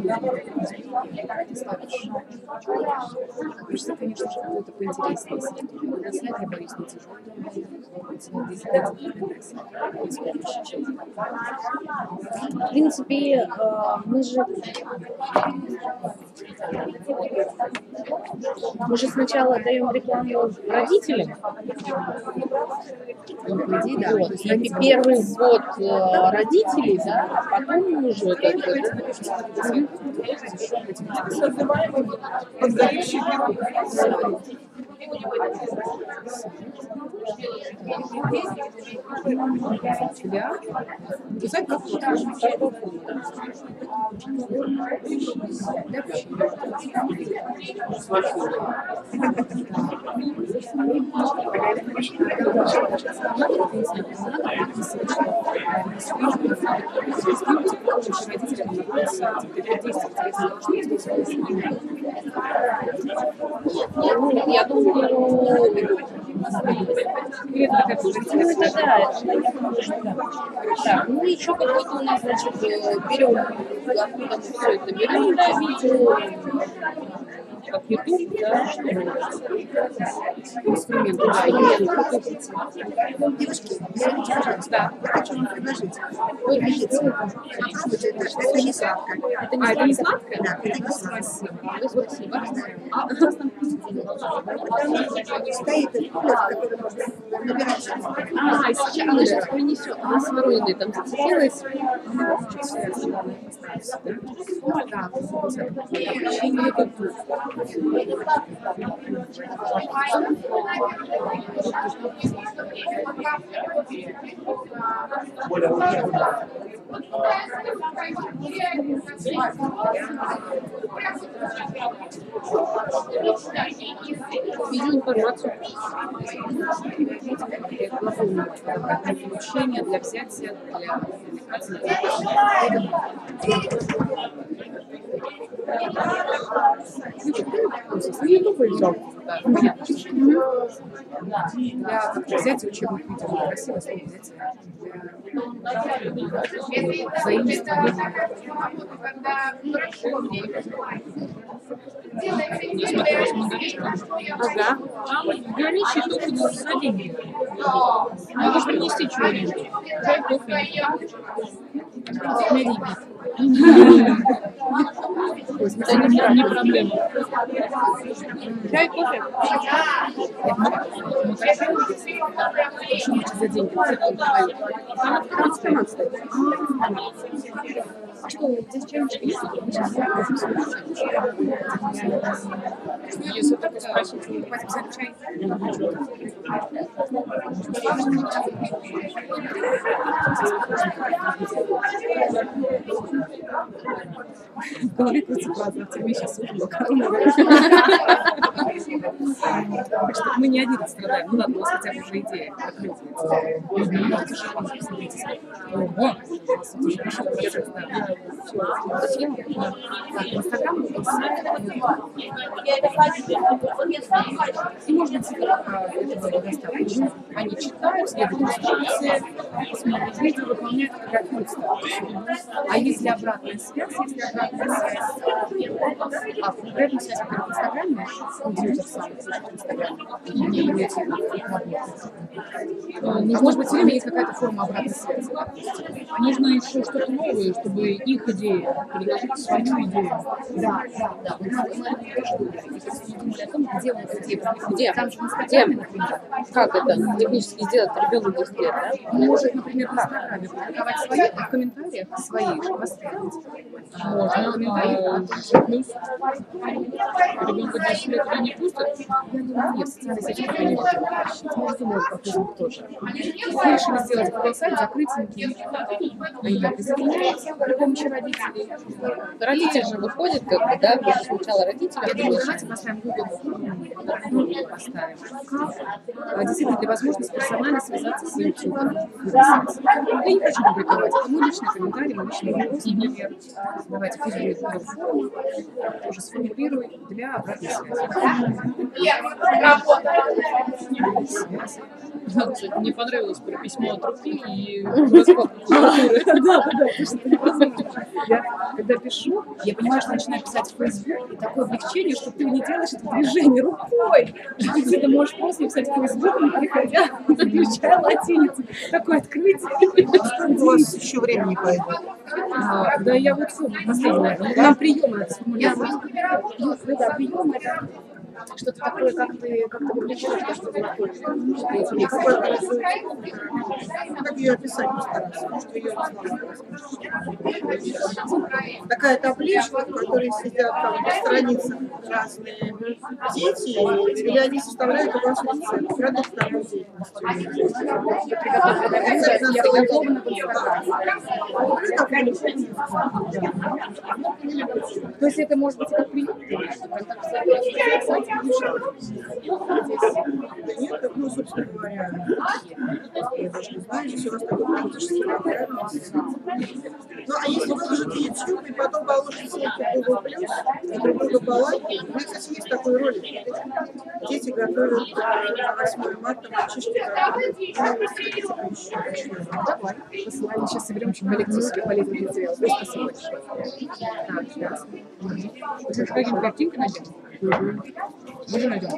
хочется, конечно же, какой-то поинтереснее среду. На сайт я боюсь не тяжелый. В принципе, мы же мы же сначала даем рекламу родителям. Вот. И первый ввод родителей, да, а потом уже как бы да? Писать как я думаю, ну это да, это так, ну еще какой-то у нас, значит, берем, откуда мы все это берем, да, видео, как YouTube, да, что инструменты, да, YouTube. Девушки, извините, пожалуйста, да. Я хочу вам предложить. Вы видите, это не сладко. Это не, а, это не сладкое? Да, это не сладкое. Спасибо. Спасибо. А у нас там стоит этот код, который можно набирать. А, сейчас, она сейчас принесет. Она с Маруиной там зацепилась. Да, общение культуры. Вижу информацию. Для получения, для взятия, для да, понятно, что для взятия учебных видео красиво слово взятие для заимствования. Ага. Там граничит только на за деньги. Надо же принести чего-нибудь. Чай, кофе. Это не проблема. Чай, кофе. Что за деньги? А что, здесь чайничек есть? Если так спросить, мы покупать взять чай. В голове крутится фраза, тебе сейчас ужин, коронавирус. Так что мы не один страдаем. Ну ладно, у нас хотя бы уже идея, как люди. Ого! Уже пошел процесс, да. Зачем? Инстаграм, и может быть, этого достаточно. Они читают, следуют инструкции, смотрят видео, выполняют фотографируют статус. А если обратная связь, если обратная А обратная связь, во-первых, в Инстаграме, компьютер сам, в Инстаграме, не имеется в виду. Может быть, все время есть какая-то форма обратной связи. Нужно еще что-то новое, чтобы их идеи предложить свою идею. Да, да, да. Мы думали о том, где он где, Где? там же в Где? Инстаграме, например. Как это технически сделать? Ребенок десять лет, да? Он может, например, в Инстаграме публиковать свои, а в комментариях свои же поставить. Можно, а плюс ребенка десять лет туда не пустят? Я думаю, нет, в социальной сети это не может. Может, и может, по Facebook тоже. Мы решили сделать такой сайт, закрыть интернет. Они там присоединяются при помощи родителей. Родители же выходят, как бы, да, потому что сначала родители. Я думаю, давайте поставим Google, поставим. Как действительно для возможности персонально связаться с YouTube. Я не хочу публиковать. Это мой личный комментарий, мой личный вопрос, например. Давайте пусть будет Google форма. Тоже сформулирую для обратной связи. Связь. Кстати, мне понравилось про письмо от руки и распад прокуратуры. Да, да, да. Я когда пишу, я понимаю, что начинаю писать в Facebook, и такое облегчение, что ты не делаешь это движение рукой, что ты где-то можешь просто писать в Facebook, не переходя, включая латиницу. Такое открытие. У вас еще времени пойдет. А, да, я вот все, последнее. Нам приемы надо сформулировать. Ну, да, приемы это что-то такое, как ты, как ты вовлечешь, что ты находишь. Как ее описать постараться? Может, ее такая табличка, в которой сидят там по страницах разные дети, или они составляют у вас рецепт, продукт такой деятельности. То есть это может быть как прием? Нет, ну, собственно говоря, я даже не знаю, если у вас такой практически ну, а если выложите YouTube и потом положите ссылку в Google Plus, и друг друга полайки, у меня, кстати, есть такой ролик. Дети готовят на восьмое марта мальчишки. Давай, посылаем, сейчас соберем очень коллекцию себе полезных материалов. Спасибо большое. Так, ясно. Сейчас какие-то картинки найдем? Уже найдем.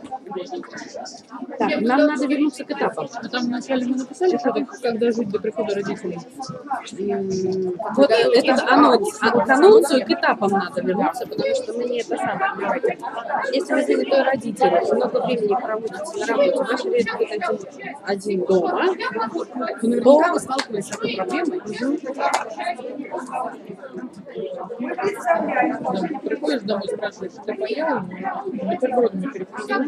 Так, нам надо вернуться к этапам. А там вначале мы написали, что это когда жить до прихода родителей. Вот это анонс. А к анонсу и к этапам надо вернуться, потому что мы не это самое. Если вы занятой родитель, много времени проводите на работе, ваш ребенок будет один, один дома, то наверняка вы сталкивались с такой проблемой. Да, приходишь домой, спрашиваешь, ты поела? Бутербродами перекусила.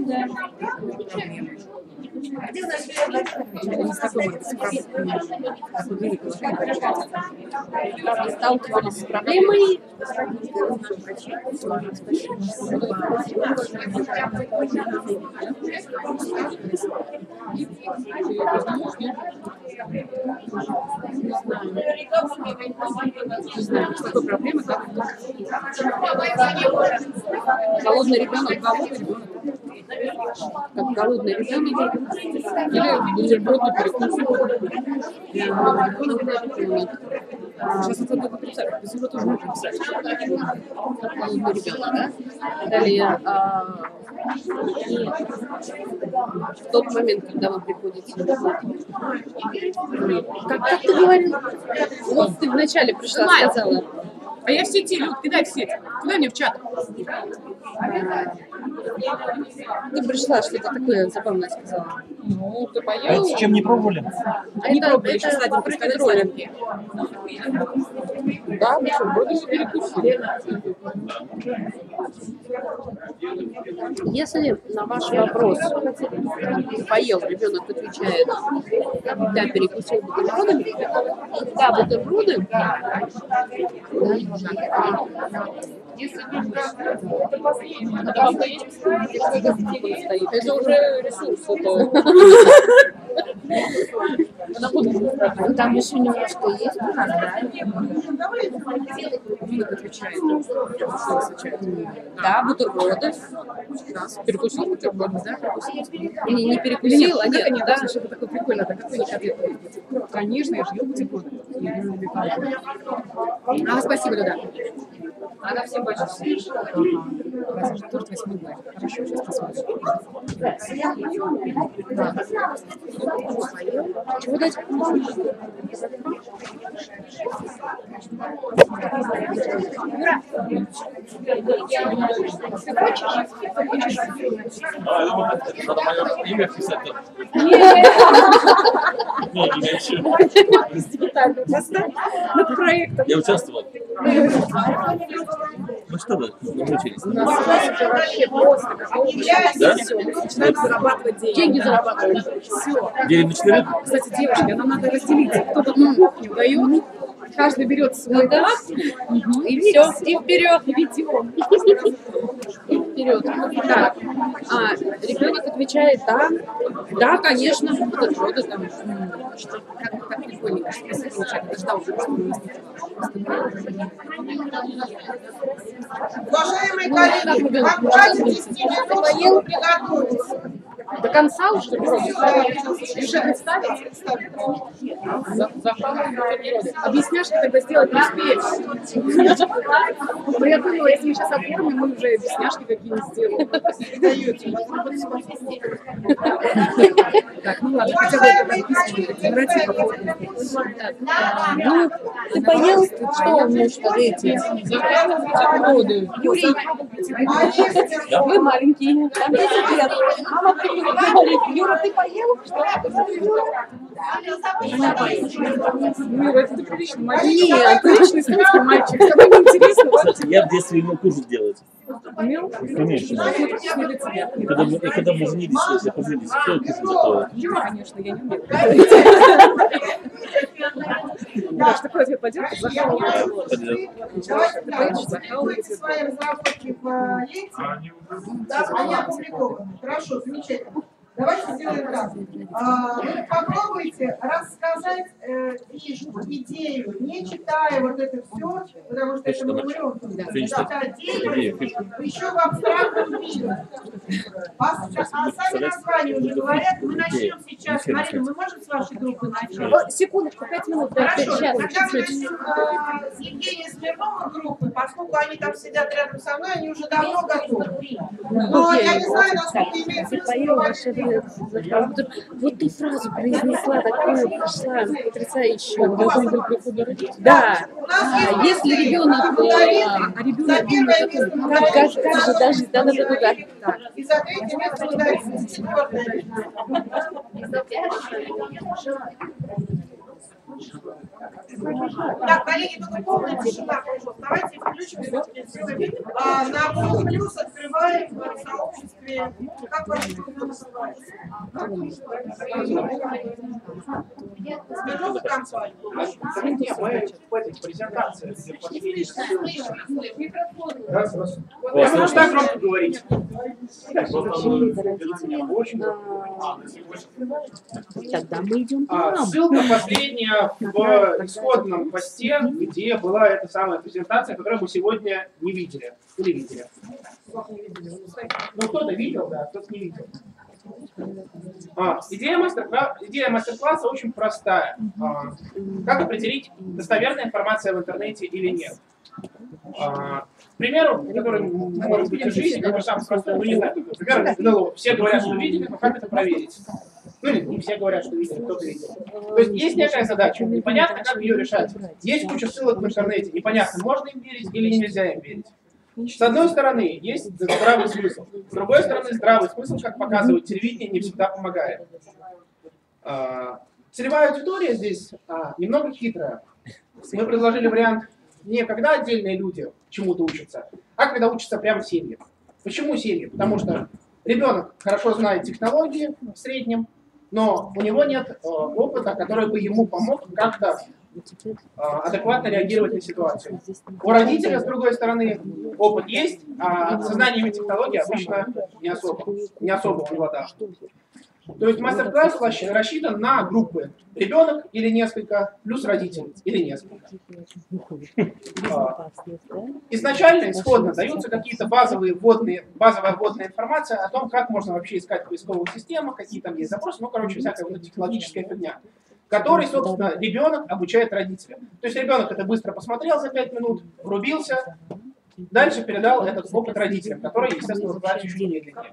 Сталкивались с проблемой. Не знаю, с такой проблемой, как голодный ребенок, голодный ребенок. Как голодный ребенок или бутербродный перекус. Сейчас это надо написать, без него тоже можно писать. Как голодный ребенок, да? Далее, а, и в тот момент, когда вы приходите, как, как ты говорил? Вот ты вначале пришла, сказала. А я в сети, Люд, кидай в сеть. Кидай мне в чат. Ты пришла, что-то такое забавное сказала. Ну, ты А поела? это с чем не пробовали? А Не это, пробовали, это сейчас Наденька против скажет роли. Соленьки. Да, бутербродами перекусили. Если на ваш вопрос поел, ребенок отвечает, да, перекусил бутербродами, да, бутерброды, это уже ресурс. Ну, там еще немножко есть у нас, да? Ребенок отвечает. Да, бутерброды. Перекусил бутерброды, да? Или не перекусил, а нет, нет, нет, да? да? Это такое прикольно, так какой не ответ? Конечно, я же ел бутерброды. Я люблю бутерброды. А, спасибо, Люда. Она все бачит. Торт восьмой мая. Хорошо, сейчас посмотрим. Да. Чего дать? Юра. Ты хочешь? А, я думаю, надо мое имя писать. Не, имя еще. Детально поставь над проектом. Я участвовал. Ну что вы, намучились? У нас уже вообще просто да? все. Мы начинаем зарабатывать деньги. Деньги зарабатывать. Все. Делим на четыре? Кстати, девушки, нам надо разделиться. Кто-то на кухню дает, каждый берет свой этап, и все, и вперед, ведем. И вперед. Так. А, ребенок отвечает, да, да, конечно, будут роды там. Что, как, как прикольненько, что если получать, это ждал уже, что мы Уважаемые коллеги, вам хватит десяти минут, чтобы приготовиться. До конца уже уже представить? Объясняшки тогда сделать не успеешь. Но я думала, если мы сейчас оформим, мы уже объясняшки какие-нибудь сделаем. Так, ну ладно, хотя бы это подписывайте. Ну, ты поел, что у меня что эти? Юрий, вы маленькие, там десять лет. Мама говорит, Юра, ты поел? Юра, это ты приличный мальчик. Нет, приличный советский мальчик. С тобой неинтересно. Я в детстве умел кушать делать. Умел? Конечно. И когда мы, и когда мы женились, я поженились, кто кушать готовил? Юра, конечно, я не умею. Да, что такое тебе пойдет? Захавал. Давайте делайте свои разработки в ленте. Да, они опубликованы. Хорошо, замечательно. Давайте сделаем так. А, вы попробуйте рассказать э, идею, не читая вот это все, потому что это мы умрем. Это отдельно, еще в абстрактном виде. А, а сами названия уже говорят, мы начнем сейчас. Марина, мы можем с вашей группы начать? Секундочку, пять минут. Хорошо, Сейчас, тогда мы начнем э, с Евгенией Смирновой группы, поскольку они там сидят рядом со мной, они уже давно готовы. Но я не знаю, насколько имеет смысл. Вот ты фразу произнесла, такую пошла потрясающую. Да. А если ребенок, а ребенок думает, как, как, как же даже, да, да, да, да. И за третье место выдается четвертое. Так, коллеги, только полная тишина, пожалуйста. Давайте включим все-таки сделаем. А, на Google Плюс открываем в сообществе. Как ваше группа называется? Смирнова компания. Презентация. Раз, раз. Я могу так громко говорить. Тогда мы идем к А, нам. ссылка последняя в исходном посте, где была эта самая презентация, которую мы сегодня не видели. Или видели? Ну, кто-то видел, да, кто-то не видел. А, идея мастер-класса, идея мастер-класса очень простая. А, как определить, достоверная информация в интернете или нет? А, к примеру, который может быть из жизни, который самый простой, ну не знаю, например, эн эл о. Все говорят, что видели, но как это проверить? Ну или не все говорят, что видели, кто-то видел. То есть есть некая задача, непонятно, как ее решать. Есть куча ссылок в интернете, непонятно, можно им верить или нельзя им верить. С одной стороны, есть здравый смысл. С другой стороны, здравый смысл, как показывает телевидение, не всегда помогает. А, целевая аудитория здесь а, немного хитрая. Мы предложили вариант не когда отдельные люди чему-то учатся, а когда учатся прямо семьи. Почему семьи? Потому что ребенок хорошо знает технологии в среднем, но у него нет э, опыта, который бы ему помог как-то э, адекватно реагировать на ситуацию. У родителя, с другой стороны, опыт есть, а со знаниями технологий обычно не особо, не особо в ладах. То есть мастер-класс рассчитан на группы ребенок или несколько, плюс родитель или несколько. Изначально, исходно, даются какие-то базовые вводные, базовая вводная информация о том, как можно вообще искать в поисковых системах, какие там есть запросы, ну, короче, всякая вот технологическая фигня, который, собственно, ребенок обучает родителя. То есть ребенок это быстро посмотрел за пять минут, врубился, дальше передал этот опыт родителям, которые, естественно, развиваются еще медленнее.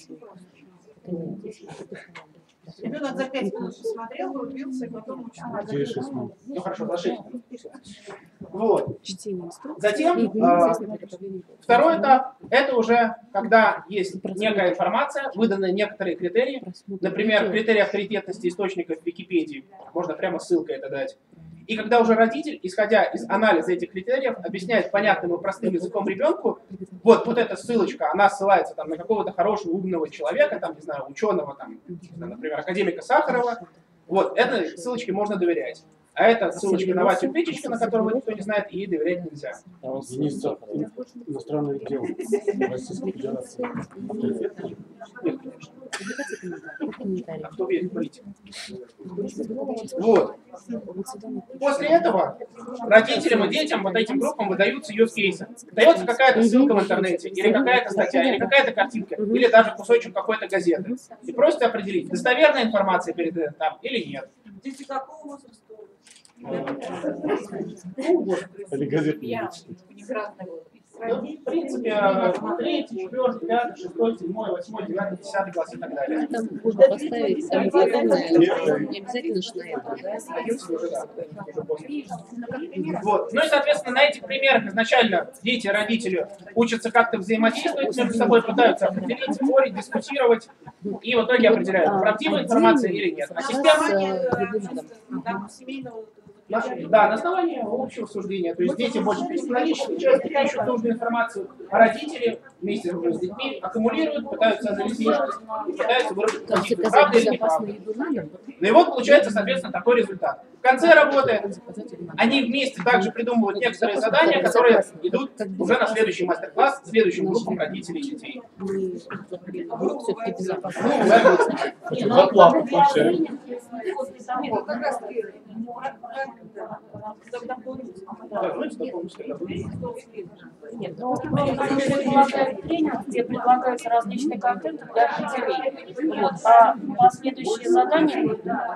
Ребенок за пять минут посмотрел, врубился, и потом учил. Ну хорошо, за шесть минут. Вот. Затем э, второй этап – это уже когда есть некая информация, выданы некоторые критерии, например, критерий авторитетности источника в Википедии, можно прямо ссылкой это дать. И когда уже родитель, исходя из анализа этих критериев, объясняет понятным и простым языком ребенку, вот, вот эта ссылочка, она ссылается там, на какого-то хорошего, умного человека, там, не знаю, ученого, там, например, академика Сахарова, вот, этой ссылочке можно доверять. А это ссылочка на Васю Печечка, на которого никто не знает, и доверять нельзя. А он министр иностранных дел Российской Федерации. Нет, конечно. А кто верит в политику? Вот. После этого родителям и детям, вот этим группам выдаются use cases. Дается какая-то ссылка в интернете, или какая-то статья, или какая-то картинка, или даже кусочек какой-то газеты. И просите определить, достоверная информация передана там или нет. Дети какого возраста? Или газетные. В принципе, третий, четвертый, пятый, шестой, седьмой, восьмой, девятый, десятый класс и так далее. Там можно поставить самое главное, не обязательно что на это. Вот. Ну и, соответственно, на этих примерах изначально дети и родители учатся как-то взаимодействовать между собой, пытаются определить, спорить, дискутировать, и в итоге определяют, правдивая информация или нет. А система... Да, на основании общего суждения. То есть дети больше психологически часто ищут нужную информацию, а родители вместе с детьми аккумулируют, пытаются анализировать и пытаются выработать позицию, правда или неправда. Ну и вот получается, соответственно, такой результат. В конце работы они вместе также придумывают некоторые задания, которые идут уже на следующий мастер-класс следующим группам родителей и детей. Нет, ну, предлагают тренинг, где предлагается различный контент для родителей. Вот. А последующие задания...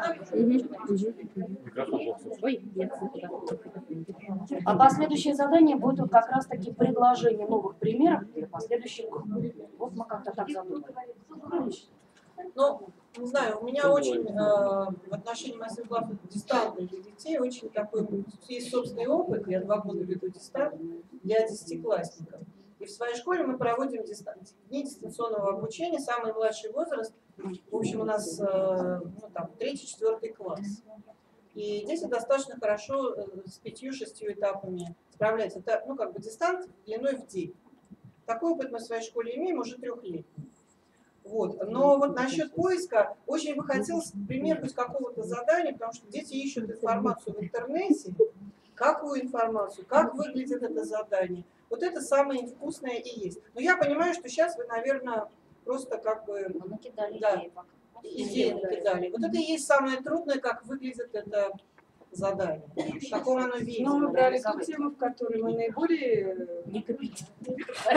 А последующие задания будут как раз таки предложение новых примеров для последующих групп. Вот мы как-то так задумали. Ну, не знаю, у меня очень э, в отношении мастер-классов дистанта для детей очень такой, есть собственный опыт. Я два года веду дистант для десятиклассников. И в своей школе мы проводим дистан... дни дистанционного обучения, самый младший возраст. В общем, у нас э, ну, там, третий-четвертый класс. И дети достаточно хорошо э, с пятью-шестью этапами справляются. Это, ну, как бы дистант длиной в день. Такой опыт мы в своей школе имеем уже трехлетний. Вот. Но вот насчет поиска очень бы хотелось пример хоть какого-то задания, потому что дети ищут информацию в интернете, какую информацию, как выглядит это задание. Вот это самое вкусное и есть. Но я понимаю, что сейчас вы, наверное, просто как бы... Накидали да, идеи. идеи накидали. Вот это и есть самое трудное, как выглядит это задание. В каком оно виде. Ну, мы брали ту тему, в которой мы наиболее некомпетентны.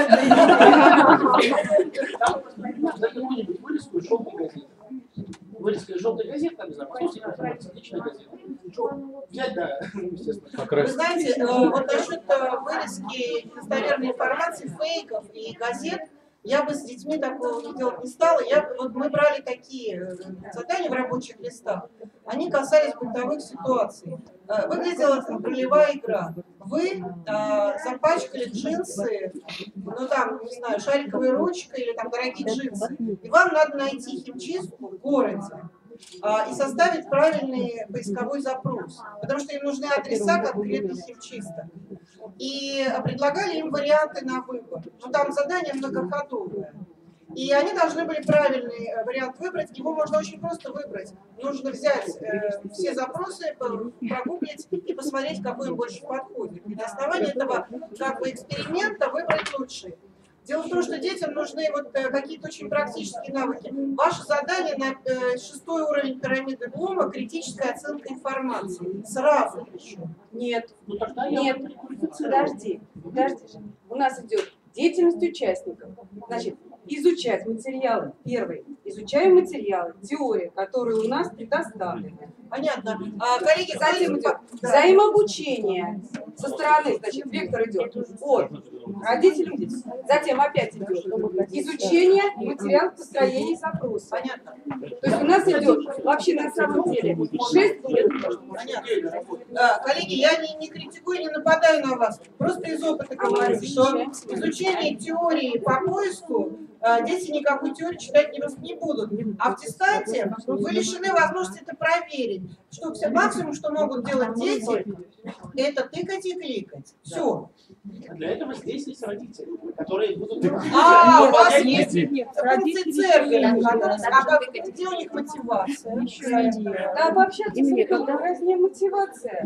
Вырезку из желтой газеты. Вырезка из желтой газеты, там, не знаю, послушайте информацию, отличная газета. Взять, да, естественно. Вы знаете, вот насчет вырезки достоверной информации, фейков и газет, я бы с детьми такого делать не стала. Я, вот мы брали такие задания в рабочих листах. Они касались бытовых ситуаций. Выглядела там ролевая игра. Вы а, запачкали джинсы, ну там, не знаю, шариковой ручкой или там дорогие джинсы. И вам надо найти химчистку в городе а, и составить правильный поисковой запрос. Потому что им нужны адреса конкретных химчисток. И предлагали им варианты на выбор. Ну там задание многоходовое. И они должны были правильный вариант выбрать. Его можно очень просто выбрать. Нужно взять э, все запросы, прогуглить и посмотреть, какой им больше подходит. И на основании этого как бы эксперимента выбрать лучший. Дело в том, что детям нужны вот э, какие-то очень практические навыки. Ваше задание на э, шестой уровень пирамиды Блума — критическая оценка информации. Сразу еще. Нет, нет, подожди, подожди. У нас идет деятельность участников. Значит, изучать материалы, первый, изучаем материалы, теория, которые у нас предоставлены. Понятно. А, коллеги, затем идет взаимообучение со стороны, значит, вектор идет от родителей, затем опять идет изучение материалов построения запроса. Понятно. То есть у нас идет вообще на самом деле шесть лет. Понятно. А, коллеги, я не, не критикую, не нападаю на вас. Просто из опыта говорю, что изучение теории по поиску дети никакой теории читать не, не будут. А в аттестате вы лишены возможности это проверить. Что все, максимум, что могут делать дети, это тыкать и кликать. Все. Для этого здесь есть родители, которые будут... А, у вас есть функции церкви, которые... А где у них мотивация? Да, обобщаться мне, когда разная мотивация.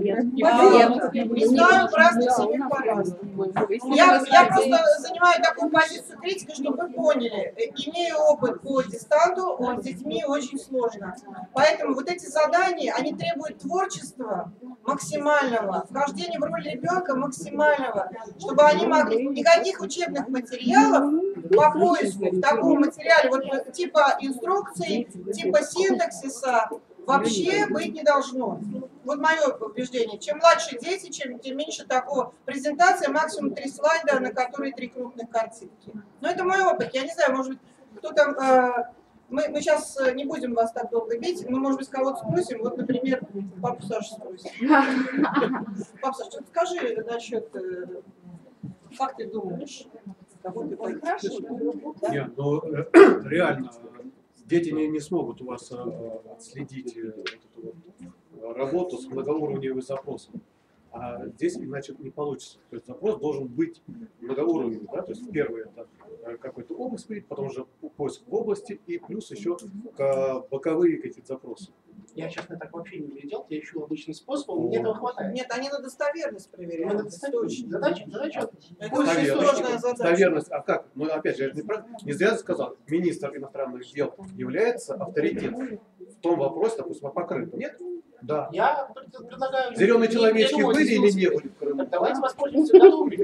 Не знаю, в разных семьях по-разному. Я, я просто занимаю такую позицию критики, чтобы вы поняли. Имею опыт по дистанту, с детьми очень сложно. Поэтому вот эти задания, они требуют творчества максимального, вхождения в роль ребенка максимального, чтобы они могли... Никаких учебных материалов по поиску в таком материале, вот типа инструкций, типа синтаксиса, вообще быть не должно. Вот мое убеждение. Чем младше дети, чем, тем меньше такого. Презентация, максимум три слайда, на которые три крупных картинки. Но это мой опыт. Я не знаю, может быть, кто там... Э, мы, мы сейчас не будем вас так долго бить, мы, может быть, кого-то спросим. Вот, например, папу Сашу спросим. Папа Саша, что-то скажи насчет... Э, как ты думаешь? Кого ты хочешь? Нет, ну, реально... Дети не, не смогут у вас а, отследить э, вот эту вот работу с многоуровневым запросом. А здесь иначе не получится. То есть запрос должен быть многоуровневый. Да? То есть первый это какой-то область, потом уже поиск в области и плюс еще боковые какие-то запросы. Я, честно, так вообще не умею делать, я ищу обычный способ, мне этого хватает. Нет, они на достоверность проверяют. Мы на достоверность. Задача, задача. Это очень сложная задача. Достоверность, а как? Ну, опять же, я не, прав... не зря сказал, министр иностранных дел является авторитетом в том вопросе, допустим, покрыт. Нет? Да. Я предлагаю... Зеленые человечки были или не были в Крыму? Давайте воспользуемся готовыми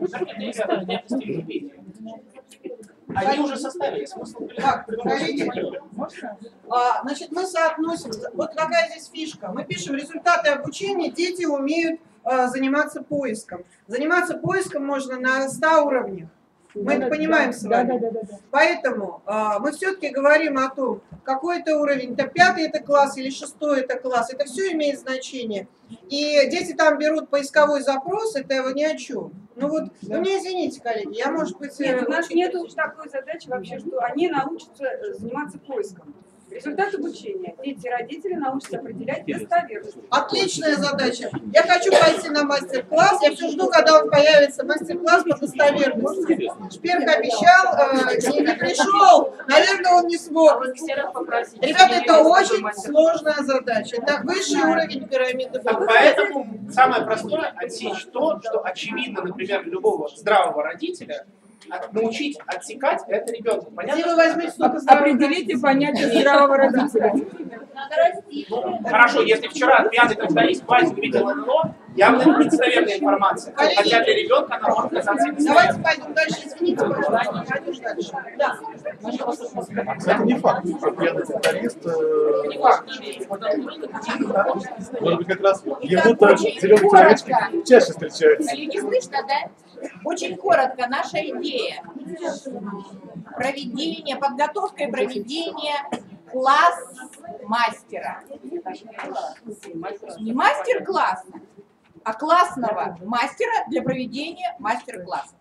критериями. Они уже составили смысл. Так, коллеги, а, значит, мы соотносим, вот какая здесь фишка. Мы пишем результаты обучения, дети умеют а, заниматься поиском. Заниматься поиском можно на ста уровнях. Мы да, это да, понимаем да, с вами. Да, да, да, да. Поэтому а, мы все-таки говорим о том, какой это уровень, это пятый это класс или шестой это класс. Это все имеет значение. И дети там берут поисковой запрос, это ни о чем. Ну вот, да. Ну не извините, коллеги, я, может быть... Нет, у нас нет такой задачи вообще, что они научатся заниматься поиском. Результат обучения. Дети и родители научатся определять достоверность. Отличная задача. Я хочу пойти на мастер-класс. Я все жду, когда он появится. Мастер-класс по достоверности. Шперк обещал, э, не, не пришел. Наверное, он не смог. Ребята, это очень сложная задача. Это высший уровень пирамиды. Поэтому самое простое отсечь то, что очевидно, например, любого здравого родителя, научить отсекать это ребенка. Понятно? Где вы возьмете столько Определите понятие здравого родителя. Хорошо, если вчера пьяный тракторист Вася увидел НЛО, явно недостоверная информация. Хотя для ребенка она может казаться. Давайте пойдем дальше. Извините, пожалуйста. Пойдем дальше. Да. Это не факт, что пьяный тракторист... Не факт. Может быть, как раз ему-то зеленые человечки чаще встречаются. Не слышно, да? Очень коротко, наша идея. Проведение, подготовка и проведение класс мастера. Не мастер-класса, а классного мастера для проведения мастер-класса.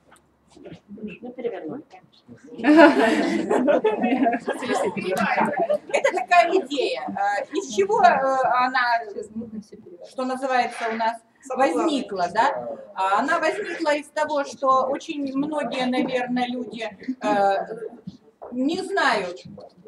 Это такая идея. Из чего она, что называется, у нас возникла, да? Она возникла из того, что очень многие, наверное, люди не знают,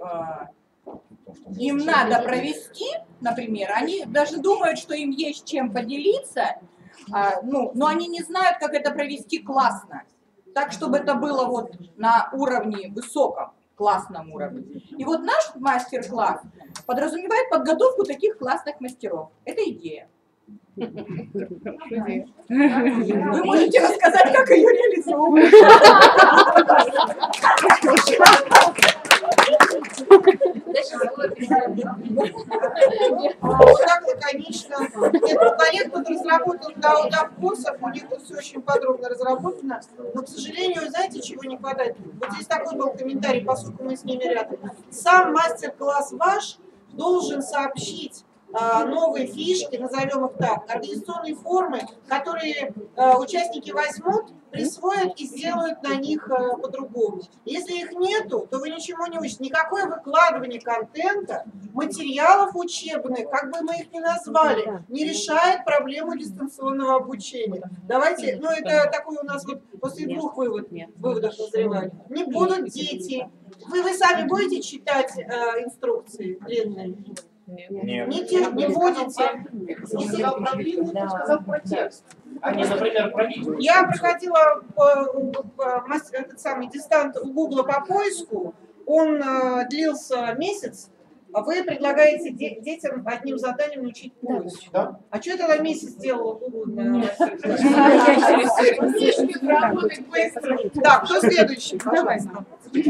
им надо провести, например, они даже думают, что им есть чем поделиться, ну, но они не знают, как это провести классно. Так, чтобы это было вот на уровне высоком, классном уровне. И вот наш мастер-класс подразумевает подготовку таких классных мастеров. Это идея. Вы можете рассказать, как ее реализовывать? Вот так лаконично. Нет, коллег тут разработан до, до курсов, у них тут все очень подробно разработано. Но, к сожалению, знаете, чего не хватает? Вот здесь такой был комментарий, поскольку мы с ними рядом. Сам мастер-класс ваш должен сообщить а, новые фишки, назовем их так, организационные формы, которые а, участники возьмут, присвоят и сделают на них а, по-другому. Если их нету, то вы ничему не учите. Никакое выкладывание контента, материалов учебных, как бы мы их ни назвали, не решает проблему дистанционного обучения. Давайте, ну это такой у нас вот после двух вывод, выводов назревали. Не будут дети. Вы, вы сами будете читать э, инструкции длинные? Нет. Не, не будете. Я сказал про текст. А не, например, про видео. Я проходила по, по, этот самый дистант у Гугла по поиску. Он э, длился месяц. А вы предлагаете де детям одним заданием научить поиск. Да. А что я тогда месяц делала Google? Так, кто следующий? Пожалуйста.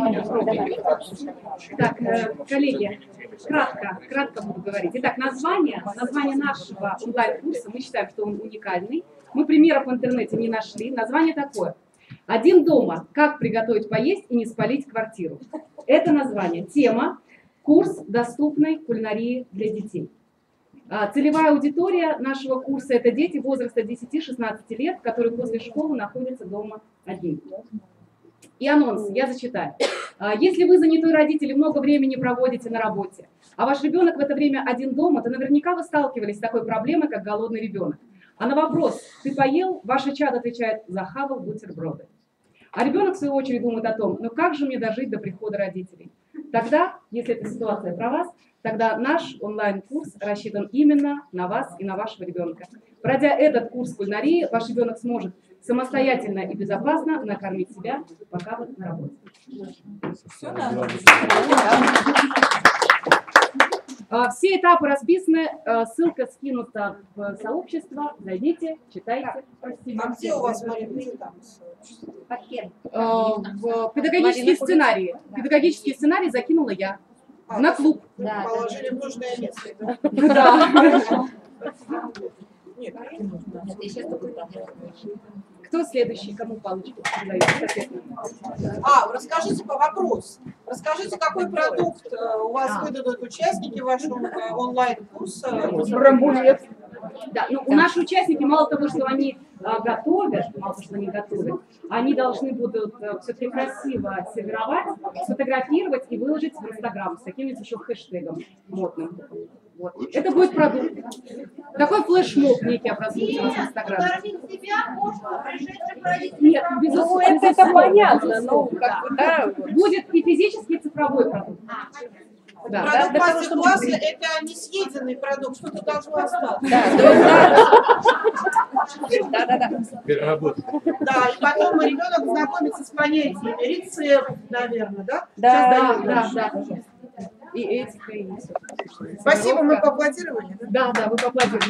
Так, коллеги, кратко, кратко буду говорить. Итак, название, название нашего онлайн-курса, мы считаем, что он уникальный. Мы примеров в интернете не нашли. Название такое. «Один дома. Как приготовить поесть и не спалить квартиру». Это название. Тема. Курс доступной кулинарии для детей. Целевая аудитория нашего курса – это дети возраста десяти-шестнадцати лет, которые после школы находятся дома одни. И анонс я зачитаю. Если вы занятой родитель и много времени проводите на работе, а ваш ребенок в это время один дома, то наверняка вы сталкивались с такой проблемой, как голодный ребенок. А на вопрос «ты поел?» ваш чад отвечает «захавал бутерброды». А ребенок, в свою очередь, думает о том, ну как же мне дожить до прихода родителей? Тогда, если эта ситуация про вас, тогда наш онлайн-курс рассчитан именно на вас и на вашего ребенка. Пройдя этот курс кулинарии, ваш ребенок сможет самостоятельно и безопасно накормить себя, пока вы на работе. Все этапы расписаны, ссылка скинута в сообщество, зайдите, читайте. А где у вас, Марина, там? В педагогические сценарии. Педагогический сценарий закинула я. А, на клуб. Да, положили в нужное место. Да. Нет, кто следующий? Кому получится? А, расскажите по вопросу. Расскажите, какой продукт у вас а. выдадут участники вашего онлайн-курса? Брамбулет. Да, ну, да. Наши участники, мало того, что они а, готовят, мало того, что они готовят, они должны будут а, все-таки красиво сервировать, сфотографировать и выложить в Инстаграм с каким-нибудь еще хэштегом модным. Вот. Это будет продукт. Такой флешмоб некий образуется в Инстаграме. Нет, безусловно. Ну, это, это понятно, но как бы, да. Будет и физический, и цифровой продукт. Да, продукт да, мастер-класса чтобы... это не съеденный продукт, что-то должно остаться. Да, да, да. Переработать. Да, и потом ребенок знакомится с понятиями рецепт, наверное, да? Да, да, да. И этика, и спасибо, мы поаплодировали. Да, да, вы поаплодировали.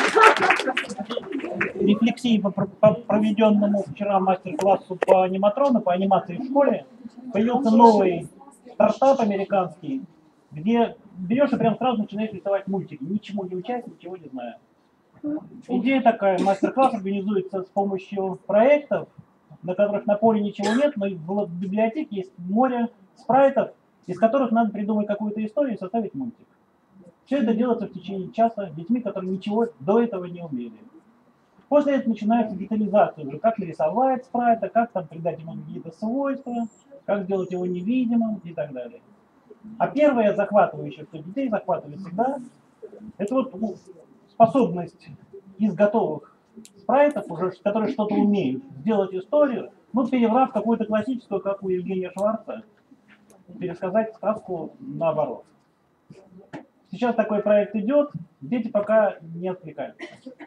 Рефлексии по, по проведенному вчера мастер-классу по аниматрону, по анимации в школе, появился новый стартап американский, где берешь и прям сразу начинаешь рисовать мультики, ничему не учась, ничего не зная. Идея такая, мастер-класс организуется с помощью проектов, на которых на поле ничего нет, но в библиотеке есть море спрайтов, из которых надо придумать какую-то историю и составить мультик. Все это делается в течение часа детьми, которые ничего до этого не умели. После этого начинается детализация уже, как нарисовать спрайта, как там придать ему какие-то свойства, как сделать его невидимым и так далее. А первое захватывающее, что детей захватывает всегда, это вот ну, способность из готовых спрайтов, уже, которые что-то умеют, сделать историю, ну, переврав какую-то классическую, как у Евгения Шварца, пересказать сказку наоборот. Сейчас такой проект идет, дети пока не отвлекаются.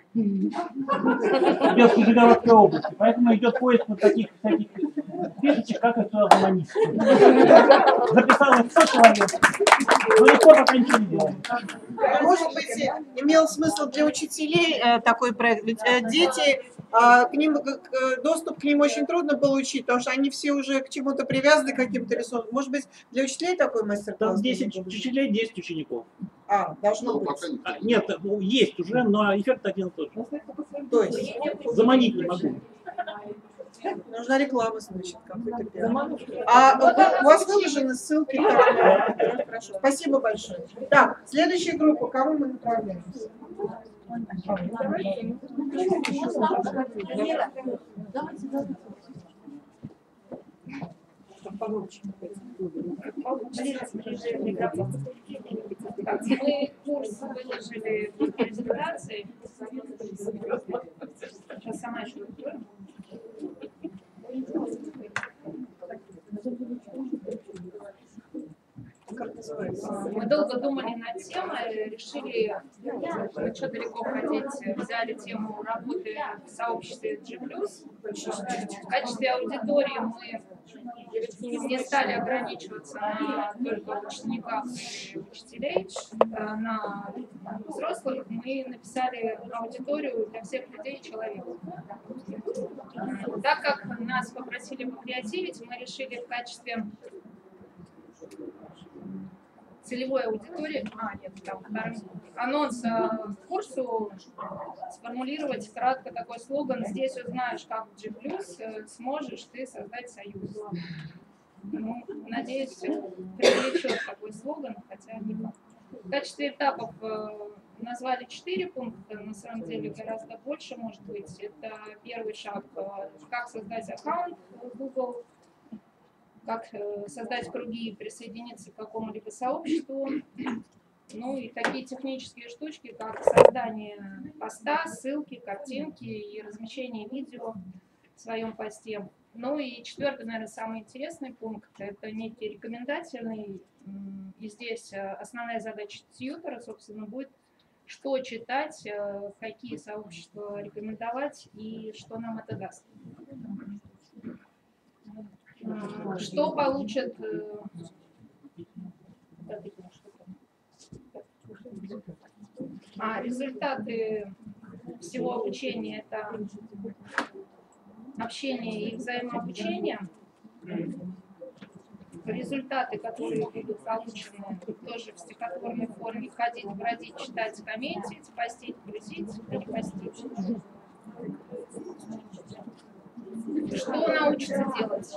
Без Нижегородской области. Поэтому идет поиск вот таких всяких фишечек, как их сюда заманить. Записал их сто человек, но никто пока ничего не делает. Может быть, имел смысл для учителей э, такой проект. Ведь э, дети а к ним к- к- доступ к ним очень трудно получить, потому что они все уже к чему-то привязаны, к каким-то рисункам. Может быть, для учителей такой мастер-класс? Там десять учителей, десять учеников. А, должно быть. А, нет, ну, есть уже, но эффект один и тот же. То есть? Заманить не могу. Нужна реклама, значит, какой-то пиар. А у вас выложены ссылки? Да, хорошо. Спасибо большое. Так, следующая группа. Кому мы направляемся? Мы курс выложили в презентации. Сейчас сама еще открою. Мы долго думали над темой, решили, ну что далеко ходить, взяли тему работы в сообществе G плюс. В качестве аудитории мы не стали ограничиваться на только учениках и учителей, на взрослых мы написали аудиторию для всех людей и человека. Так как нас попросили покреативить, мы решили в качестве целевой аудитории, а, нет, там, вторым, анонс к курсу сформулировать кратко такой слоган: здесь узнаешь, как в G плюс сможешь ты создать союз. Ну, надеюсь, привлечет такой слоган, хотя не факт. В качестве этапов назвали четыре пункта, на самом деле гораздо больше может быть. Это первый шаг, как создать аккаунт в Google, как создать круги и присоединиться к какому-либо сообществу. Ну и такие технические штучки, как создание поста, ссылки, картинки и размещение видео в своем посте. Ну и четвертый, наверное, самый интересный пункт – это некий рекомендательный. И здесь основная задача тьютера, собственно, будет, что читать, какие сообщества рекомендовать и что нам это даст. Что получат а, результаты всего обучения? Это общение и взаимообучение. Результаты, которые будут получены тоже в стихотворной форме: ходить, бродить, читать, комментить, постить, грузить, перепостить. Что научится делать?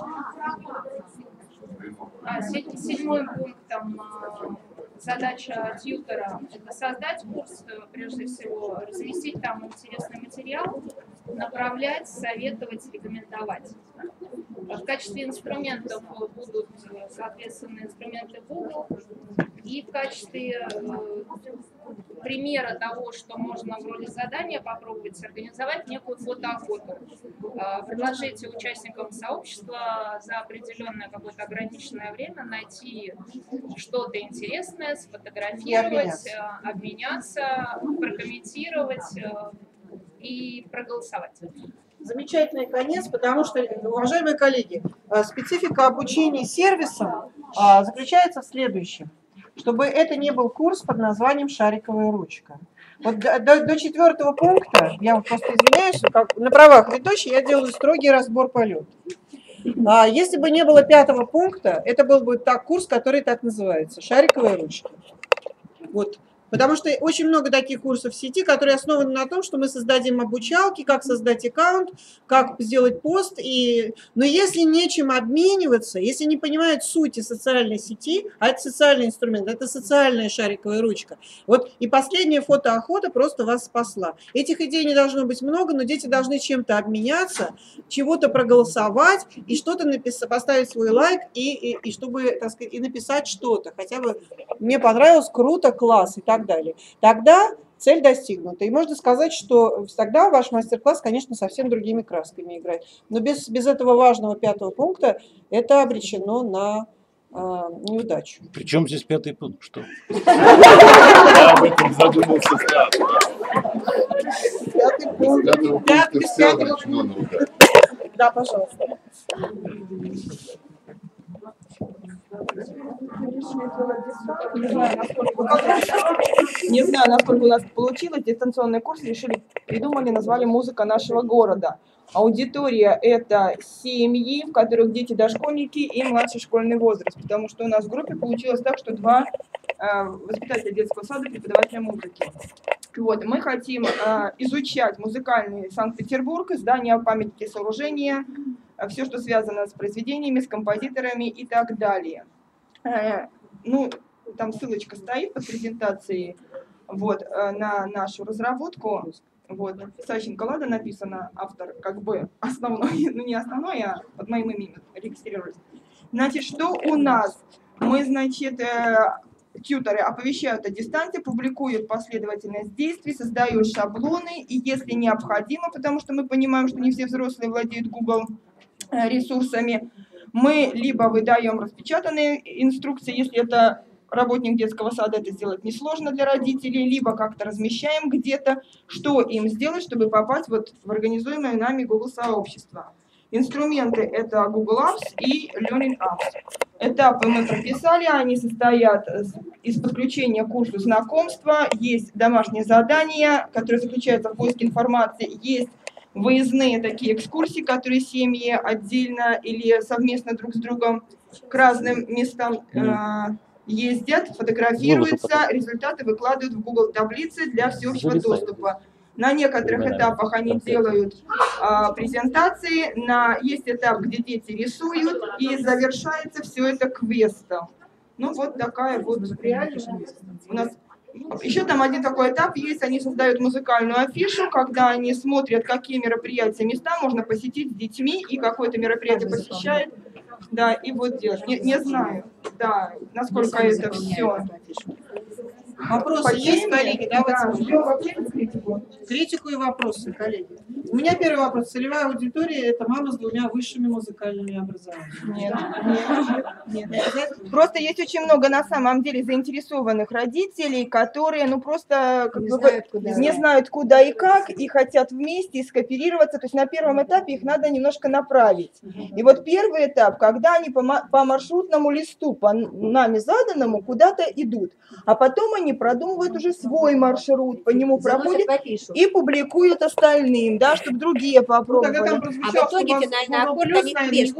А, седьмым пунктом задача тьютера – это создать курс, прежде всего, разместить там интересный материал, направлять, советовать, рекомендовать. В качестве инструментов будут, соответственно, инструменты Google. И в качестве э, примера того, что можно в роли задания попробовать, организовать некую фотоохоту. Э, предложите участникам сообщества за определенное какое-то ограниченное время найти что-то интересное, сфотографировать, э, обменяться, прокомментировать э, и проголосовать. Замечательный конец, потому что, уважаемые коллеги, специфика обучения сервисом заключается в следующем. Чтобы это не был курс под названием «Шариковая ручка». Вот до, до, до четвертого пункта, я вот просто извиняюсь, как на правах ведущей я делаю строгий разбор полета. А если бы не было пятого пункта, это был бы так курс, который так называется «Шариковая ручка». Вот. Потому что очень много таких курсов в сети, которые основаны на том, что мы создадим обучалки, как создать аккаунт, как сделать пост. И... Но если нечем обмениваться, если не понимают сути социальной сети, а это социальный инструмент, это социальная шариковая ручка. Вот и последняя фотоохота просто вас спасла. Этих идей не должно быть много, но дети должны чем-то обменяться, чего-то проголосовать и что-то написать, поставить свой лайк и, и, и чтобы, так сказать, и написать что-то. Хотя бы мне понравилось, круто, класс и так далее. Тогда цель достигнута. И можно сказать, что тогда ваш мастер-класс, конечно, совсем другими красками играет. Но без, без этого важного пятого пункта это обречено на э, неудачу. Причем здесь пятый пункт? Что? Я об этом задумался сразу. Пятый пункт. Пятый, пятый. Да, пожалуйста. Не знаю, насколько у нас получилось. Дистанционный курс решили придумали, назвали «Музыка нашего города». Аудитория – это семьи, в которых дети дошкольники и младший школьный возраст, потому что у нас в группе получилось так, что два э, воспитателя детского сада, преподавателя музыки. Вот, мы хотим э, изучать музыкальный Санкт-Петербург, здания, памятники, сооружения, э, все, что связано с произведениями, с композиторами и так далее. Э, ну, там ссылочка стоит под презентацией вот, э, на нашу разработку. Вот, Сащенко Лада написано, автор как бы основной, ну не основной, а под моим именем регистрировались. Значит, что у нас? Мы, значит, э, тьюторы оповещают о дистанции, публикуют последовательность действий, создают шаблоны, и если необходимо, потому что мы понимаем, что не все взрослые владеют Google ресурсами, мы либо выдаем распечатанные инструкции, если это работник детского сада, это сделать несложно для родителей, либо как-то размещаем где-то, что им сделать, чтобы попасть вот в организуемое нами Google сообщество. Инструменты – это Google Apps и Learning Apps. Этапы мы прописали, они состоят из подключения к курсу знакомства, есть домашние задания, которые заключаются в поиске информации, есть выездные такие экскурсии, которые семьи отдельно или совместно друг с другом к разным местам э, ездят, фотографируются, результаты выкладывают в Google таблицы для всеобщего доступа. На некоторых этапах они делают а, презентации, на, есть этап, где дети рисуют, и завершается все это квестом. Ну вот такая вот реальность. У нас еще там один такой этап есть, они создают музыкальную афишу, когда они смотрят, какие мероприятия, места можно посетить с детьми, и какое-то мероприятие посещает. Да, и вот делать. Не, не знаю, да, насколько это все. Вопросы есть, коллеги? Давайте да, критику. Критику и вопросы, коллеги. У меня первый вопрос. Целевая аудитория – это мама с двумя высшими музыкальными образованиями. Нет, нет, нет. Просто есть очень много на самом деле заинтересованных родителей, которые ну просто как не, бы, знают, куда. не знают куда и как, и хотят вместе и скооперироваться. То есть на первом этапе их надо немножко направить. И вот первый этап, когда они по, по маршрутному листу, по нами заданному, куда-то идут, а потом они продумывают уже свой маршрут, по нему проходят и публикуют остальным, да, чтобы другие попробовали. Ну, там а в итоге финальный аккорд они пишут.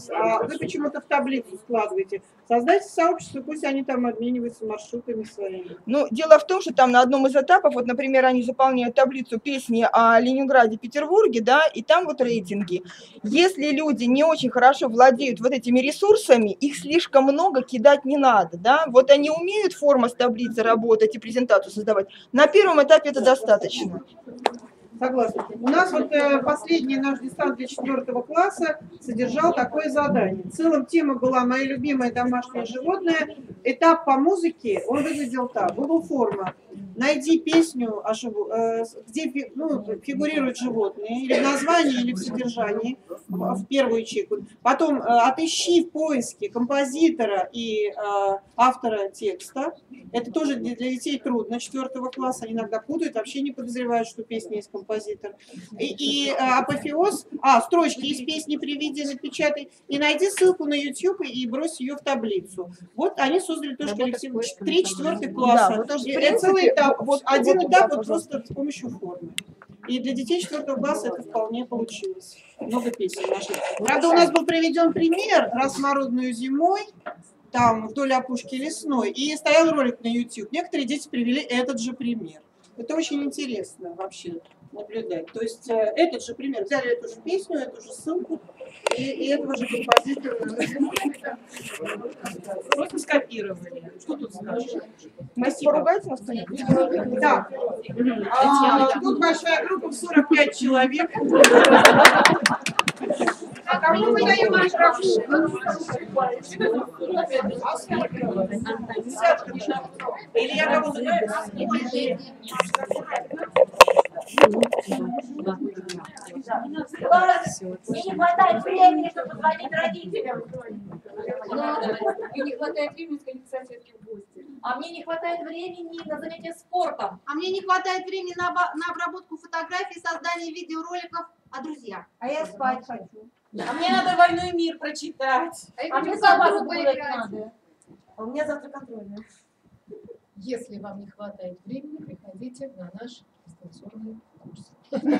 А вы почему-то в таблицу складываете. Создайте сообщество, пусть они там обмениваются маршрутами своими. Ну, дело в том, что там на одном из этапов, вот, например, они заполняют таблицу песни о Ленинграде, Петербурге, да, и там вот рейтинги. Если люди не очень хорошо владеют вот этими ресурсами, их слишком много кидать не надо, да. Вот они умеют форма с таблицы работать и презентацию создавать. На первом этапе это достаточно. Согласна. У нас вот э, последний наш дистант для четвертого класса содержал такое задание. В целом тема была «Мое любимое домашнее животное». Этап по музыке, он выглядел так. Google форма. Найди песню, э, где ну, фигурируют животные, или в названии, или в содержании, в, в первую ячейку. Потом э, отыщи в поиске композитора и э, автора текста. Это тоже для детей трудно. Четвертого класса они иногда путают, вообще не подозревают, что песня есть композитор. И, и а, апофеоз, а, строчки из песни приведи, напечатай, и найди ссылку на YouTube и брось ее в таблицу. Вот они создали тоже коллектив три четвертых класса. Да, вот тоже, принципе, целый этап, вот один вот этап вот просто с помощью формы. И для детей четвертого класса это вполне получилось. Много песен наших. Правда, у нас был приведен пример «Разнородную зимой», там вдоль опушки лесной, и стоял ролик на YouTube. Некоторые дети привели этот же пример. Это очень интересно вообще наблюдать. То есть э, этот же пример, взяли эту же песню, эту же ссылку, и, и этого же композитора просто скопировали. Что тут скажешь? Спасибо. Поругайте нас кто-нибудь? Да. А, тут большая группа в сорок пять человек. А кому мы даем микрофон? Или я кого знаю? Мне не хватает времени, чтобы позвонить родителям. Мне не хватает времени сходить к соседке в гости. А мне не хватает времени на занятия спортом. А мне не хватает времени на, на обработку фотографий, создание видеороликов о друзьях. А я спать хочу. А мне надо «Войну и мир» прочитать. А, а мне собаку поиграть надо. А у меня завтра контрольная. Если вам не хватает времени, приходите на наш дистанционный курс.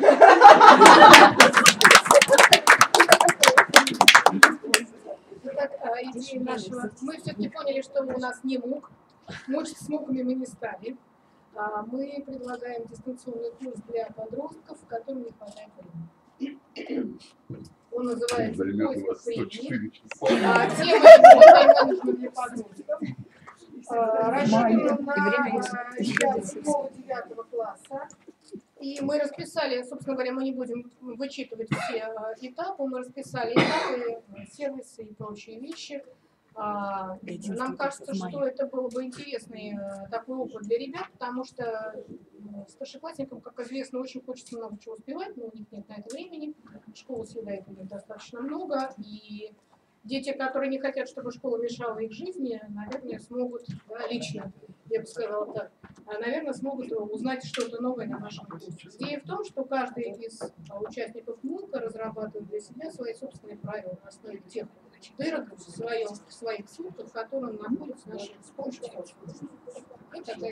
Итак, идея нашего. Мы все-таки поняли, что у нас не МУК. Мучить с МУКами мы не стали. Мы предлагаем дистанционный курс для подростков, которым не хватает времени. Он называется «Поиск времени». Тема его «Тайм-менеджмент для подростков». Рассчитан на ребят седьмого-девятого класса. И мы расписали, собственно говоря, мы не будем вычитывать все этапы, мы расписали этапы, сервисы и прочие вещи. Нам кажется, что это был бы интересный такой опыт для ребят, потому что старшеклассникам, как известно, очень хочется много чего успевать, но у них нет на это времени. Школа съедает у них достаточно много, и дети, которые не хотят, чтобы школа мешала их жизни, наверное, смогут, да, лично, я бы сказала так, наверное, смогут узнать что-то новое на нашем курсе. Идея в том, что каждый из участников МУКа разрабатывает для себя свои собственные правила на основе тех дырок в, своем, в своих ссылках, в которых находятся наши с помощью. И такая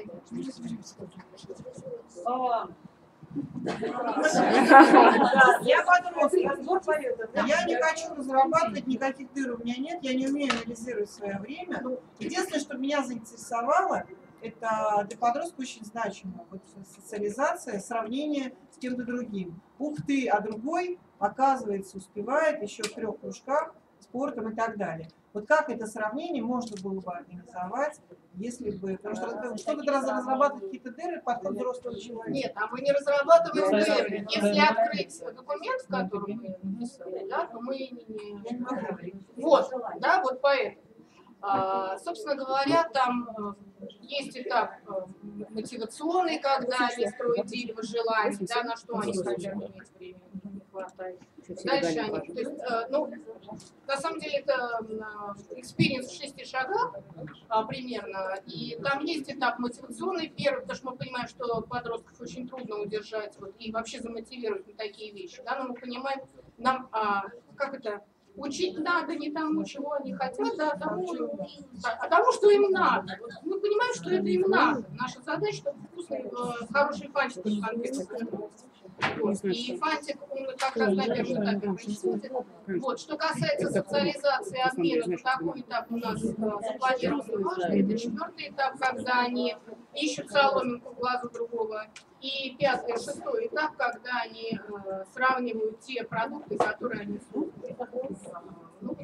Я подросток, я не хочу разрабатывать, никаких дыр у меня нет, я не умею анализировать свое время. Единственное, что меня заинтересовало, это для подростка очень значимо. Вот социализация, сравнение с кем-то другим. Ух ты, а другой, оказывается, успевает еще в трех кружках, спортом и так далее. Вот как это сравнение можно было бы организовать, если бы... Потому что что-то разрабатывать какие-то дыры под взрослого человека. Нет, а мы не разрабатываем дыры. Если открыть документ, в котором мы написали, да, то мы не... не... Вот, да, вот поэтому. А, собственно говоря, там есть этап мотивационный, когда они строят дерево желаний, да, на что они хотят иметь время, не хватает. Дальше они, то есть, ну, на самом деле это экспириенс в шести шагах а, примерно, и там есть этап мотивационный первый, потому что мы понимаем, что подростков очень трудно удержать вот, и вообще замотивировать на такие вещи, да, но мы понимаем, нам, а, как это, учить надо не тому, чего они хотят, да, а тому, а тому, что им надо. Вот мы понимаем, что это им надо. Наша задача, чтобы вкусный, э, хороший фантик в конкретно. Вот. И фантик, он как раз на первом этапе происходит. Вот. Что касается социализации, обмена, то такой этап у нас запланирован важный. Это четвертый этап, когда они ищут соломинку в глазу другого. И пятый, шестой этап, когда они э, сравнивают те продукты, которые они создают. Ну,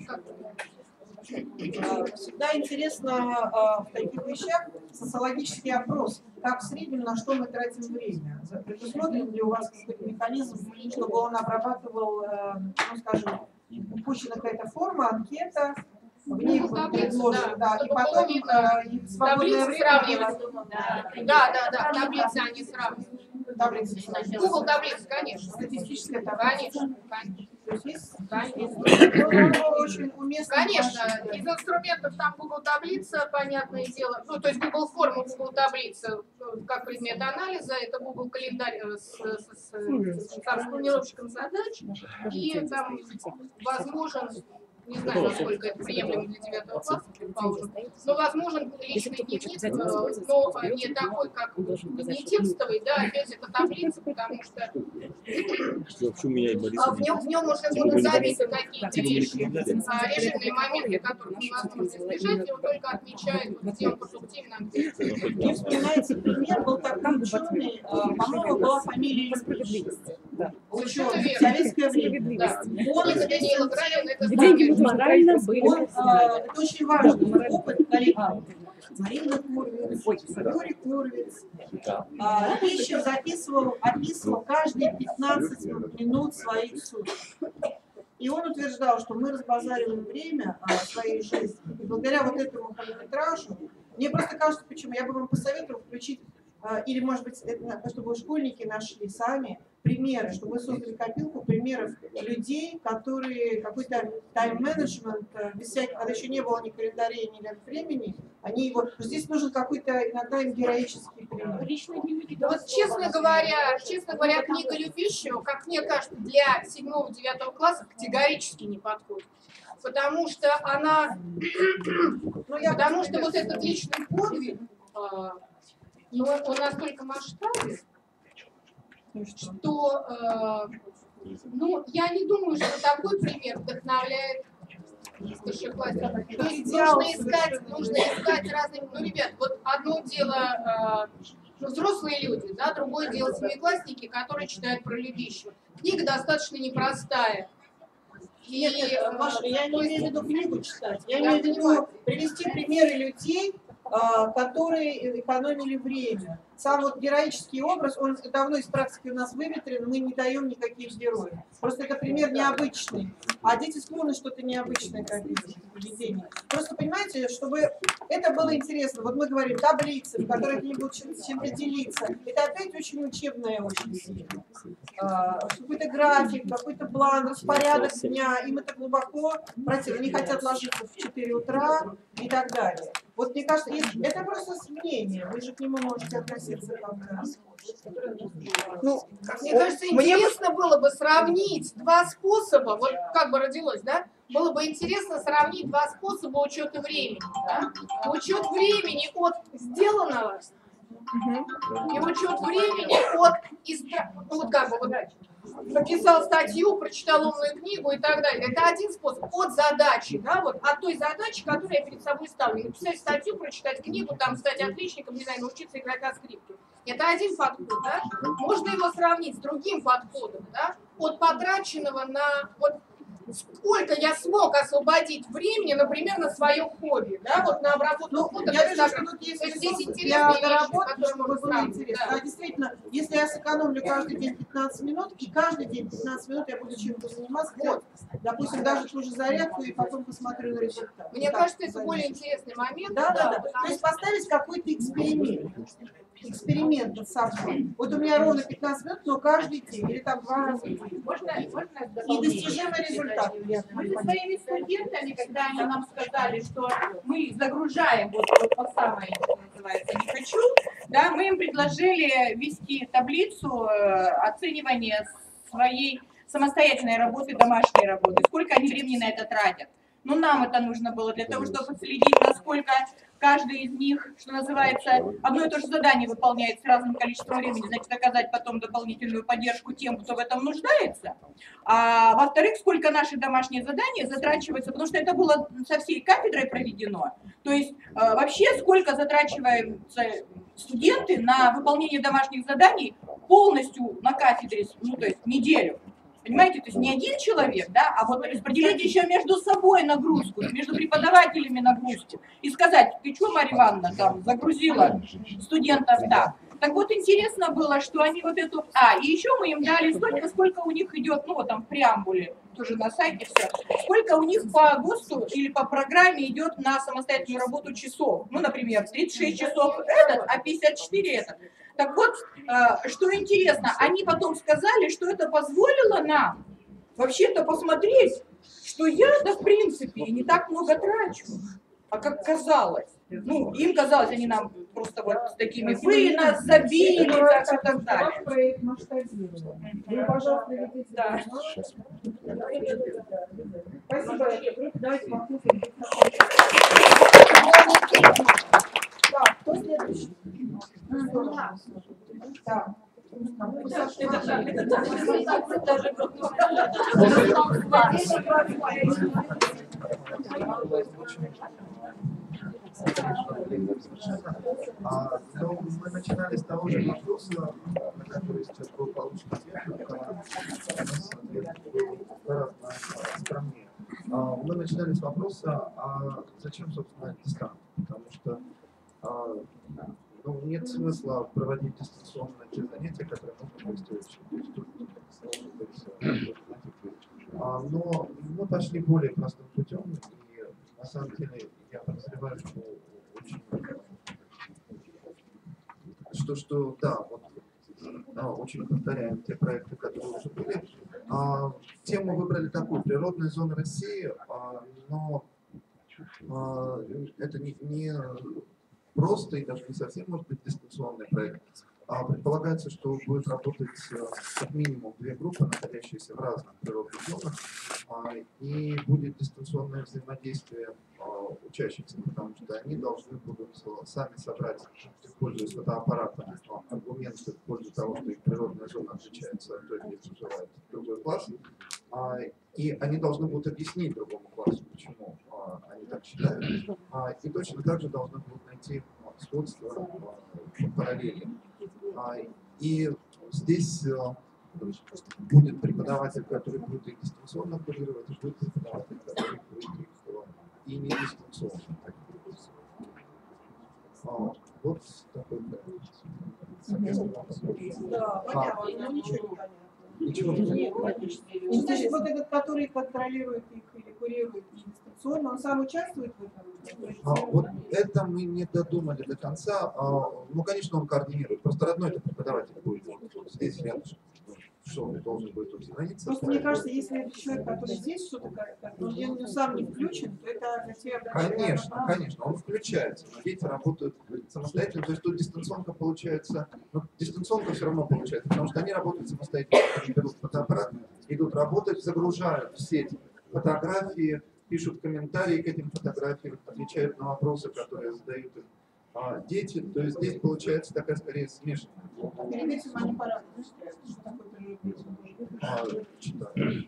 всегда интересно э, в таких вещах социологический опрос. Как в среднем, на что мы тратим время? Предусмотрен ли у вас какой-то механизм, чтобы он обрабатывал, э, ну, скажем, пущена какая-то форма, анкета, в ней предложено, да, и потом э, свободное время. Да, да, да, таблицы они сравнивают. Таблицы. Google таблицы, конечно. Статистическая таблица. Конечно, конечно. Конечно. Конечно, из инструментов там Google таблица, понятное дело, ну то есть Google форма, Google таблица как предмет анализа, это Google календарь с, с, с, с там, планировщиком задач, и там возможен, не знаю, насколько это приемлемо для девятого класса, предположим, но возможен личный дневник, но не такой, как не текстовый, да, опять это таблица, потому что Вообще у меня и Бориса в нем, в нем уже будут забиты какие-то вещи, режимные моменты, которых невозможно избежать, и он только отмечает, где он продуктивно, а где. Мне вспоминается пример, был такой ученый, по-моему, была фамилия Справедливости. Ученый, в советское время. Он из Даниила Граева, это морально были. Это очень важный опыт, коллеги. Марина Курвиц, Юрий Курвиц. Пищев записывал, описывал каждые пятнадцать минут своих суток. И он утверждал, что мы разбазариваем время своей жизни. И благодаря вот этому хронометражу, мне просто кажется, почему, я бы вам посоветовала включить, или, может быть, это, чтобы школьники нашли сами примеры, чтобы мы создали копилку примеров людей, которые какой-то тайм-менеджмент, без всяких, когда еще не было ни календарей, ни времени, они его... Здесь нужен какой-то иногда им героический пример. Вот, честно говоря, честно говоря, книга Любищева, как мне кажется, для седьмого-девятого класса категорически не подходит. Потому что она... Потому что вот этот личный подвиг, но он настолько масштабен, что, э, ну, я не думаю, что такой пример вдохновляет старшеклассников. То есть нужно искать, нужно искать разные... Ну, ребят, вот одно дело э, ну, взрослые люди, да, другое дело семиклассники, которые читают про Любищева. Книга достаточно непростая. И, нет, нет, Маша, я не имею в виду книгу читать, я Я имею в виду понимаю. привести примеры людей, а, которые экономили время. Сам вот героический образ, он давно из практики у нас выветрен, мы не даем никаких героев. Просто это пример необычный, а дети склонны что-то необычное копить в поведении. Просто понимаете, чтобы это было интересно, вот мы говорим таблицы, в которых они будут чем-то делиться, это опять очень учебное очень сильно. А, какой-то график, какой-то план, распорядок дня, им это глубоко противно, они хотят ложиться в четыре утра и так далее. Вот мне кажется, это просто мнение, вы же к нему можете относиться как-то. Ну, мне кажется, интересно было бы сравнить два способа, вот как бы родилось, да? Было бы интересно сравнить два способа учета времени. Да? Учет времени от сделанного и учет времени от, истра... ну, вот как бы, вот, написал статью, прочитал умную книгу и так далее. Это один способ. От задачи, да, вот от той задачи, которую я перед собой ставлю. Написать статью, прочитать книгу, там, стать отличником, не знаю, научиться играть на скрипке. Это один подход, да. Можно его сравнить с другим подходом, да, от потраченного на... Вот, сколько я смог освободить времени, например, на свое хобби, да, вот на обработку ну, фото. я вижу, что тут есть здесь для интересные вещи, доработки, которые чтобы можно было сравнить. интересно. Да. А действительно, если я сэкономлю каждый день пятнадцать минут, и каждый день пятнадцать минут я буду чем-то заниматься, вот, допустим, даже ту же зарядку, и потом посмотрю на результат. Мне вот кажется, это занять. более интересный момент. Да, да, да. потому То есть поставить какой-то эксперимент. Эксперимент над собой. Вот у меня ровно пятнадцать минут, но каждый день, или там два раза в день. Можно, можно И достижимый результат. Мы со своими студентами, когда они нам сказали, что мы загружаем вот, вот по самой, что называется, не хочу, да, мы им предложили вести таблицу э, оценивания своей самостоятельной работы, домашней работы, сколько они времени на это тратят. Но нам это нужно было для того, чтобы следить, насколько каждый из них, что называется, одно и то же задание выполняет с разным количеством времени, значит, оказать потом дополнительную поддержку тем, кто в этом нуждается. А во-вторых, сколько наши домашние задания затрачиваются, потому что это было со всей кафедрой проведено. То есть вообще сколько затрачиваются студенты на выполнение домашних заданий полностью на кафедре, ну то есть неделю. Понимаете, то есть не один человек, да, а вот распределить еще между собой нагрузку, между преподавателями нагрузку. И сказать, ты что, Марья Ивановна, там, загрузила студентов так. Так вот интересно было, что они вот эту... А, и еще мы им дали столько, сколько у них идет, ну вот там в преамбуле, тоже на сайте все, сколько у них по ГОСТу или по программе идет на самостоятельную работу часов. Ну, например, тридцать шесть часов этот, а пятьдесят четыре этот. Так вот, что интересно, они потом сказали, что это позволило нам вообще-то посмотреть, что я-то в принципе не так много трачу, а как казалось. Ну, им казалось, они нам просто вот с такими, вы нас забили, так и так далее. Проект масштабирования. Вы, пожалуйста, ведите. Да. Спасибо. Давайте послушаем. Так, кто следующий? Так. А, ну, мы начинали с того же вопроса, на который сейчас был получен ответ, только у нас ответ был гораздо скромнее. А, мы начинали с вопроса, а зачем, собственно, дистант? Потому что а, ну, нет смысла проводить дистанционные те занятия, которые можно провести очень. А, но мы пошли более простым путем, и на самом деле я подозреваю, что очень, что, что да, вот, да, очень повторяем те проекты, которые уже были. А, тему выбрали такую: природные зоны России, а, но а, это не, не просто и даже не совсем может быть дистанционный проект. А предполагается, что будет работать как минимум две группы, находящиеся в разных природных зонах, и будет дистанционное взаимодействие учащихся, потому что они должны будут сами собрать, пользуясь фотоаппаратом, аргументы в пользу того, что их природная зона отличается от той, где проживает другой класс, и они должны будут объяснить другому классу, почему они так считают, и точно так же должны будут найти сходство, параллели. И здесь будет преподаватель, который будет их дистанционно курировать, и будет преподаватель, который будет их и не дистанционно. Вот такой проект. Да, понятно, но ничего не понятно. Ничего не понятно. Что значит, вот этот, который контролирует их или курирует их дистанционно, он сам участвует в этом? А, вот это мы не додумали до конца. А, ну, конечно, он координирует. Просто родной-то преподаватель будет здесь рядышком. Что он должен будет установиться? Просто мне кажется, если это человек, который здесь что-то как-то, но он сам не включен, то это для тебя... Конечно, конечно, он включается. Но дети работают самостоятельно. То есть тут дистанционка получается, ну, дистанционка все равно получается, потому что они работают самостоятельно. Они берут фотоаппарат, идут работать, загружают в сеть фотографии, пишут комментарии к этим фотографиям, отвечают на вопросы, которые задают им а, дети. То есть здесь получается такая скорее смешанная. А перед этим они порадуются, что такое а, читаю.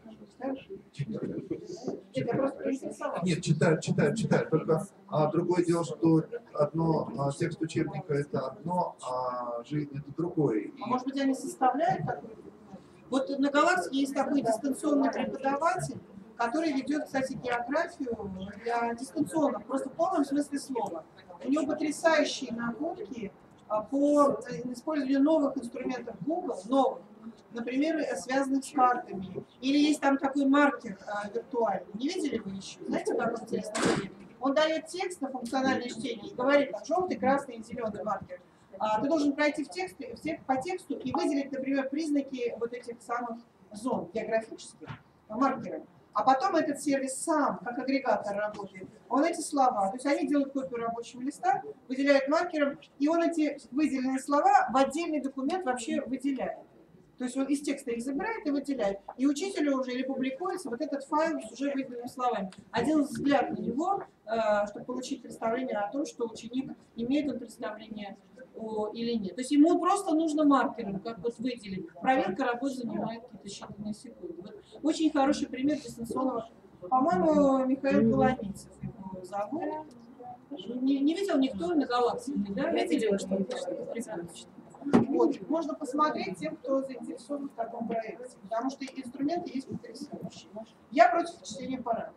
Читаю. Это просто поинтересовалось. Нет, читают, читают, читают. Только а, другое дело, что одно а, текст учебника это одно, а жизнь это другое. А может быть они составляют такой? Вот на Галактике есть такой дистанционный преподаватель, который ведет, кстати, географию для дистанционных, просто в полном смысле слова. У него потрясающие находки по использованию новых инструментов Google, новых, например, связанных с картами. Или есть там такой маркер а, виртуальный. Не видели вы еще? Знаете, как он интересно выглядит? Он дает текст на функциональное чтение и говорит, там, желтый, красный и зеленый маркер. А, ты должен пройти в текст, в текст, по тексту и выделить, например, признаки вот этих самых зон географических маркерами. А потом этот сервис сам, как агрегатор, работает. Он эти слова, то есть они делают копию рабочего листа, выделяют маркером, и он эти выделенные слова в отдельный документ вообще выделяет. То есть он из текста их забирает и выделяет. И учителю уже или публикуется вот этот файл с уже выделенными словами. Один взгляд на него, чтобы получить представление о том, что ученик имеет он представление о, или нет. То есть ему просто нужно маркером, как вот выделить. Проверка работы занимает какие-то считанные секунды. Вот очень хороший пример дистанционного. По-моему, Михаил Коломийцев его зовут. Не, не видел никто на Галактике, да? Я видела, что он пишет. Вот. Можно посмотреть тем, кто заинтересован в таком проекте, потому что инструменты есть потрясающие. Я против чтения параграфов.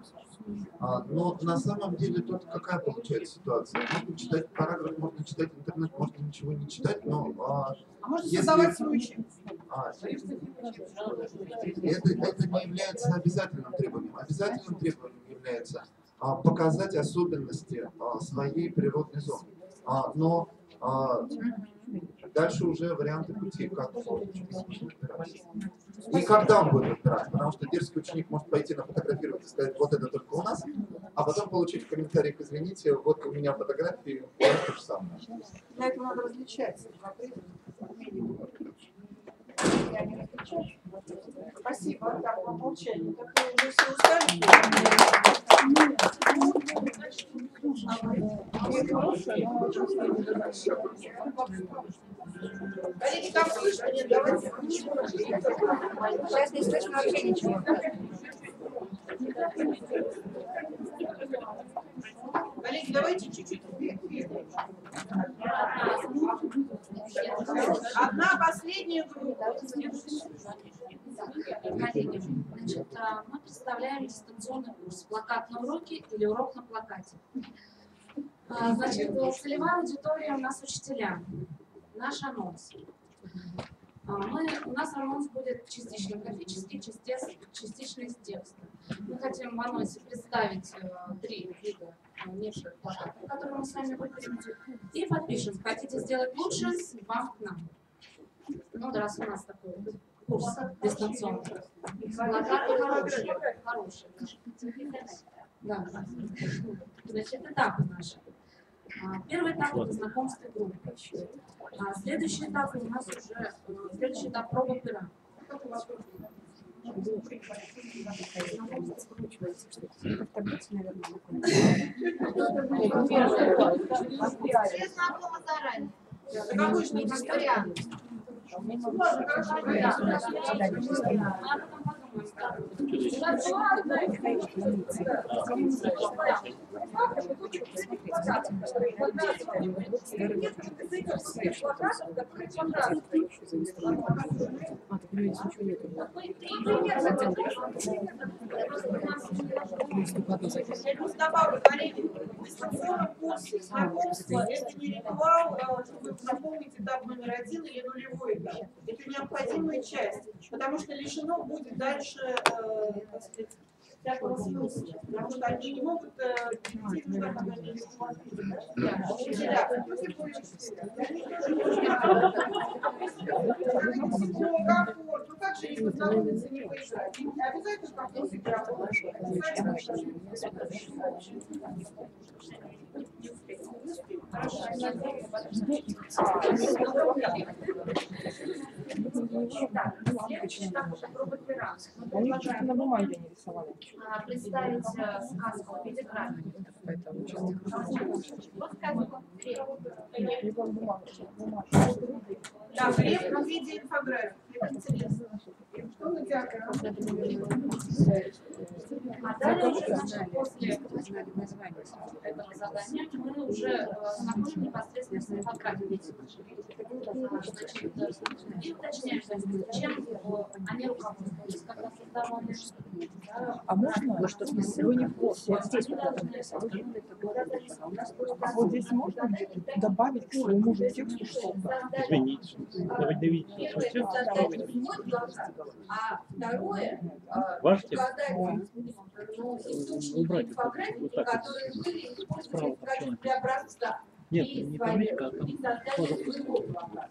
А, но на самом деле тут какая получается ситуация? Можно читать параграф, можно читать интернет, можно ничего не читать, но... А, а можно если... создавать свой учебник. А, это, это не является обязательным требованием. Обязательным требованием является а, показать особенности а, своей природной зоны. А, но а, дальше уже варианты пути, как разбираться. И когда он будет разбираться, потому что дерзкий ученик может пойти на фотографировать и сказать, вот это только у нас, а потом получить в комментариях, извините, вот у меня фотографии, то же самое. Для этого надо различать. Спасибо, так, по молчанию. Так вы уже все устали? Коллеги, там слышно? Нет, давайте. Сейчас не слышно вообще ничего. Коллеги, давайте чуть-чуть. Одна последняя группа. Коллеги, значит, мы представляем дистанционный курс «Плакат на уроке» или «Урок на плакате». Значит, целевая аудитория у нас учителя. Наш анонс. Мы, у нас анонс будет частично графический, частично из текста. Мы хотим в анонсе представить три вида небольших плакатов, которые мы с вами выберем, и подпишем. Хотите сделать лучше, вам к нам. Ну, раз у нас такой курс дистанционный. Плакаты хорошие. Хорошие. Да. Значит, этапы наши. А, Первый этап — это знакомство группы. А следующий этап у нас уже э, следующий этап проба пера. Все знакомы заранее. Какой же не вариант? Я просто добавлю, коллеги, в дистанционном курсе знакомства это не ритуал, чтобы запомнить этап номер один или нулевой этап. Это необходимая часть, потому что лишено будет дальше, э, так сказать, всякого смысла, потому что они не могут э, перейти туда, когда они не смогут. Ну как же не познакомиться, не поиграть? Обязательно как-то играть. Они что-то на бумаге не рисовали. Представить сказку в виде графики. Да, хлеб в виде инфографики. Это интересно. Что на театре? А далее уже, значит, после этого задания мы уже знакомим непосредственно с инфографией. И уточняем, чем они руководствуются, когда создавали. А можно, что вы не в курсе, здесь вот здесь можно добавить к своему же тексту что-то? Изменить. Добавить. А второе, Ваш текст? источники инфографики, которые были использованы в качестве образца. Нет, не табличка, а там.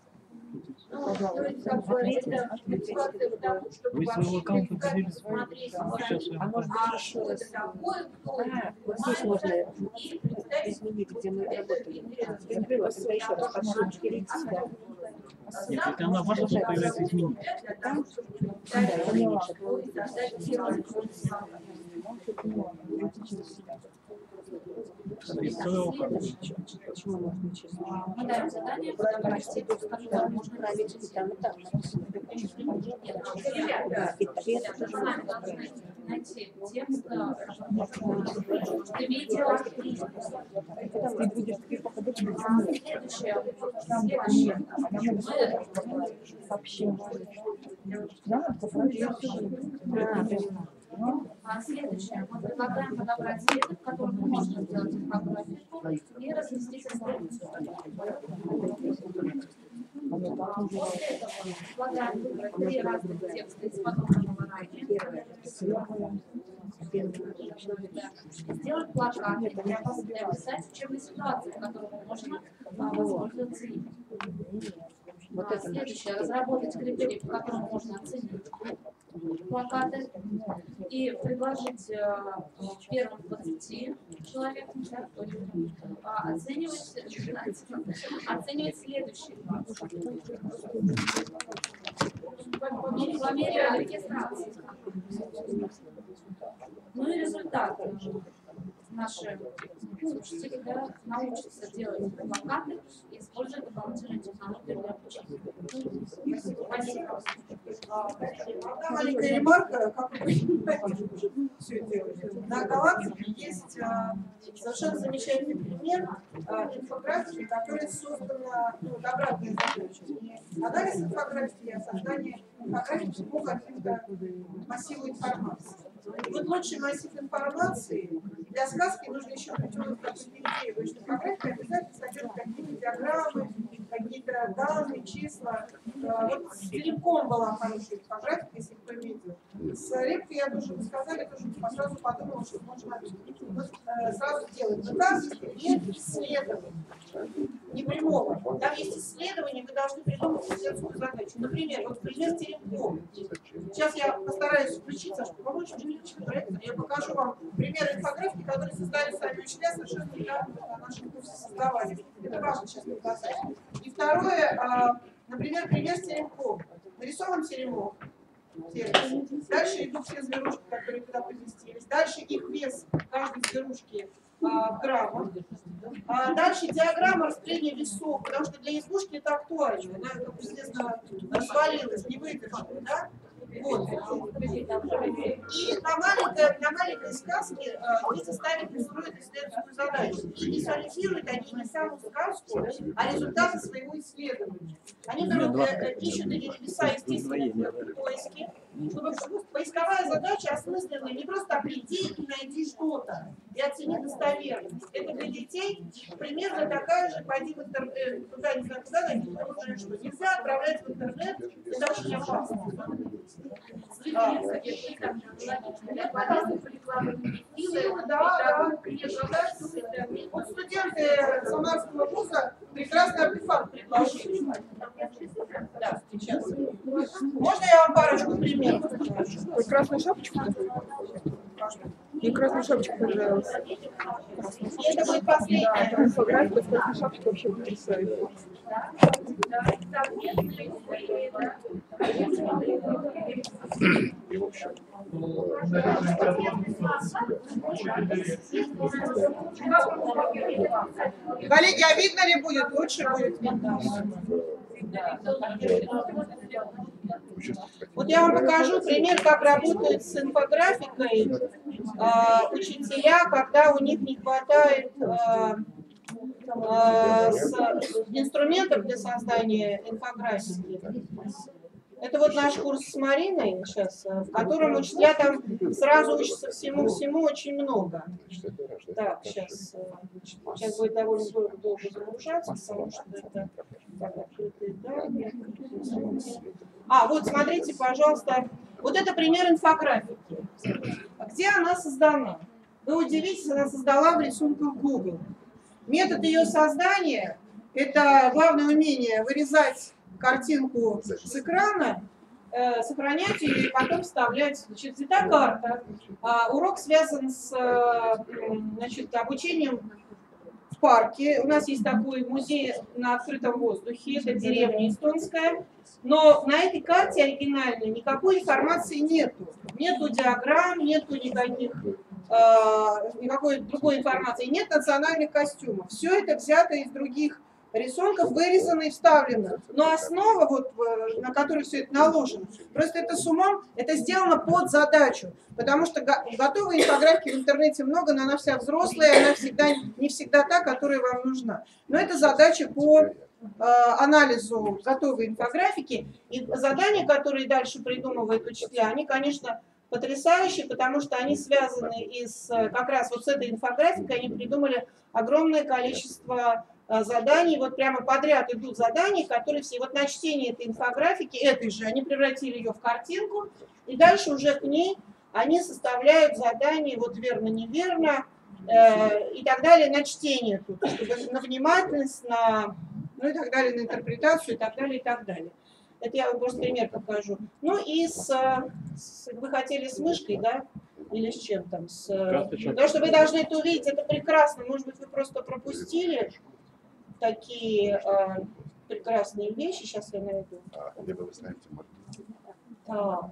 Вы своего аккаунта ввели, сейчас а может быть еще раз. Вот здесь можно изменить, где мы работаем. Закрыла, тогда еще раз потом перейти. Нет, если она ваша, то появляется изменить. Да, я поняла. Почему можно честно? Мы даем задание подобрать текст, который можно проверить там и там. И это сами должны найти текст, видео. Ты будешь теперь походить на Следующее. Следующее. сообщение. Да, А следующее. Мы предлагаем подобрать цвет, в котором можно сделать инфографику и разместить страницу. После этого предлагаем выбрать три разных текста из подобного ранее. Сделать плакат и описать учебные ситуации, в которых можно воспользоваться ими. Вот это следующее. Разработать критерии, по которым можно оценить плакаты и предложить э, первым двадцати человекам э, оценивать, оценивать следующие. Рекламирование регистрации. Ну и результаты. Наши слушатели, да, научатся делать плакаты и использовать дополнительные технологии для обучения. Спасибо. Одна маленькая ремарка, как вы понимаете, все делаете. На галактике есть а, совершенно замечательный пример а, инфографики, которая создана, ну, вот обратная задача. Не анализ инфографики, а создание инфографики по каким-то массиву информации. И вот лучший массив информации для сказки нужно еще придумать какую-то идею. То есть инфография обязательно содержит какие-то диаграммы, какие-то данные, числа. Вот с Телеком была хорошая инфографика, если кто видел. С Репкой я тоже сказали, тоже сразу подумала, что можно вот, э, сразу делать. Но там нет исследований, не прямого. Там есть исследования, вы должны придумать исследовательскую задачу. Например, вот пример Телеком. Сейчас я постараюсь включиться, чтобы помочь увеличить проектор. Я покажу вам примеры инфографики, которые создали сами учителя, совершенно недавно на нашем курсе создавали. Это важно сейчас показать. И второе, например, пример теремков. Нарисован теремок. Дальше идут все зверушки, которые туда поместились. Дальше их вес каждой зверушки а, в граммах. А дальше диаграмма распределения весов, потому что для избушки это актуально. Она, как известно, развалилась, не выдержала. Да? Вот. И на маленькой, на маленькой сказке а, дети ставят пристроить исследовательскую задачу. И визуализируют они не саму сказку, а результаты своего исследования. Они берут, э, ищут эти веса естественно в поиске, чтобы поисковая задача осмысленная не просто определить и найди что-то и оцени достоверность. Это для детей примерно такая же, пойди в интернет, туда, не знаю, куда, найди, потому что нельзя отправлять в интернет, это очень опасно. А, да, да. Вот студенты Самарского вуза прекрасный артефакт предложили. Да, сейчас. Можно я вам парочку примеров покажу? Красную шапочку? Мне красная шапочка понравилась. Это будет последняя. Да, инфографика с красной шапочкой вообще потрясающая. И в общем, коллеги, а видно ли будет? Лучше будет видно. Вот я вам покажу пример, как работают с инфографикой э, учителя, когда у них не хватает э, э, с, инструментов для создания инфографики. Это вот наш курс с Мариной сейчас, в котором учителя там сразу учатся всему-всему очень много. Так, сейчас, сейчас будет довольно долго, долго загружаться, потому что это так, открытые данные. А, вот смотрите, пожалуйста, вот это пример инфографики. Где она создана? Вы удивитесь, она создала в рисунках Google. Метод ее создания – это главное умение вырезать картинку с экрана, э, сохранять ее и потом вставлять. Значит, цветокарта. А, урок связан с значит, обучением в парке. У нас есть такой музей на открытом воздухе, это деревня эстонская. Но на этой карте оригинальной никакой информации нету. Нету диаграмм, нету никаких, э, никакой другой информации. Нет национальных костюмов. Все это взято из других рисунков, вырезано и вставлено. Но основа, вот, на которой все это наложено, просто это с умом, это сделано под задачу. Потому что готовой инфографики в интернете много, но она вся взрослая, она всегда, не всегда та, которая вам нужна. Но это задача по э, анализу готовой инфографики. И задания, которые дальше придумывают учителя, они, конечно, потрясающие, потому что они связаны и с, как раз вот с этой инфографикой, они придумали огромное количество заданий, вот прямо подряд идут задания, которые все, вот на чтение этой инфографики, этой же, они превратили ее в картинку, и дальше уже к ней они составляют задания, вот верно, неверно, э, и так далее, на чтение тут, чтобы на внимательность, на, ну и так далее, на интерпретацию, и так далее, и так далее. Это я вам просто пример покажу. Ну и с, с вы хотели с мышкой, да? Или с чем там? С, потому что вы должны это увидеть, это прекрасно, может быть, вы просто пропустили такие э, прекрасные вещи, сейчас я найду. А, либо вы знаете, может. Так.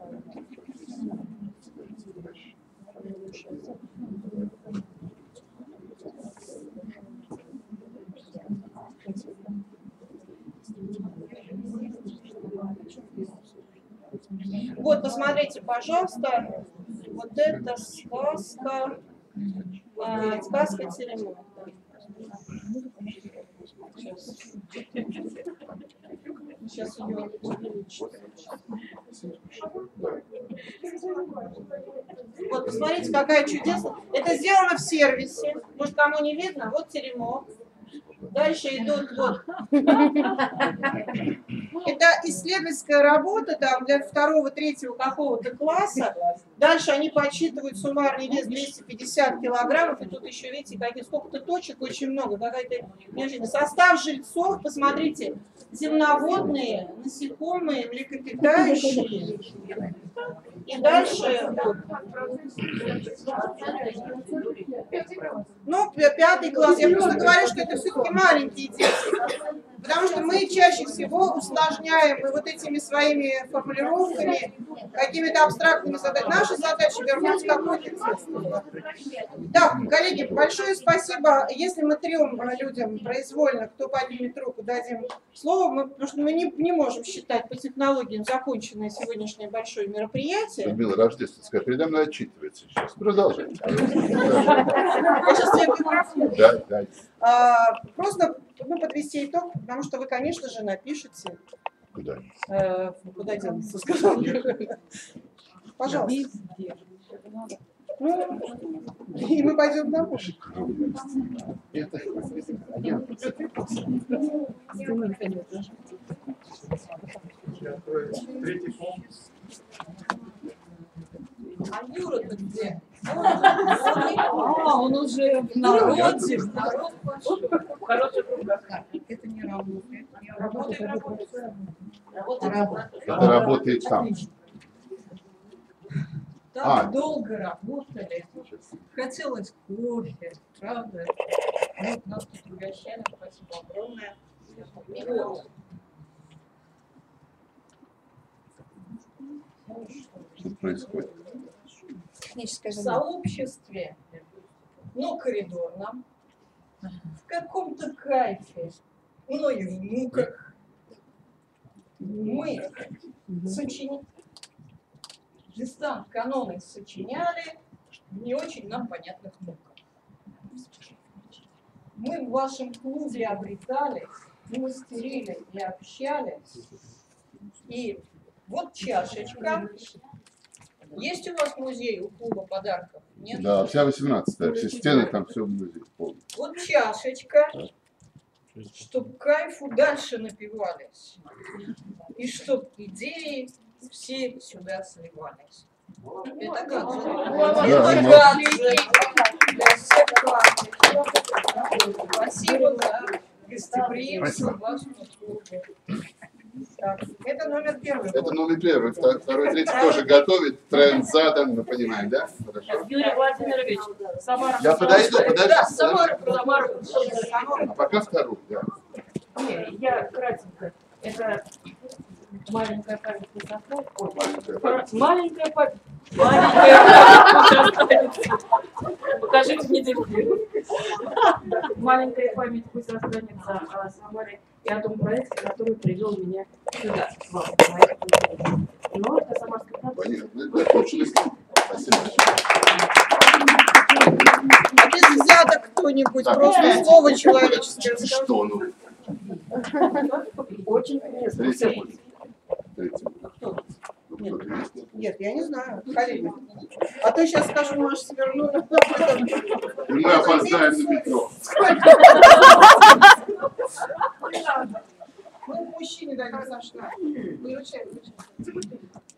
Вот, посмотрите, пожалуйста, вот это сказка, э, сказка Теремок. Сейчас. Сейчас ее увеличу. Вот, посмотрите, какая чудесная. Это сделано в сервисе. Может, кому не видно? Вот Теремок. Дальше идут вот. Это исследовательская работа там для второго, третьего какого-то класса. Дальше они подсчитывают суммарный вес двести пятьдесят килограммов. И тут еще, видите, какие сколько-то точек, очень много. Какая-то неожиданность. Состав жильцов, посмотрите, земноводные, насекомые, млекопитающие. И дальше, ну, пятый класс. Я просто говорю, что это все-таки маленькие дети. Потому что мы чаще всего усложняем и вот этими своими формулировками, какими-то абстрактными задачами. Наша задача вернуть какой-то текст. Так, коллеги, большое спасибо. Если мы трем людям произвольно, кто поднимет руку, дадим слово, мы, потому что мы не, не можем считать по технологиям законченное сегодняшнее большое мероприятие. Людмила Рождественская, передо мной отчитывается сейчас. Продолжайте. Я сейчас тебе микрофон. Да, да. А, просто ну, подвести итог, потому что вы, конечно же, напишите. Куда? Э, куда делаться, сказал. Пожалуйста. Ну, и мы пойдем домой. Третий пункт. А Юра-то где? А, он уже в народе. Хороший кругах. Это не работает. Работает, работает. Это работает там. Так А. долго работали. Хотелось кофе, правда? Вот нас тут угощали. Спасибо огромное. Вот. Что происходит? В сообществе, но коридорном, в каком-то кайфе, но и в муках, мы сочиняли, дистант каноны сочиняли в не очень нам понятных муках. Мы в вашем клубе обретали, мастерили и общались, и вот чашечка. Есть у вас музей у клуба подарков? Нет? Да, вся восемнадцатая, все стены там все в музее полно. Вот чашечка, чтоб кайфу дальше напивались. И чтоб идеи все сюда сливались. Это гаджет. Это гаджет для всех классов. Спасибо за гостеприимство вашему клубу. Так, это номер первый. Это номер первый. Второй, третий тоже готовит. Тренд задан, мы понимаем, да? Хорошо. Юрий Владимирович, Самара. Я подойду, подожди. Да, Самара. Самара. А пока второй, да. Не, я кратенько. Это маленькая память не сохранит. Ой, маленькая память. Маленькая память. Покажите мне дырку. Маленькая память пусть останется о Самаре и о том проекте, который привел меня сюда. Но это самарская правда. Понятно, закончились. Спасибо. А без взяток кто-нибудь, просто слово человеческое. Что ну? Очень Третий. Третий. Нет, нет, я не знаю, коллеги. А то сейчас скажу, Маша свернула. И мы опоздаем на метро. Ну, мужчине дадим за что. Выручай, выручай.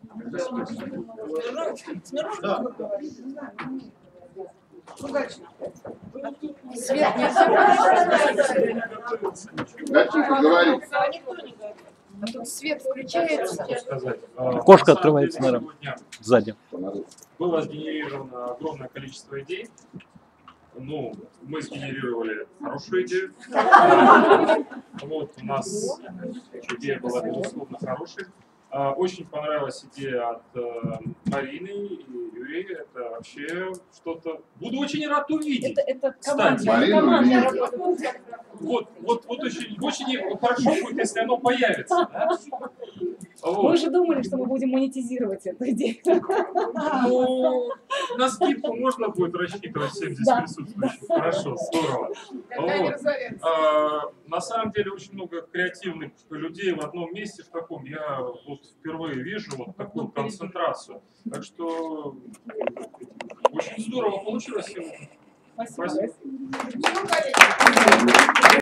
Смирнов будет говорить, не знаю. Удачно. Свет нельзя. Дальше говори. А тут свет включается. Окошко открывается, наверное, сзади. Было сгенерировано огромное количество идей. Ну, мы сгенерировали хорошую идею. Вот у нас идея была, безусловно, хорошей. Очень понравилась идея от Марины и Юрия. Это вообще что-то... Буду очень рад увидеть. Это, это Кстати, командная работа. Вот, вот, вот очень, очень хорошо будет, если оно появится. Да? Вот. Мы уже думали, что мы будем монетизировать эту идею. Ну, на скидку можно будет рассчитывать всем здесь Да. присутствующим. Хорошо, здорово. Вот. А, на самом деле очень много креативных людей в одном месте в таком. Я вот впервые вижу вот такую концентрацию. Так что очень здорово получилось сегодня. Спасибо. Спасибо.